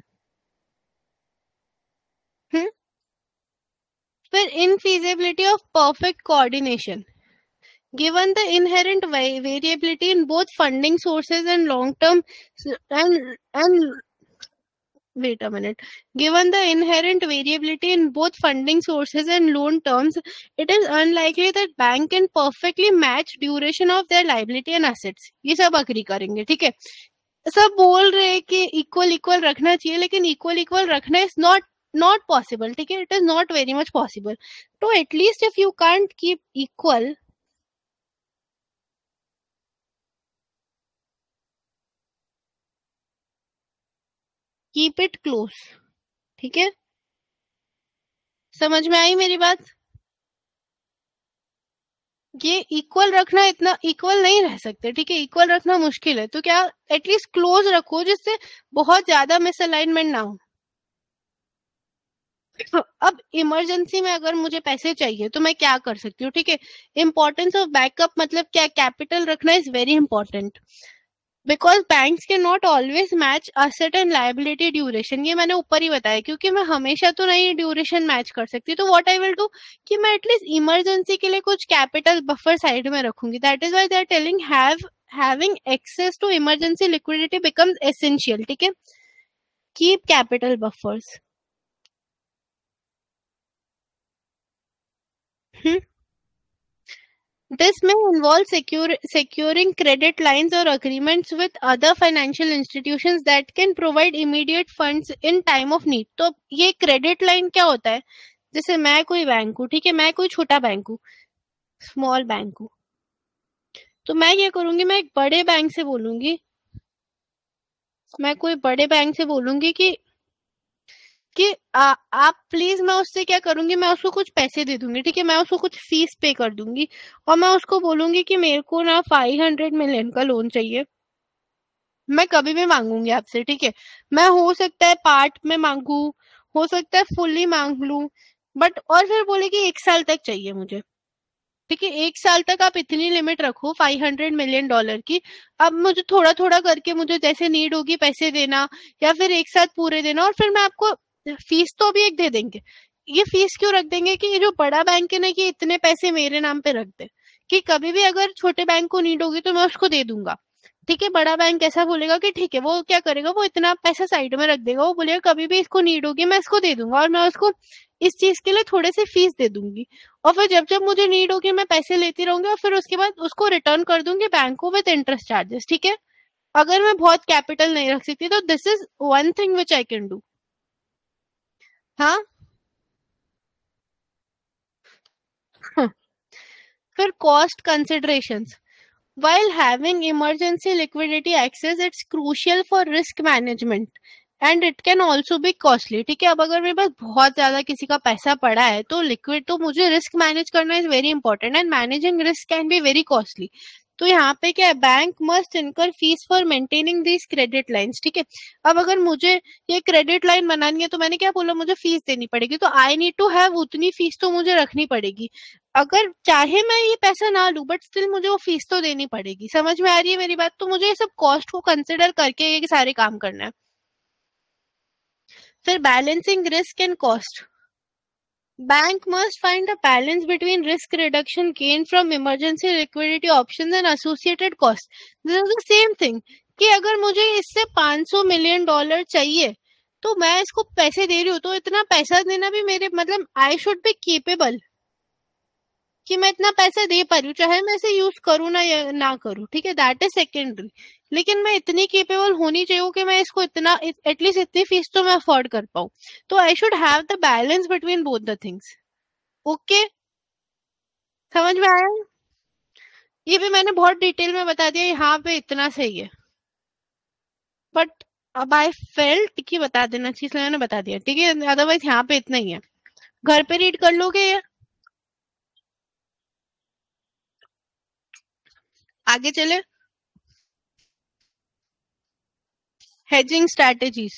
फिर infeasibility of perfect coordination, given the inherent variability in both funding sources and long term and wait a minute, given the inherent variability in both funding sources and loan terms, it is unlikely that bank can perfectly match duration of their liability and assets. ये सब agree करेंगे। ठीक है, सब बोल रहे हैं कि इक्वल इक्वल रखना चाहिए, लेकिन इक्वल इक्वल रखना इज नॉट पॉसिबल। ठीक है, it is not very much possible. तो at least if you can't keep equal, keep it close. ठीक है, समझ में आई मेरी बात? ये इक्वल रखना, इतना इक्वल नहीं रह सकते। ठीक है, इक्वल रखना मुश्किल है, तो क्या एटलीस्ट क्लोज रखो जिससे बहुत ज्यादा मिसअलाइनमेंट ना हो। अब इमरजेंसी में अगर मुझे पैसे चाहिए तो मैं क्या कर सकती हूँ? ठीक है, इंपॉर्टेंस ऑफ बैकअप मतलब क्या, कैपिटल रखना is very important, because banks के not always match asset and liability duration. ये मैंने ऊपर ही बताया, क्योंकि मैं हमेशा तो नहीं ड्यूरेशन मैच कर सकती, तो व्हाट आई विल डू कि मैं एटलीस्ट इमरजेंसी के लिए कुछ कैपिटल बफर साइड में रखूंगी। That is why they are telling having access to emergency liquidity becomes essential. ठीक है, keep capital buffers. This may involve securing credit lines or agreements with other financial institutions that can provide immediate funds in time of need. तो ये credit line क्या होता है? जैसे मैं कोई बैंक हूँ, ठीक है, मैं कोई छोटा बैंक हूँ, स्मॉल बैंक हूँ, तो मैं क्या करूंगी, मैं एक बड़े बैंक से बोलूंगी, मैं कोई बड़े बैंक से बोलूंगी कि आप प्लीज, मैं उससे क्या करूंगी, मैं उसको कुछ पैसे दे दूंगी। ठीक है, मैं उसको कुछ फीस पे कर दूंगी, और मैं उसको बोलूंगी कि मेरे को ना 500 मिलियन का लोन चाहिए, मैं कभी भी मांगूंगी आपसे। ठीक है, मैं हो सकता है पार्ट में मांगू, हो सकता है फुल्ली मांग लू, बट और फिर बोले कि 1 साल तक चाहिए मुझे। ठीक है, 1 साल तक आप इतनी लिमिट रखो $500 मिलियन की। अब मुझे थोड़ा थोड़ा करके मुझे जैसे नीड होगी पैसे देना, या फिर एक साथ पूरे देना, और फिर मैं आपको फीस तो अभी एक दे देंगे। ये फीस क्यों रख देंगे कि ये जो बड़ा बैंक है ना, कि इतने पैसे मेरे नाम पे रख दे, कि कभी भी अगर छोटे बैंक को नीड होगी तो मैं उसको दे दूंगा। ठीक है, बड़ा बैंक ऐसा बोलेगा कि ठीक है, वो क्या करेगा, वो इतना पैसा साइड में रख देगा, वो बोलेगा कभी भी इसको नीड होगी मैं इसको दे दूंगा, और मैं उसको इस चीज के लिए थोड़े से फीस दे दूंगी, और फिर जब जब मुझे नीड होगी मैं पैसे लेती रहूंगी, और फिर उसके बाद उसको रिटर्न कर दूंगी बैंक को विद इंटरेस्ट चार्जेस। ठीक है, अगर मैं बहुत कैपिटल नहीं रख सकती तो this is one thing which I can do. हाँ। फिर cost considerations. While having emergency liquidity access, it's crucial for risk management and it can also be costly। ठीक है, अब अगर मेरे पास बहुत ज्यादा किसी का पैसा पड़ा है तो लिक्विड, तो मुझे रिस्क मैनेज करना is very important and managing risk can be very costly. तो यहाँ पे क्या है, bank must incur fees for maintaining these credit lines. ठीक है, अब अगर मुझे ये क्रेडिट लाइन बनानी है तो मैंने क्या बोला, मुझे फीस देनी पड़ेगी, तो आई नीड टू हैव उतनी फीस तो मुझे रखनी पड़ेगी। अगर चाहे मैं ये पैसा ना लूं बट स्टिल मुझे वो फीस तो देनी पड़ेगी। समझ में आ रही है मेरी बात? तो मुझे ये सब कॉस्ट को कंसिडर करके ये सारे काम करना है। फिर balancing risk and cost. Bank must find a balance between risk reduction gain from emergency liquidity options and associated costs. This is the same thing कि अगर मुझे इससे $500 मिलियन चाहिए तो मैं इसको पैसे दे रही हूँ, तो इतना पैसा देना भी मेरे मतलब आई शुड बी केपेबल कि मैं इतना पैसा दे पा रही हूँ, चाहे मैं इसे यूज करूँ ना करूँ। ठीक है, दैट इज सेकेंडरी, लेकिन मैं इतनी केपेबल होनी चाहिए कि मैं इसको इतना एटलीस्ट इतनी फीस तो मैं अफोर्ड कर पाऊँ। तो I should have the balance between both the things. Okay, समझ में आया? ये भी मैंने बहुत डिटेल में बता दिया, यहाँ पे इतना सही है, बट अब आई फेल्ट कि बता देना चाहिए इसलिए मैंने बता दिया। ठीक है, अदरवाइज यहाँ पे इतना ही है, घर पे रीड कर लोगे ये। आगे चले, हेजिंग स्ट्रैटेजीज।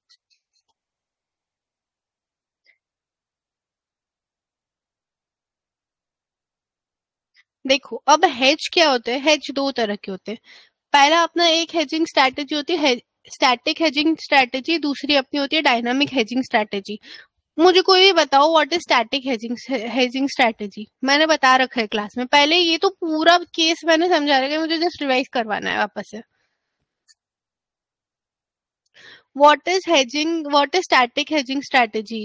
देखो, अब हेज क्या होते हैं? हेज दो तरह के होते हैं। पहला अपना एक हेजिंग स्ट्रैटेजी होती है स्टैटिक हेजिंग स्ट्रैटेजी, दूसरी अपनी होती है डायनामिक हेजिंग स्ट्रैटेजी। मुझे कोई भी बताओ what is static hedging strategy? मैंने बता रखा है क्लास में पहले, ये तो पूरा केस मैंने समझा रखा है, मुझे जस्ट रिवाइज करवाना है वापस से। What is static hedging strategy?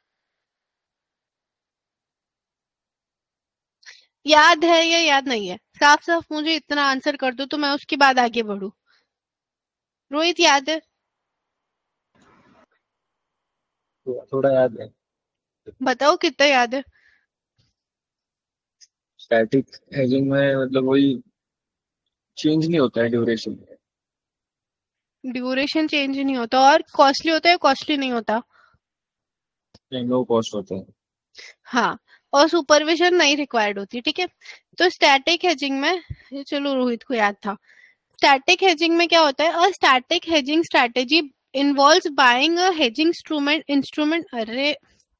याद है या याद नहीं है? साफ साफ मुझे इतना आंसर कर दो तो मैं उसके बाद आगे बढ़ू। रोहित, याद है? थोड़ा याद है। बताओ कितना याद है? स्टैटिक हेजिंग में मतलब वही चेंज नहीं होता है ड्यूरेशन। ड्यूरेशन चेंज नहीं होता, और कॉस्टली होता है, कॉस्टली नहीं होता। लो कॉस्ट होता है। हाँ, और सुपरविजन नहीं रिक्वायर्ड होती। ठीक है, तो स्टैटिक हेजिंग में, चलो रोहित को याद था, स्टैटिक हेजिंग में क्या होता है? A static hedging strategy involves buying a hedging instrument अरे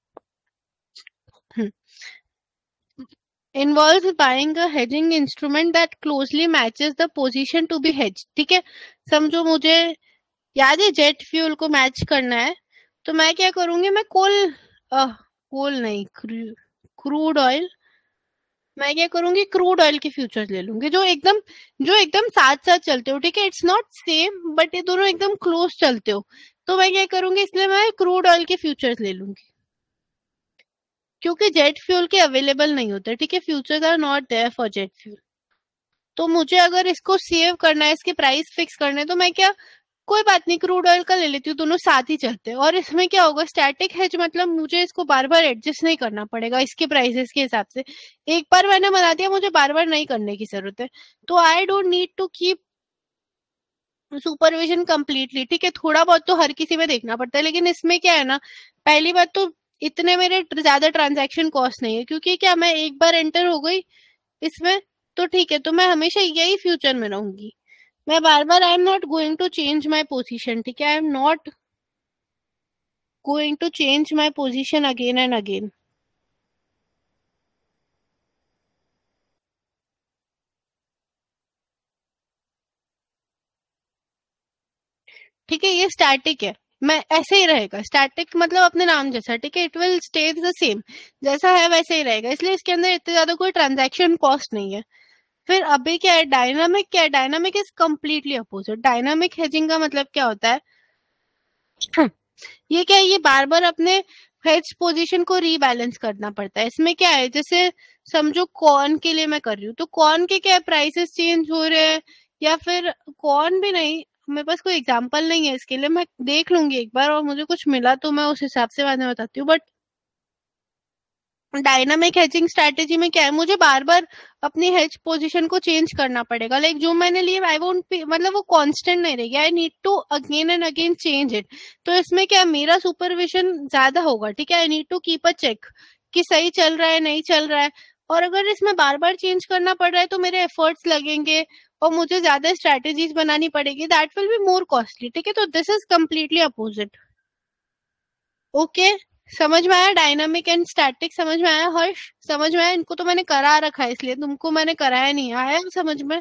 involves buying a hedging instrument that closely matches the position to be hedged। ठीक है, समझो मुझे याद है जेट फ्यूल को मैच करना है, तो मैं क्या करूंगी, मैं कोल नहीं, क्रूड ऑयल, मैं क्या करूंगी, क्रूड ऑयल के फ्यूचर्स ले लूंगी जो एकदम साथ साथ चलते हो। ठीक है, इट्स नॉट सेम बट ये दोनों एकदम क्लोज चलते हो, तो मैं क्या करूंगी, इसलिए मैं क्रूड ऑयल के फ्यूचर्स ले लूंगी, क्योंकि जेट फ्यूल के अवेलेबल नहीं होते। ठीक है, futures are not there for jet fuel. तो मुझे अगर इसको सेव करना है, इसके प्राइस फिक्स करने हैं, तो मैं क्या, कोई बात नहीं, क्रूड ऑयल का ले लेती हूँ, दोनों साथ ही चलते हैं। और इसमें क्या होगा, स्टैटिक हेज मतलब मुझे इसको बार बार एडजस्ट नहीं करना पड़ेगा इसके प्राइसेस के हिसाब से। एक बार मैंने बना दिया, मुझे बार बार नहीं करने की जरूरत है, तो I don't need to keep supervision completely. ठीक है, थोड़ा बहुत तो हर किसी में देखना पड़ता है, लेकिन इसमें क्या है ना, पहली बात तो इतने मेरे ज्यादा ट्रांजैक्शन कॉस्ट नहीं है, क्योंकि क्या, मैं एक बार एंटर हो गई इसमें तो ठीक है, तो मैं हमेशा यही फ्यूचर में रहूंगी। मैं बार बार I am not going to change my position. ठीक है, I am not going to change my position again and again. ठीक है, ये स्टैटिक है, मैं ऐसे ही रहेगा, स्टैटिक मतलब अपने नाम जैसा, ठीक है, it will stay the same, जैसा है वैसे ही रहेगा, इसलिए इसके अंदर इतने ज्यादा कोई ट्रांजैक्शन कॉस्ट नहीं है। फिर अभी क्या है, डायनामिक क्या है, dynamic is completely opposite. Dynamic hedging का मतलब क्या होता है, ये क्या है, ये बार बार अपने हेज पोजीशन को रीबैलेंस करना पड़ता है। इसमें क्या है, जैसे समझो कॉर्न के लिए मैं कर रही हूँ, तो कॉर्न के क्या प्राइसेस चेंज हो रहे हैं, या फिर कॉर्न भी नहीं, मेरे पास कोई एग्जांपल नहीं है इसके लिए, मैं देख लूंगी एक बार और मुझे कुछ मिला तो मैं उस हिसाब से बाद में बताती हूँ। बट डायनामिक हेजिंग स्ट्रैटेजी में क्या है, मुझे बार बार अपनी हेज पोजीशन को चेंज करना पड़ेगा, लाइक जो मैंने लिए आई वोंट, मतलब वो कांस्टेंट नहीं रहेगी, I need to again and again change it. तो इसमें क्या, मेरा सुपरविजन ज्यादा होगा, ठीक है, I need to keep a check कि सही चल रहा है नहीं चल रहा है, और अगर इसमें बार बार चेंज करना पड़ रहा है तो मेरे एफर्ट्स लगेंगे और मुझे ज्यादा स्ट्रैटेजीज बनानी पड़ेगी, that will be more costly, ठीक है। तो this is completely opposite. Okay, समझ में आया, डायनामिक एंड स्टैटिक समझ में आया हर्ष, समझ में आया, इनको तो मैंने करा रखा है इसलिए तुमको मैंने कराया नहीं, आया समझ में।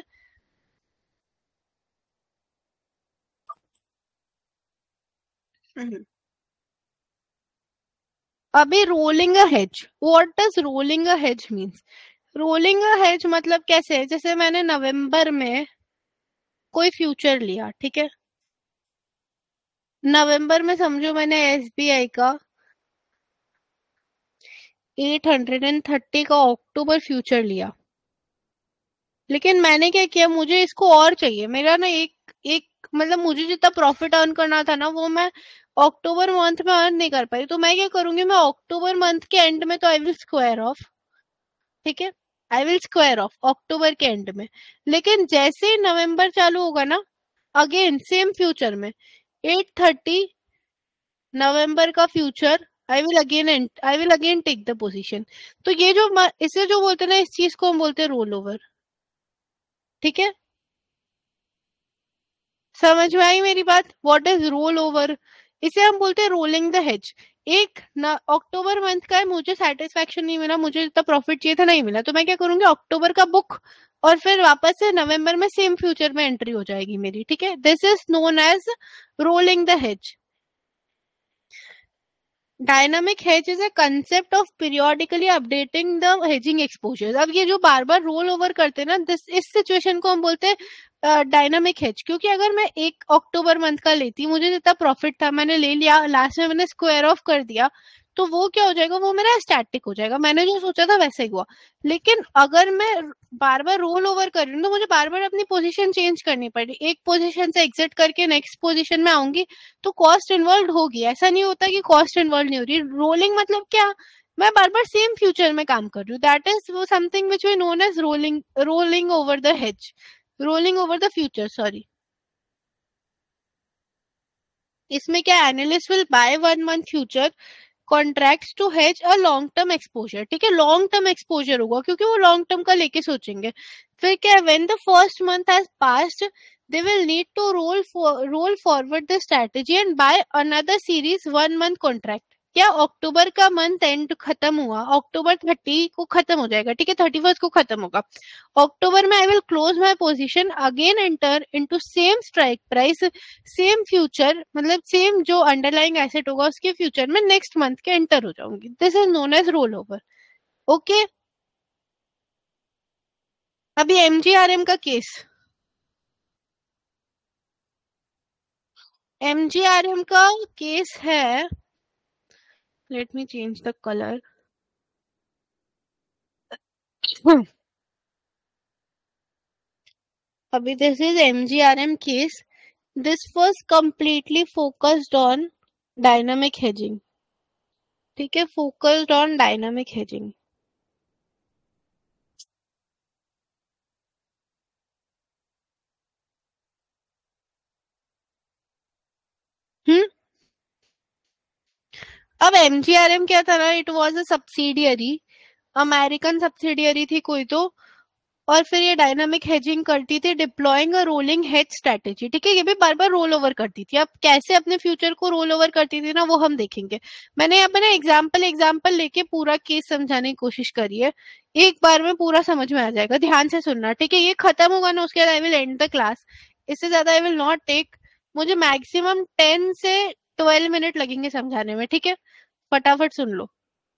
अभी rolling a hedge, what does rolling a hedge means, rolling a hedge मतलब कैसे है, जैसे मैंने नवंबर में कोई फ्यूचर लिया, ठीक है, नवंबर में समझो मैंने एसबीआई का 830 का अक्टूबर फ्यूचर लिया, लेकिन मैंने क्या किया, मुझे इसको और चाहिए, मेरा ना एक एक मतलब मुझे जितना प्रॉफिट अर्न करना था ना वो मैं अक्टूबर मंथ में अर्न नहीं कर पाई, तो मैं क्या करूंगी, मैं अक्टूबर मंथ के एंड में तो आई विल स्क्वायर ऑफ, ठीक है, I will square off October के एंड में, लेकिन जैसे ही नवंबर चालू होगा ना, अगेन सेम फ्यूचर में 830 नवंबर का future I will again take the position. तो ये जो इसे जो बोलते हैं ना, इस चीज को हम बोलते हैं रोल ओवर, ठीक है, समझ में आई मेरी बात, व्हाट इज रोल ओवर, इसे हम बोलते हैं रोलिंग द हेज। एक ना अक्टूबर मंथ का है, मुझे सेटिस्फेक्शन नहीं मिला, मुझे जितना प्रॉफिट चाहिए था नहीं मिला, तो मैं क्या करूंगी, अक्टूबर का बुक और फिर वापस से नवंबर में सेम फ्यूचर में एंट्री हो जाएगी मेरी, ठीक है, this is known as rolling the hedge. Dynamic hedge is a concept of periodically updating the hedging exposure. अब ये जो बार बार रोल ओवर करते हैं ना, इस सिचुएशन को हम बोलते हैं डायनामिक हेज, क्योंकि अगर मैं एक अक्टूबर मंथ का लेती, मुझे जितना प्रॉफिट था मैंने ले लिया, लास्ट में मैंने स्क्वायर ऑफ कर दिया, तो वो क्या हो जाएगा, वो मेरा स्टैटिक हो जाएगा, मैंने जो सोचा था वैसा ही हुआ। लेकिन अगर मैं बार बार रोल ओवर कर रही हूँ तो मुझे बार बार अपनी पोजीशन चेंज करनी पड़ी, एक पोजीशन से एग्जिट करके नेक्स्ट पोजीशन में आऊंगी, तो कॉस्ट इन्वॉल्व होगी, ऐसा नहीं होता कि कॉस्ट इन्वॉल्व नहीं हो रही। रोलिंग मतलब क्या, मैं बार बार सेम फ्यूचर में काम कर रही हूँ, दैट इज वो something which we known as rolling over the hedge, rolling over the future, sorry. इसमें क्या, analyst will buy 1 month future contracts to hedge a long term exposure, ठीक है, लॉन्ग टर्म एक्सपोजर होगा क्योंकि वो long term का लेके सोचेंगे। फिर क्या, when the first month has passed they will need to roll forward the strategy and buy another series 1 month contract. क्या, अक्टूबर का मंथ एंड खत्म हुआ, अक्टूबर 30 को खत्म हो जाएगा, ठीक है, 31 को खत्म होगा, अक्टूबर में I will close my position, again enter into same strike price, same future, मतलब सेम जो अंडरलाइंग एसेट होगा उसके फ्यूचर में नेक्स्ट मंथ के एंटर हो जाऊंगी, this is known as roll over. Okay, अभी एमजीआरएम का केस, एमजीआरएम का केस है, let me change the colour, अभी this is MGRM case, this was completely focused on dynamic hedging, ठीक है, focused on dynamic hedging। अब एमजीआरएम क्या था ना, it was a subsidiary, American subsidiary थी कोई तो, और फिर ये डायनामिक हेजिंग करती थी, deploying a rolling hedge strategy, ठीक है, ये भी बार बार रोल ओवर करती थी। अब कैसे अपने फ्यूचर को रोल ओवर करती थी ना, वो हम देखेंगे। मैंने यहाँ पे ना एग्जाम्पल लेके पूरा केस समझाने की कोशिश करी है, एक बार में पूरा समझ में आ जाएगा, ध्यान से सुनना, ठीक है, ये खत्म होगा ना उसके बाद I will end the class, इससे ज्यादा आई विल नॉट टेक, मुझे मैक्सिमम 10 से 12 मिनट लगेंगे समझाने में, ठीक है? फटाफट सुन लो।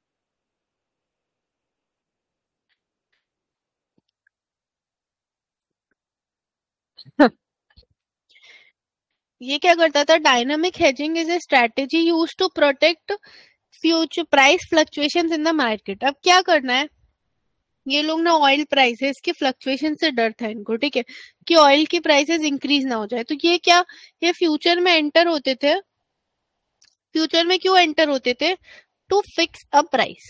ये क्या करता था, dynamic hedging is a strategy use to protect future price fluctuations in the market. अब क्या करना है, ये लोग ना ऑयल प्राइसेस की फ्लक्चुएशन से डर था इनको, ठीक है, कि ऑयल की प्राइसेस इंक्रीज ना हो जाए। तो ये क्या, ये फ्यूचर में एंटर होते थे। फ्यूचर में क्यों एंटर होते थे? टू फिक्स अ प्राइस,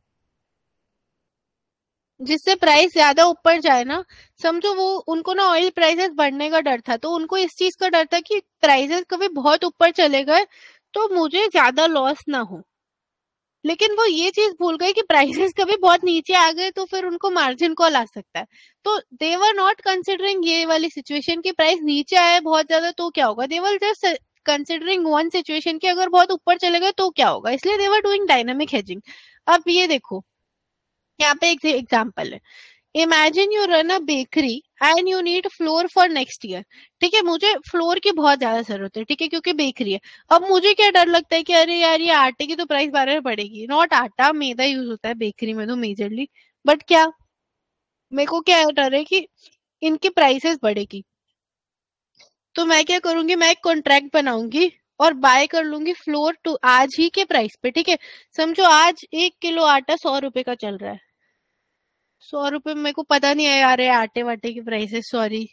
जिससे प्राइस ज्यादा ऊपर जाए ना। समझो वो उनको ना ऑयल प्राइसेस बढ़ने का डर था, तो उनको इस चीज का डर था कि प्राइसेस कभी बहुत ऊपर चले गए तो मुझे ज्यादा लॉस ना हो। लेकिन वो ये चीज भूल गए कि प्राइसेस कभी बहुत नीचे आ गए तो फिर उनको मार्जिन कॉल आ सकता है। तो दे वर नॉट कंसिडरिंग ये वाली सिचुएशन कि प्राइस नीचे आया बहुत ज्यादा तो क्या होगा। They were just considering one situation कि अगर बहुत ऊपर चले गए तो क्या होगा, इसलिए they were doing dynamic hedging. अब ये देखो, यहाँ पे एक एग्जाम्पल है। Imagine you run a bakery and you need flour for next year. ठीक है, मुझे फ्लोर की बहुत ज्यादा जरूरत है, ठीक है, क्योंकि बेकरी है। अब मुझे क्या डर लगता है कि अरे यार ये आटे की तो प्राइस बार बार बढ़ेगी। नॉट आटा, मैदा यूज होता है बेकरी में तो मेजरली, बट क्या मेरे को क्या डर है कि इनकी प्राइसेस बढ़ेगी। तो मैं क्या करूंगी, मैं एक कॉन्ट्रैक्ट बनाऊंगी और बाय कर लूंगी फ्लोर टू आज ही के प्राइस पे, ठीक है। समझो आज 1 किलो आटा 100 रुपए का चल रहा है। 100 रुपए मेरे को पता नहीं है यार ये आटे वाटे की प्राइसेस, सॉरी।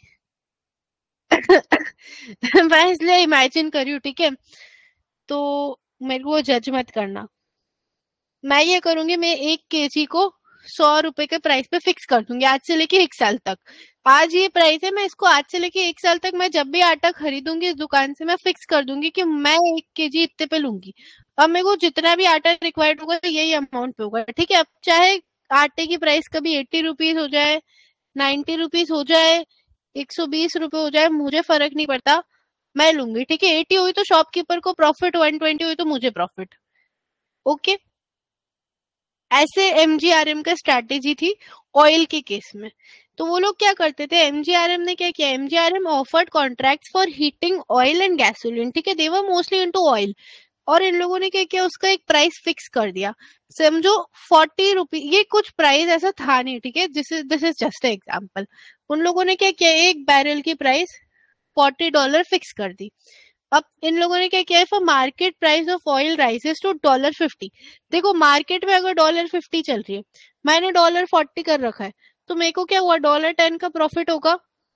मैं इसलिए इमेजिन कर रही हूँ, ठीक है। तो मेरे को जज मत करना। मैं ये करूंगी, मैं 1 kg को 100 रुपए के प्राइस पे फिक्स कर दूंगी आज से लेके 1 साल तक। आज ये प्राइस है, मैं इसको आज से लेके 1 साल तक मैं जब भी आटा खरीदूंगी इस दुकान से मैं फिक्स कर दूंगी कि मैं 1 kg इतने पे लूंगी। अब मेरे को जितना भी आटा रिक्वायर्ड होगा यही अमाउंट पे होगा, ठीक है। अब चाहे आटे की प्राइस कभी 80 रुपीज हो जाए, 90 रुपीज हो जाए, 120 रुपए हो जाए, मुझे फर्क नहीं पड़ता, मैं लूंगी, ठीक है। 80 हुई तो शॉपकीपर को प्रॉफिट, 120 हुई तो मुझे प्रॉफिट। ओके, ऐसे एमजीआरएम का स्ट्रैटेजी थी ऑयल के केस में। तो वो लोग क्या करते थे, एमजीआरएम ने क्या किया, MGRM offered contracts for heating oil and gasoline, ठीक है। They were mostly into oil. और इन लोगों ने क्या किया, उसका एक प्राइस फिक्स कर दिया। समझो 40 रुपी, ये कुछ प्राइस ऐसा था नहीं, ठीक है, दिस इज जस्ट एग्जाम्पल। उन लोगों ने क्या किया, एक बैरल की प्राइस $40 फिक्स कर दी। अब इन लोगों ने क्या किया, for market price of oil rises to $50। देखो मार्केट में अगर $50 चल रही है, मैंने $40 कर रखा है, तो मेरे को क्या हुआ, $10 का प्रॉफिट होगा।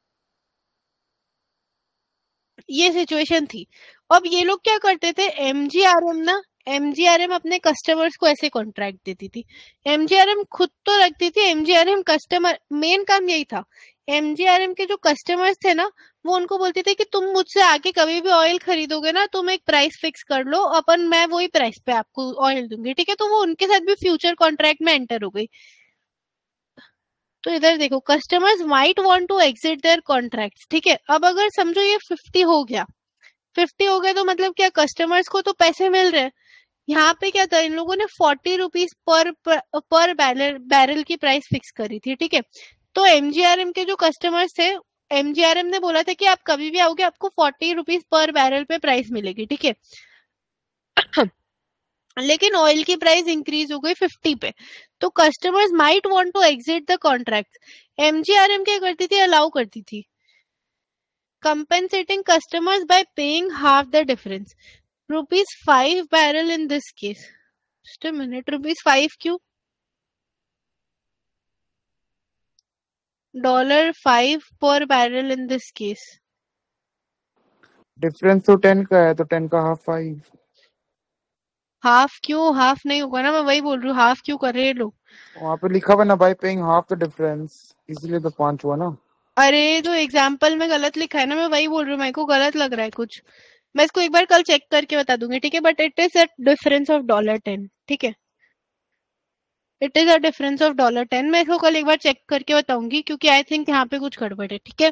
ये सिचुएशन थी। अब ये लोग क्या करते थे, एमजीआरएम ना, एमजीआरएम अपने कस्टमर्स को ऐसे कॉन्ट्रैक्ट देती थी। एमजीआरएम खुद तो रखती थी, एमजीआरएम कस्टमर, मेन काम यही था। एमजीआरएम के जो कस्टमर्स थे ना, वो उनको बोलते थे कि तुम मुझसे आके कभी भी ऑयल खरीदोगे ना, तुम एक प्राइस फिक्स कर लो, अपन मैं वही प्राइस पे आपको ऑयल दूंगी, ठीक है। तो वो उनके साथ भी फ्यूचर कॉन्ट्रैक्ट में एंटर हो गई। तो इधर देखो, customers might want to exit their contracts, ठीक है। अब अगर समझो ये 50 हो गया, 50 हो गए तो मतलब क्या, कस्टमर्स को तो पैसे मिल रहे हैं। यहाँ पे क्या था, इन लोगों ने 40 रुपीज पर बैरल की प्राइस फिक्स करी थी, ठीक है। तो एमजीआरएम के जो कस्टमर्स थे, एमजीआरएम ने बोला था कि आप कभी भी आओगे आपको 40 रुपीज पर बैरल पे प्राइस मिलेगी, ठीक है। लेकिन ऑयल की प्राइस इंक्रीज हो गई 50 पे, तो customers might want to exit the contract. MGRM क्या करती थी, अलाउ करती थी, compensating customers by paying half the difference. ₹5 barrel in this case. Just a minute, ₹5 क्यों? $5 per barrel in this case. Difference तो 10 का है, तो 10 का हाफ 5। हाफ क्यों, हाफ नहीं होगा ना, मैं वही बोल रही हूँ, हाफ क्यों कर रहे हैं लोग। वहाँ पे लिखा हुआ ना, by paying half the difference, इसलिए तो 5 हुआ ना। अरे तो एग्जाम्पल में गलत लिखा है ना, मैं वही बोल रही हूँ, मेरे को गलत लग रहा है कुछ। मैं इसको एक बार कल चेक करके बता दूंगी, ठीक है। But it is a difference of $10, ठीक है। It is a difference of $10। मैं इसको कल एक बार चेक करके बताऊंगी, क्योंकि आई थिंक यहाँ पे कुछ गड़बड़ है, ठीक है।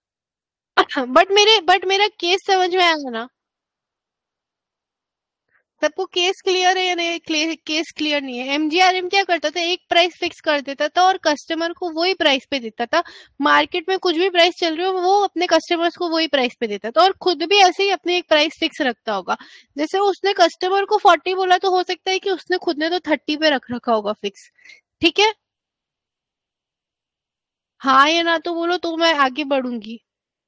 बट मेरा केस समझ में आया ना। सबको केस क्लियर है या नहीं? केस क्लियर नहीं है। एमजीआरएम क्या करता था, एक प्राइस फिक्स कर देता था और कस्टमर को वही प्राइस पे देता था। मार्केट में कुछ भी प्राइस चल रही हो वो अपने कस्टमर्स को वही प्राइस पे देता था और खुद भी ऐसे ही अपनी एक प्राइस फिक्स रखता होगा। जैसे उसने कस्टमर को 40 बोला तो हो सकता है कि उसने खुद ने तो 30 पे रख रखा होगा फिक्स। ठीक है, हाँ या ना तो बोलो तो मैं आगे बढ़ूंगी।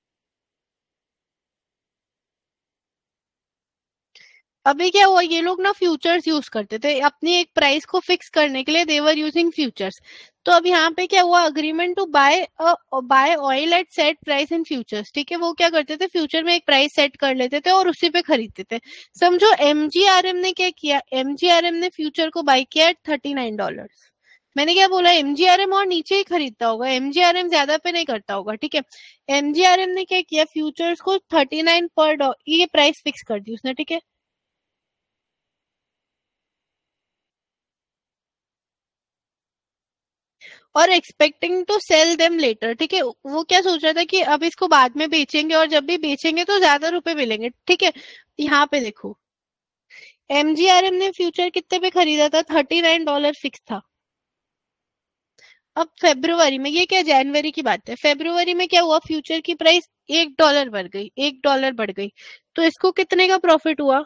अभी क्या हुआ, ये लोग ना फ्यूचर्स यूज करते थे अपनी एक प्राइस को फिक्स करने के लिए, देवर यूजिंग फ्यूचर्स। तो अब यहाँ पे क्या हुआ, agreement to buy oil at set price in futures. ठीक है, वो क्या करते थे, फ्यूचर में एक प्राइस सेट कर लेते थे और उसी पे खरीदते थे। समझो एमजीआरएम ने क्या किया, एमजीआरएम ने फ्यूचर को बाय किया एट $39। मैंने क्या बोला, एमजीआरएम और नीचे ही खरीदता होगा, एमजीआरएम ज्यादा पे नहीं करता होगा। ठीक है, एमजीआरएम ने क्या किया, फ्यूचर्स को 39 पर ये प्राइस फिक्स कर दी उसने। ठीक है, और expecting to sell them later. ठीक है, वो क्या सोच रहा था कि अब इसको बाद में बेचेंगे और जब भी बेचेंगे तो ज्यादा रुपए मिलेंगे। ठीक है, यहाँ पे देखो एमजीआरएम ने फ्यूचर कितने पे खरीदा था, $39 फिक्स था। अब फेब्रुवरी में, ये क्या जनवरी की बात है, फेब्रुवरी में क्या हुआ, फ्यूचर की प्राइस $1 बढ़ गई, $1 बढ़ गई। तो इसको कितने का प्रॉफिट हुआ,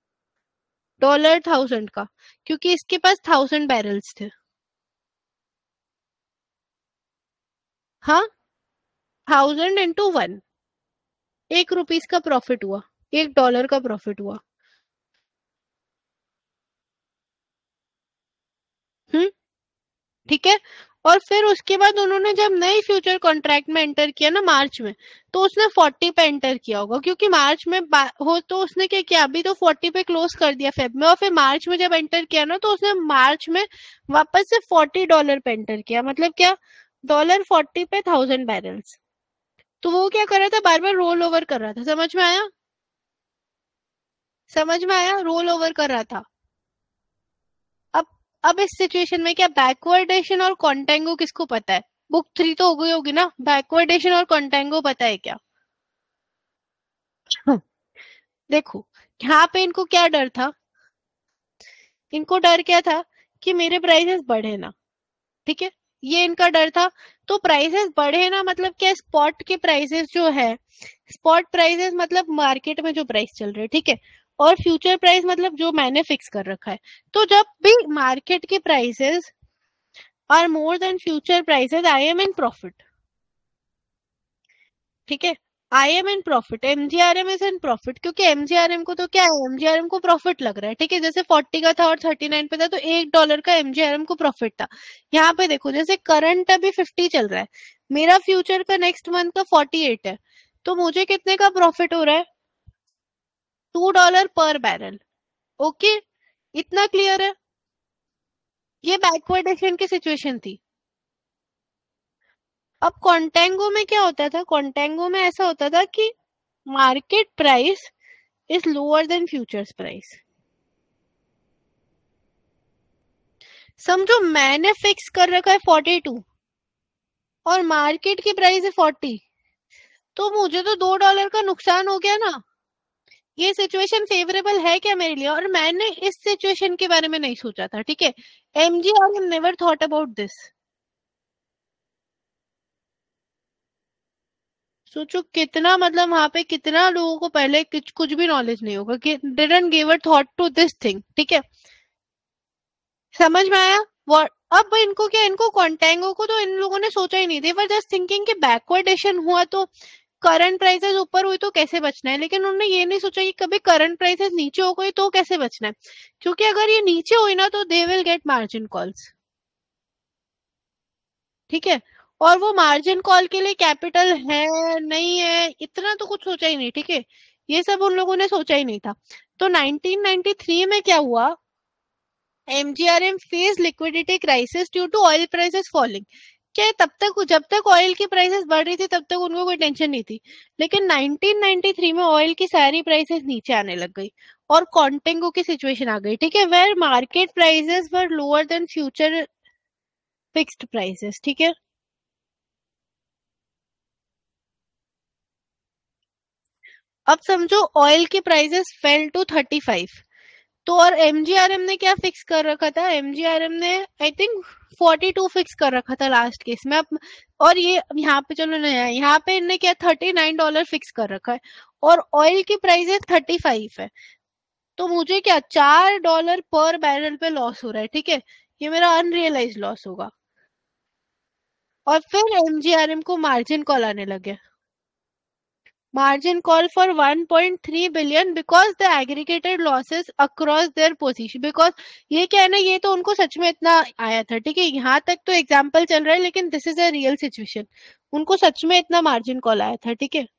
$1000 का, क्योंकि इसके पास 1000 बैरल्स थे। हाँ, 1000 × 1, ₹1 का प्रॉफिट हुआ, $1 का प्रॉफिट हुआ। हम्म, ठीक है। और फिर उसके बाद उन्होंने जब नए फ्यूचर कॉन्ट्रैक्ट में एंटर किया ना मार्च में, तो उसने 40 पे एंटर किया होगा, क्योंकि मार्च में हो तो उसने क्या किया, अभी तो 40 पे क्लोज कर दिया फेब में, और फिर मार्च में जब एंटर किया ना तो उसने मार्च में वापस से $40 पे एंटर किया। मतलब क्या, $40 पे 1000 बैरल्स। तो वो क्या कर रहा था, बार बार रोल ओवर कर रहा था। समझ में आया, समझ में आया, रोल ओवर कर रहा था। अब अब इस सिचुएशन में क्या बैकवर्डेशन और कॉन्टेंगो किसको पता है, बुक 3 तो हो गई होगी ना, बैकवर्डेशन और कॉन्टेंगो पता है क्या? देखो यहाँ पे इनको क्या डर था, इनको डर क्या था कि मेरे प्राइसेस बढ़े ना। ठीक है, ये इनका डर था। तो प्राइसेस बढ़े ना मतलब क्या, स्पॉट के प्राइसेस जो है, स्पॉट प्राइसेस मतलब मार्केट में जो प्राइस चल रहे हैं। ठीक है, और फ्यूचर प्राइस मतलब जो मैंने फिक्स कर रखा है। तो जब भी मार्केट के prices are more than future prices, I am in profit. ठीक है, I am in profit, MGRM is in profit, क्योंकि एमजीआरएम को तो क्या है, एमजीआरएम को प्रॉफिट लग रहा है। ठीक है, जैसे 40 का था और 39 पे था तो $1 का एमजीआरएम को प्रॉफिट था। यहाँ पे देखो जैसे करंट अभी 50 चल रहा है, मेरा फ्यूचर का नेक्स्ट मंथ का 48 है, तो मुझे कितने का प्रॉफिट हो रहा है, $2 पर बैरल। ओके, इतना क्लियर है, ये बैकवर्डेशन की सिचुएशन थी। अब कॉन्टेंगो में क्या होता था, कॉन्टेंगो में ऐसा होता था कि market price is lower than futures price. समझो मैंने फिक्स कर रखा है 42 और मार्केट की प्राइस है 40, तो मुझे तो $2 का नुकसान हो गया ना। ये सिचुएशन फेवरेबल है क्या मेरे लिए, और मैंने इस सिचुएशन के बारे में नहीं सोचा था। ठीक है, MGRM never thought about this. सोचो कितना, मतलब वहां पे कितना लोगों को पहले कुछ भी नॉलेज नहीं होगा, कि didn't give a thought to this thing. ठीक है, समझ में आया। What? अब इनको क्या, इनको कॉन्टेंगो को तो इन लोगों ने सोचा ही नहीं, देवर जस्ट थिंकिंग कि बैकवर्डेशन हुआ तो करंट प्राइसेस ऊपर हुई तो कैसे बचना है, लेकिन उन्होंने ये नहीं सोचा कि कभी करंट प्राइसेस नीचे हो गई तो कैसे बचना है, क्योंकि अगर ये नीचे हुई ना तो they will get margin calls. ठीक है, और वो मार्जिन कॉल के लिए कैपिटल है नहीं है इतना तो कुछ सोचा ही नहीं। ठीक है, ये सब उन लोगों ने सोचा ही नहीं था। तो 1993 में क्या हुआ, MGRM face liquidity crisis due to oil prices falling. क्या तब तक, जब तक ऑयल की प्राइसेस बढ़ रही थी तब तक उनको कोई टेंशन नहीं थी, लेकिन 1993 में ऑयल की सारी प्राइसेस नीचे आने लग गई और कॉन्टेंगो की सिचुएशन आ गई। ठीक है, where market prices were lower than future fixed prices. ठीक है, अब समझो ऑयल की प्राइसेस फेल टू 35, तो और एमजीआरएम ने क्या फिक्स कर रखा था, एमजीआरएम ने आई थिंक 42 फिक्स कर रखा था लास्ट केस में। अब और ये यहाँ पे चलो नया, यहाँ पे इनने क्या $39 फिक्स कर रखा है और ऑयल की प्राइस है 35 है। तो मुझे क्या $4 पर बैरल पे लॉस हो रहा है, ठीक है, ये मेरा अनरियलाइज लॉस होगा। और फिर एमजीआरएम को मार्जिन कॉल आने लगे, margin call for 1.3 billion because the aggregated losses across their position, because ये क्या है ना, ये तो उनको सच में इतना आया था, ठीक है, यहाँ तक तो एग्जाम्पल चल रहा है, लेकिन this is a real situation, उनको सच में इतना मार्जिन कॉल आया था, ठीक है।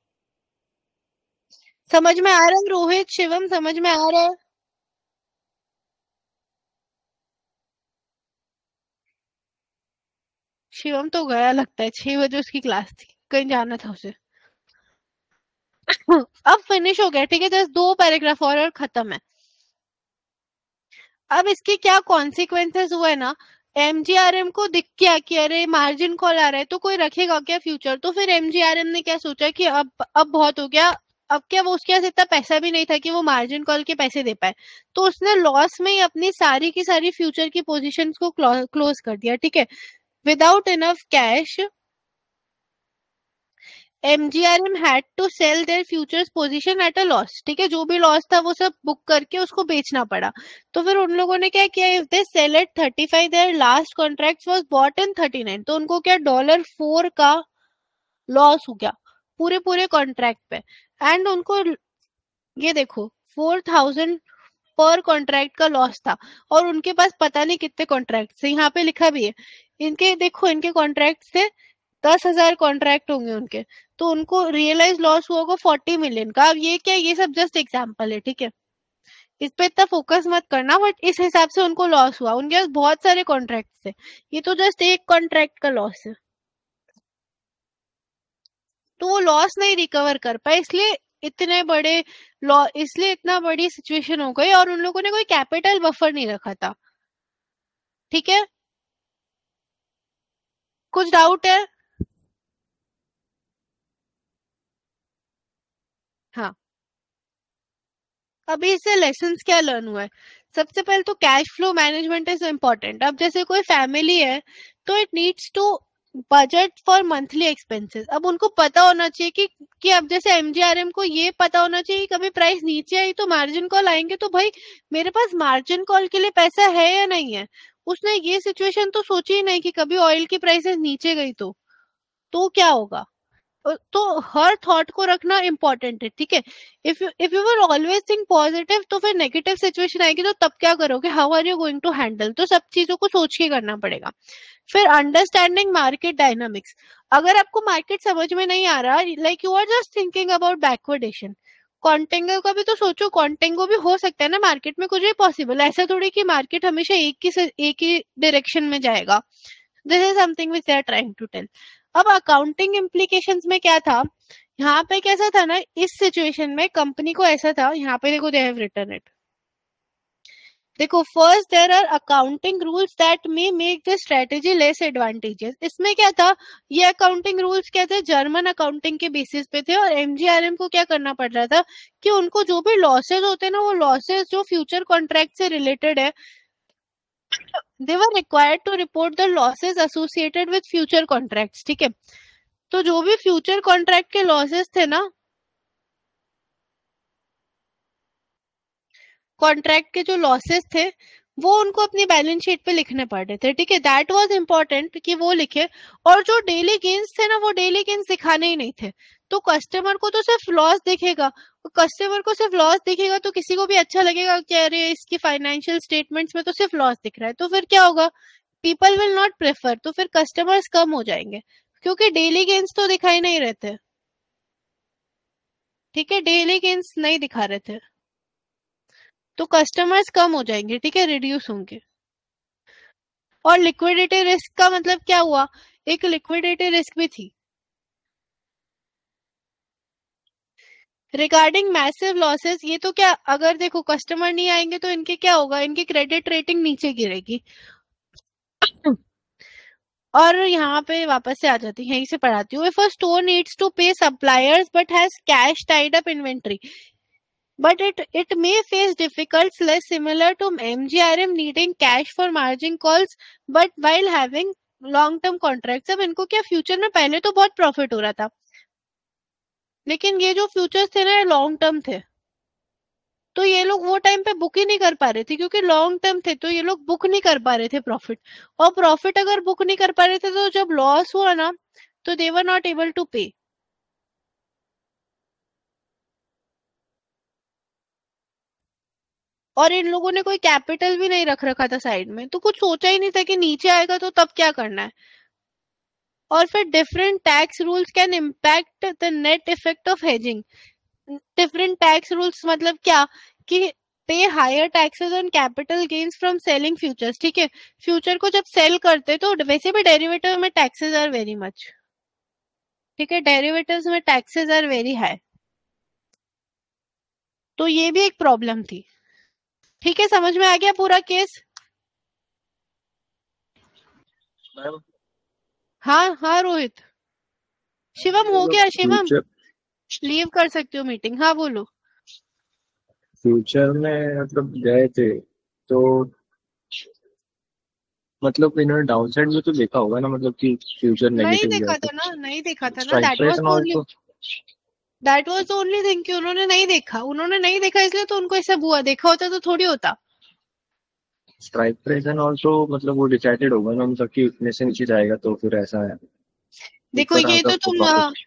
समझ में आ रहा है रोहित, शिवम, समझ में आ रहा है? शिवम तो गया लगता है, 6 बजे उसकी क्लास थी, कहीं जाना था उसे। अब फिनिश हो गया, ठीक है, जस्ट 2 पैराग्राफ और खत्म है। अब इसके क्या कॉन्सिक्वेंसेस हुए ना, एमजीआरएम को दिख गया कि अरे मार्जिन कॉल आ रहा है तो कोई रखेगा क्या फ्यूचर, तो फिर एमजीआरएम ने क्या सोचा कि अब बहुत हो गया, अब क्या वो उसके पास इतना पैसा भी नहीं था कि वो मार्जिन कॉल के पैसे दे पाए, तो उसने लॉस में ही अपनी सारी की सारी फ्यूचर की पोजीशंस को क्लोज कर दिया, ठीक है, without enough cash. MGRM had to sell their futures position at a loss, ठीक है, जो भी लॉस था वो सब बुक करके उसको बेचना पड़ा। तो फिर उन लोगों ने क्या किया, if they sell at 35 their last contract was bought in 39, तो उनको क्या $4 का लॉस हो गया पूरे पूरे कॉन्ट्रैक्ट पे। एंड उनको ये देखो 4000 पर कॉन्ट्रैक्ट का लॉस था और उनके पास पता नहीं कितने कॉन्ट्रैक्ट थे, यहाँ पे लिखा भी है, इनके देखो इनके कॉन्ट्रैक्ट थे 10,000 कॉन्ट्रैक्ट होंगे उनके, तो उनको रियलाइज लॉस हुआ होगा 40 मिलियन का। अब ये क्या, ये सब जस्ट एग्जांपल है, ठीक है, इस पे इतना फोकस मत करना, बट इस हिसाब से उनको लॉस हुआ, उनके पास बहुत सारे कॉन्ट्रैक्ट थे, ये तो जस्ट एक कॉन्ट्रैक्ट का लॉस है, तो वो लॉस नहीं रिकवर कर पाए, इसलिए इतने बड़े इसलिए इतना बड़ी सिचुएशन हो गई, और उन लोगों ने कोई कैपिटल बफर नहीं रखा था, ठीक है। कुछ डाउट है? हाँ, अभी इससे लेसन्स क्या लर्न हुआ है, सबसे पहले तो cash flow management is important. अब जैसे कोई फैमिली है तो it needs to budget for monthly expenses, अब उनको पता होना चाहिए कि अब जैसे एमजीआरएम को ये पता होना चाहिए कि कभी प्राइस नीचे आई तो मार्जिन कॉल आएंगे, तो भाई मेरे पास मार्जिन कॉल के लिए पैसा है या नहीं है। उसने ये सिचुएशन तो सोची ही नहीं कि कभी ऑयल की प्राइसेस नीचे गई तो क्या होगा, तो हर थॉट को रखना इम्पोर्टेंट है, ठीक है। If you will always think positive, तो फिर नेगेटिव सिचुएशन आएगी तो तब क्या करोगे, how are you going to handle, तो सब चीजों को सोच के करना पड़ेगा। फिर अंडरस्टैंडिंग मार्केट डायनामिक्स, अगर आपको मार्केट समझ में नहीं आ रहा, like you are just thinking about backwardation, contango का भी तो सोचो, कॉन्टेंगो भी हो सकता है ना मार्केट में, कुछ भी पॉसिबल, ऐसा थोड़ी कि मार्केट हमेशा एक ही डायरेक्शन में जाएगा। This is something which they are trying to tell. अब अकाउंटिंग इम्प्लीकेशंस में क्या था, यहाँ पे कैसा था ना, इस सिचुएशन में कंपनी को ऐसा था, यहाँ पे देखो दे हैव रिटन इट, देखो first there are accounting rules that may make the strategy less advantages. इसमें क्या था, ये अकाउंटिंग रूल्स क्या थे, जर्मन अकाउंटिंग के बेसिस पे थे, और एमजीआरएम को क्या करना पड़ रहा था कि उनको जो भी लॉसेस होते हैं ना, वो लॉसेस जो फ्यूचर कॉन्ट्रैक्ट से रिलेटेड है, they were required to report the losses associated with future contracts, ठीक है। तो जो भी फ्यूचर कॉन्ट्रैक्ट के लॉसेस थे ना, कॉन्ट्रैक्ट के जो लॉसेस थे वो उनको अपनी बैलेंस शीट पे लिखने पड़ रहे थे, ठीक है, दैट वाज इम्पोर्टेंट कि वो लिखे। और जो डेली गेन्स थे ना, वो डेली गेन्स दिखाने ही नहीं थे, तो कस्टमर को तो सिर्फ लॉस दिखेगा, कस्टमर को सिर्फ लॉस दिखेगा तो किसी को भी अच्छा लगेगा कि अरे इसकी फाइनेंशियल स्टेटमेंट्स में तो सिर्फ लॉस दिख रहा है, तो फिर क्या होगा, पीपल विल नॉट प्रेफर, तो फिर कस्टमर्स कम हो जाएंगे, क्योंकि डेली गेन्स तो दिखाई नहीं रहते, ठीक है, डेली गेन्स नहीं दिखा रहे थे, तो कस्टमर्स कम हो जाएंगे, ठीक है, रिड्यूस होंगे। और लिक्विडिटी रिस्क का मतलब क्या हुआ, एक लिक्विडिटी रिस्क भी थी रिगार्डिंग मैसिव लॉसेस। ये तो क्या, अगर देखो कस्टमर नहीं आएंगे तो इनके क्या होगा, इनकी क्रेडिट रेटिंग नीचे गिरेगी। और यहाँ पे वापस से आ जाती है, यहीं से पढ़ाती हूँ। If a store needs to pay suppliers but has cash tied up inventory, but it may face difficulties less similar to MGRM needing cash for margin calls, but while having long term contracts. अब इनको क्या future में पहले तो बहुत profit हो रहा था, लेकिन ये जो फ्यूचर्स थे ना लॉन्ग टर्म थे, तो ये लोग वो टाइम पे बुक ही नहीं कर पा रहे थे क्योंकि लॉन्ग टर्म थे, तो ये लोग बुक नहीं कर पा रहे थे प्रॉफिट। और प्रॉफिट अगर बुक नहीं कर पा रहे थे तो जब लॉस हुआ ना तो they were not able to pay. और इन लोगों ने कोई कैपिटल भी नहीं रख रखा था साइड में, तो कुछ सोचा ही नहीं था कि नीचे आएगा तो तब क्या करना है। और फिर different tax rules can impact the net effect of hedging. Different tax rules मतलब क्या कि pay higher taxes on capital gains from selling futures. ठीक है, फ्यूचर को जब सेल करते तो वैसे भी डेरिवेटिव में टैक्सेस आर वेरी मच, ठीक है, डेरिवेटिव्स में टैक्सेस आर वेरी हाई, तो ये भी एक प्रॉब्लम थी। ठीक है, समझ में आ गया पूरा केस? हाँ हाँ रोहित। शिवम हो गया? शिवम लीव कर सकते हो मीटिंग। हाँ बोलो। फ्यूचर में मतलब गए थे तो मतलब इन्होंने डाउन साइड में तो देखा होगा ना, मतलब कि फ्यूचर नहीं नेगेटिव देखा गया था ना, नहीं देखा था ना। Strike price and also that was the only thing कि उन्होंने नहीं देखा, उन्होंने नहीं देखा इसलिए तो उनको ऐसा हुआ। देखा होता तो थोड़ी होता। स्ट्राइक प्राइस एंड ऑल्सो मतलब वो डिसाइडेड होगा ना मतलब कि इतने से नीचे जाएगा तो फिर ऐसा है। देखो ये तो तुम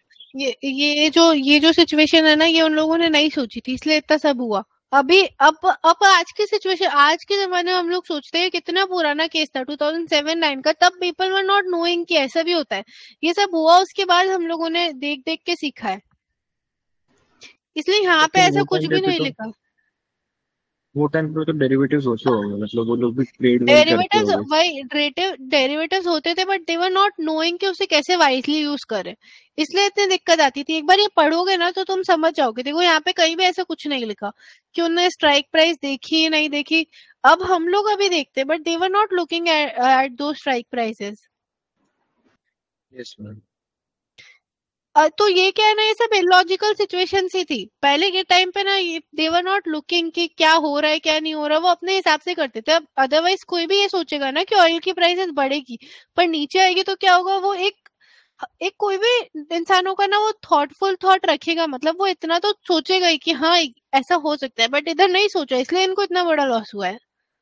ये जो सिचुएशन है ना ये उन लोगों ने नहीं सोची थी, इसलिए इतना सब हुआ। अभी अब आज की सिचुएशन, आज के जमाने में हम लोग सोचते हैं कितना पुराना केस था 2007-9 का, तब पीपल वर नॉट नोइंग कि ऐसा भी होता है। ये सब हुआ उसके बाद हम लोगों ने देख देख के सीखा है, इसलिए यहाँ पे ऐसा कुछ भी नहीं लिखा। वो टाइम पे तो डेरिवेटिव्स होते होंगे, मतलब वो लोग भी ट्रेड करते डेरिवेटिव्स होंगे। भाई डेरिवेटिव्स होते थे but they were not knowing कि उसे कैसे वाइजली यूज करें, इसलिए इतनी दिक्कत आती थी। एक बार ये पढ़ोगे ना तो तुम समझ जाओगे। देखो यहाँ पे कहीं भी ऐसा कुछ नहीं लिखा कि उन्होंने स्ट्राइक प्राइस देखी नहीं देखी। अब हम लोग अभी देखते but they were not looking at दो स्ट्राइक प्राइसेस। Yes ma'am. तो ये क्या है ना, ये सब इलॉजिकल सिचुएशन सी थी पहले के टाइम पे ना। ये दे वर नॉट लुकिंग कि क्या हो रहा है क्या नहीं हो रहा, वो अपने हिसाब से करते थे। अब अदरवाइज कोई भी ये सोचेगा ना कि ऑयल की प्राइसेस बढ़ेगी पर नीचे आएगी तो क्या होगा, वो एक कोई भी इंसान होगा ना वो थॉटफुल थॉट रखेगा, मतलब वो इतना तो सोचेगा ही कि हाँ ऐसा हो सकता है, बट इधर नहीं सोचा इसलिए इनको इतना बड़ा लॉस हुआ है।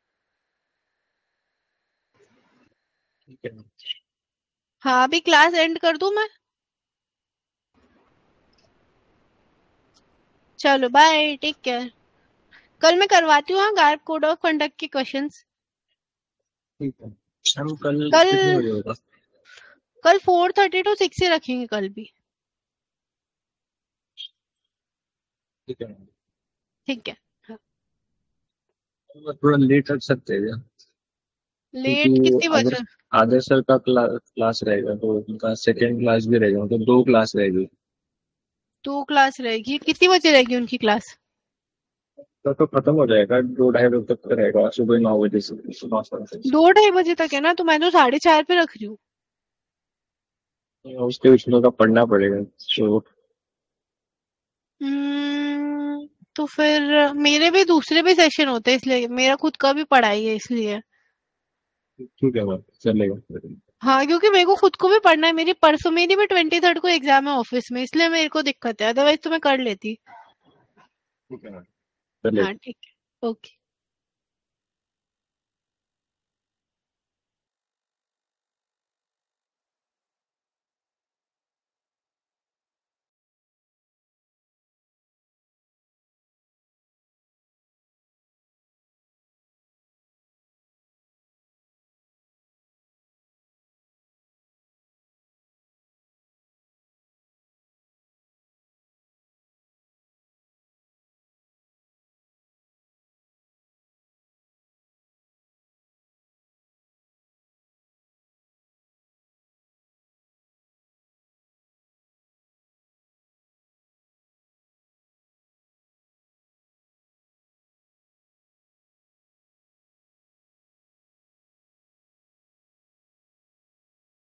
ठीक है। हाँ अभी क्लास एंड कर दूं मैं? चलो बाय, टेक केयर। कल मैं करवाती हूँ गार्ब कोड ऑफ कंडक्ट के क्वेश्चंस। ठीक है, हम कल कल कितने बजे होगा? कल 4:30 to 6 ही रखेंगे कल भी। ठीक है, ठीक है, थोड़ा लेट रख सकते हैं क्या? लेट कितनी बजे? आदर्श सर का क्लास रहेगा तो उनका सेकेंड क्लास भी रहेगा, मतलब 2 क्लास रहेगी। 2 क्लास रहेगी, कितनी बजे रहेगी उनकी क्लास? तो खत्म हो जाएगा 2-2:30 बजे तक रहेगा, सुबह 9 बजे से 2-2:30 बजे तक है ना, तो मैं तो 4:30 पे रख रही हूँ। उसके बीच में का पढ़ना पड़ेगा तो तो फिर मेरे भी दूसरे भी सेशन होते हैं, इसलिए मेरा खुद का भी पढ़ाई है इसलिए। ठीक है मैम, चलेगा। हाँ क्योंकि मेरे को खुद को भी पढ़ना है। मेरी परसों मेरी भी 23rd को एग्जाम है ऑफिस में, इसलिए मेरे को दिक्कत है, अदरवाइज तो मैं कर लेती। ठीक है मैम, चलेगा। हाँ ठीक है, ओके।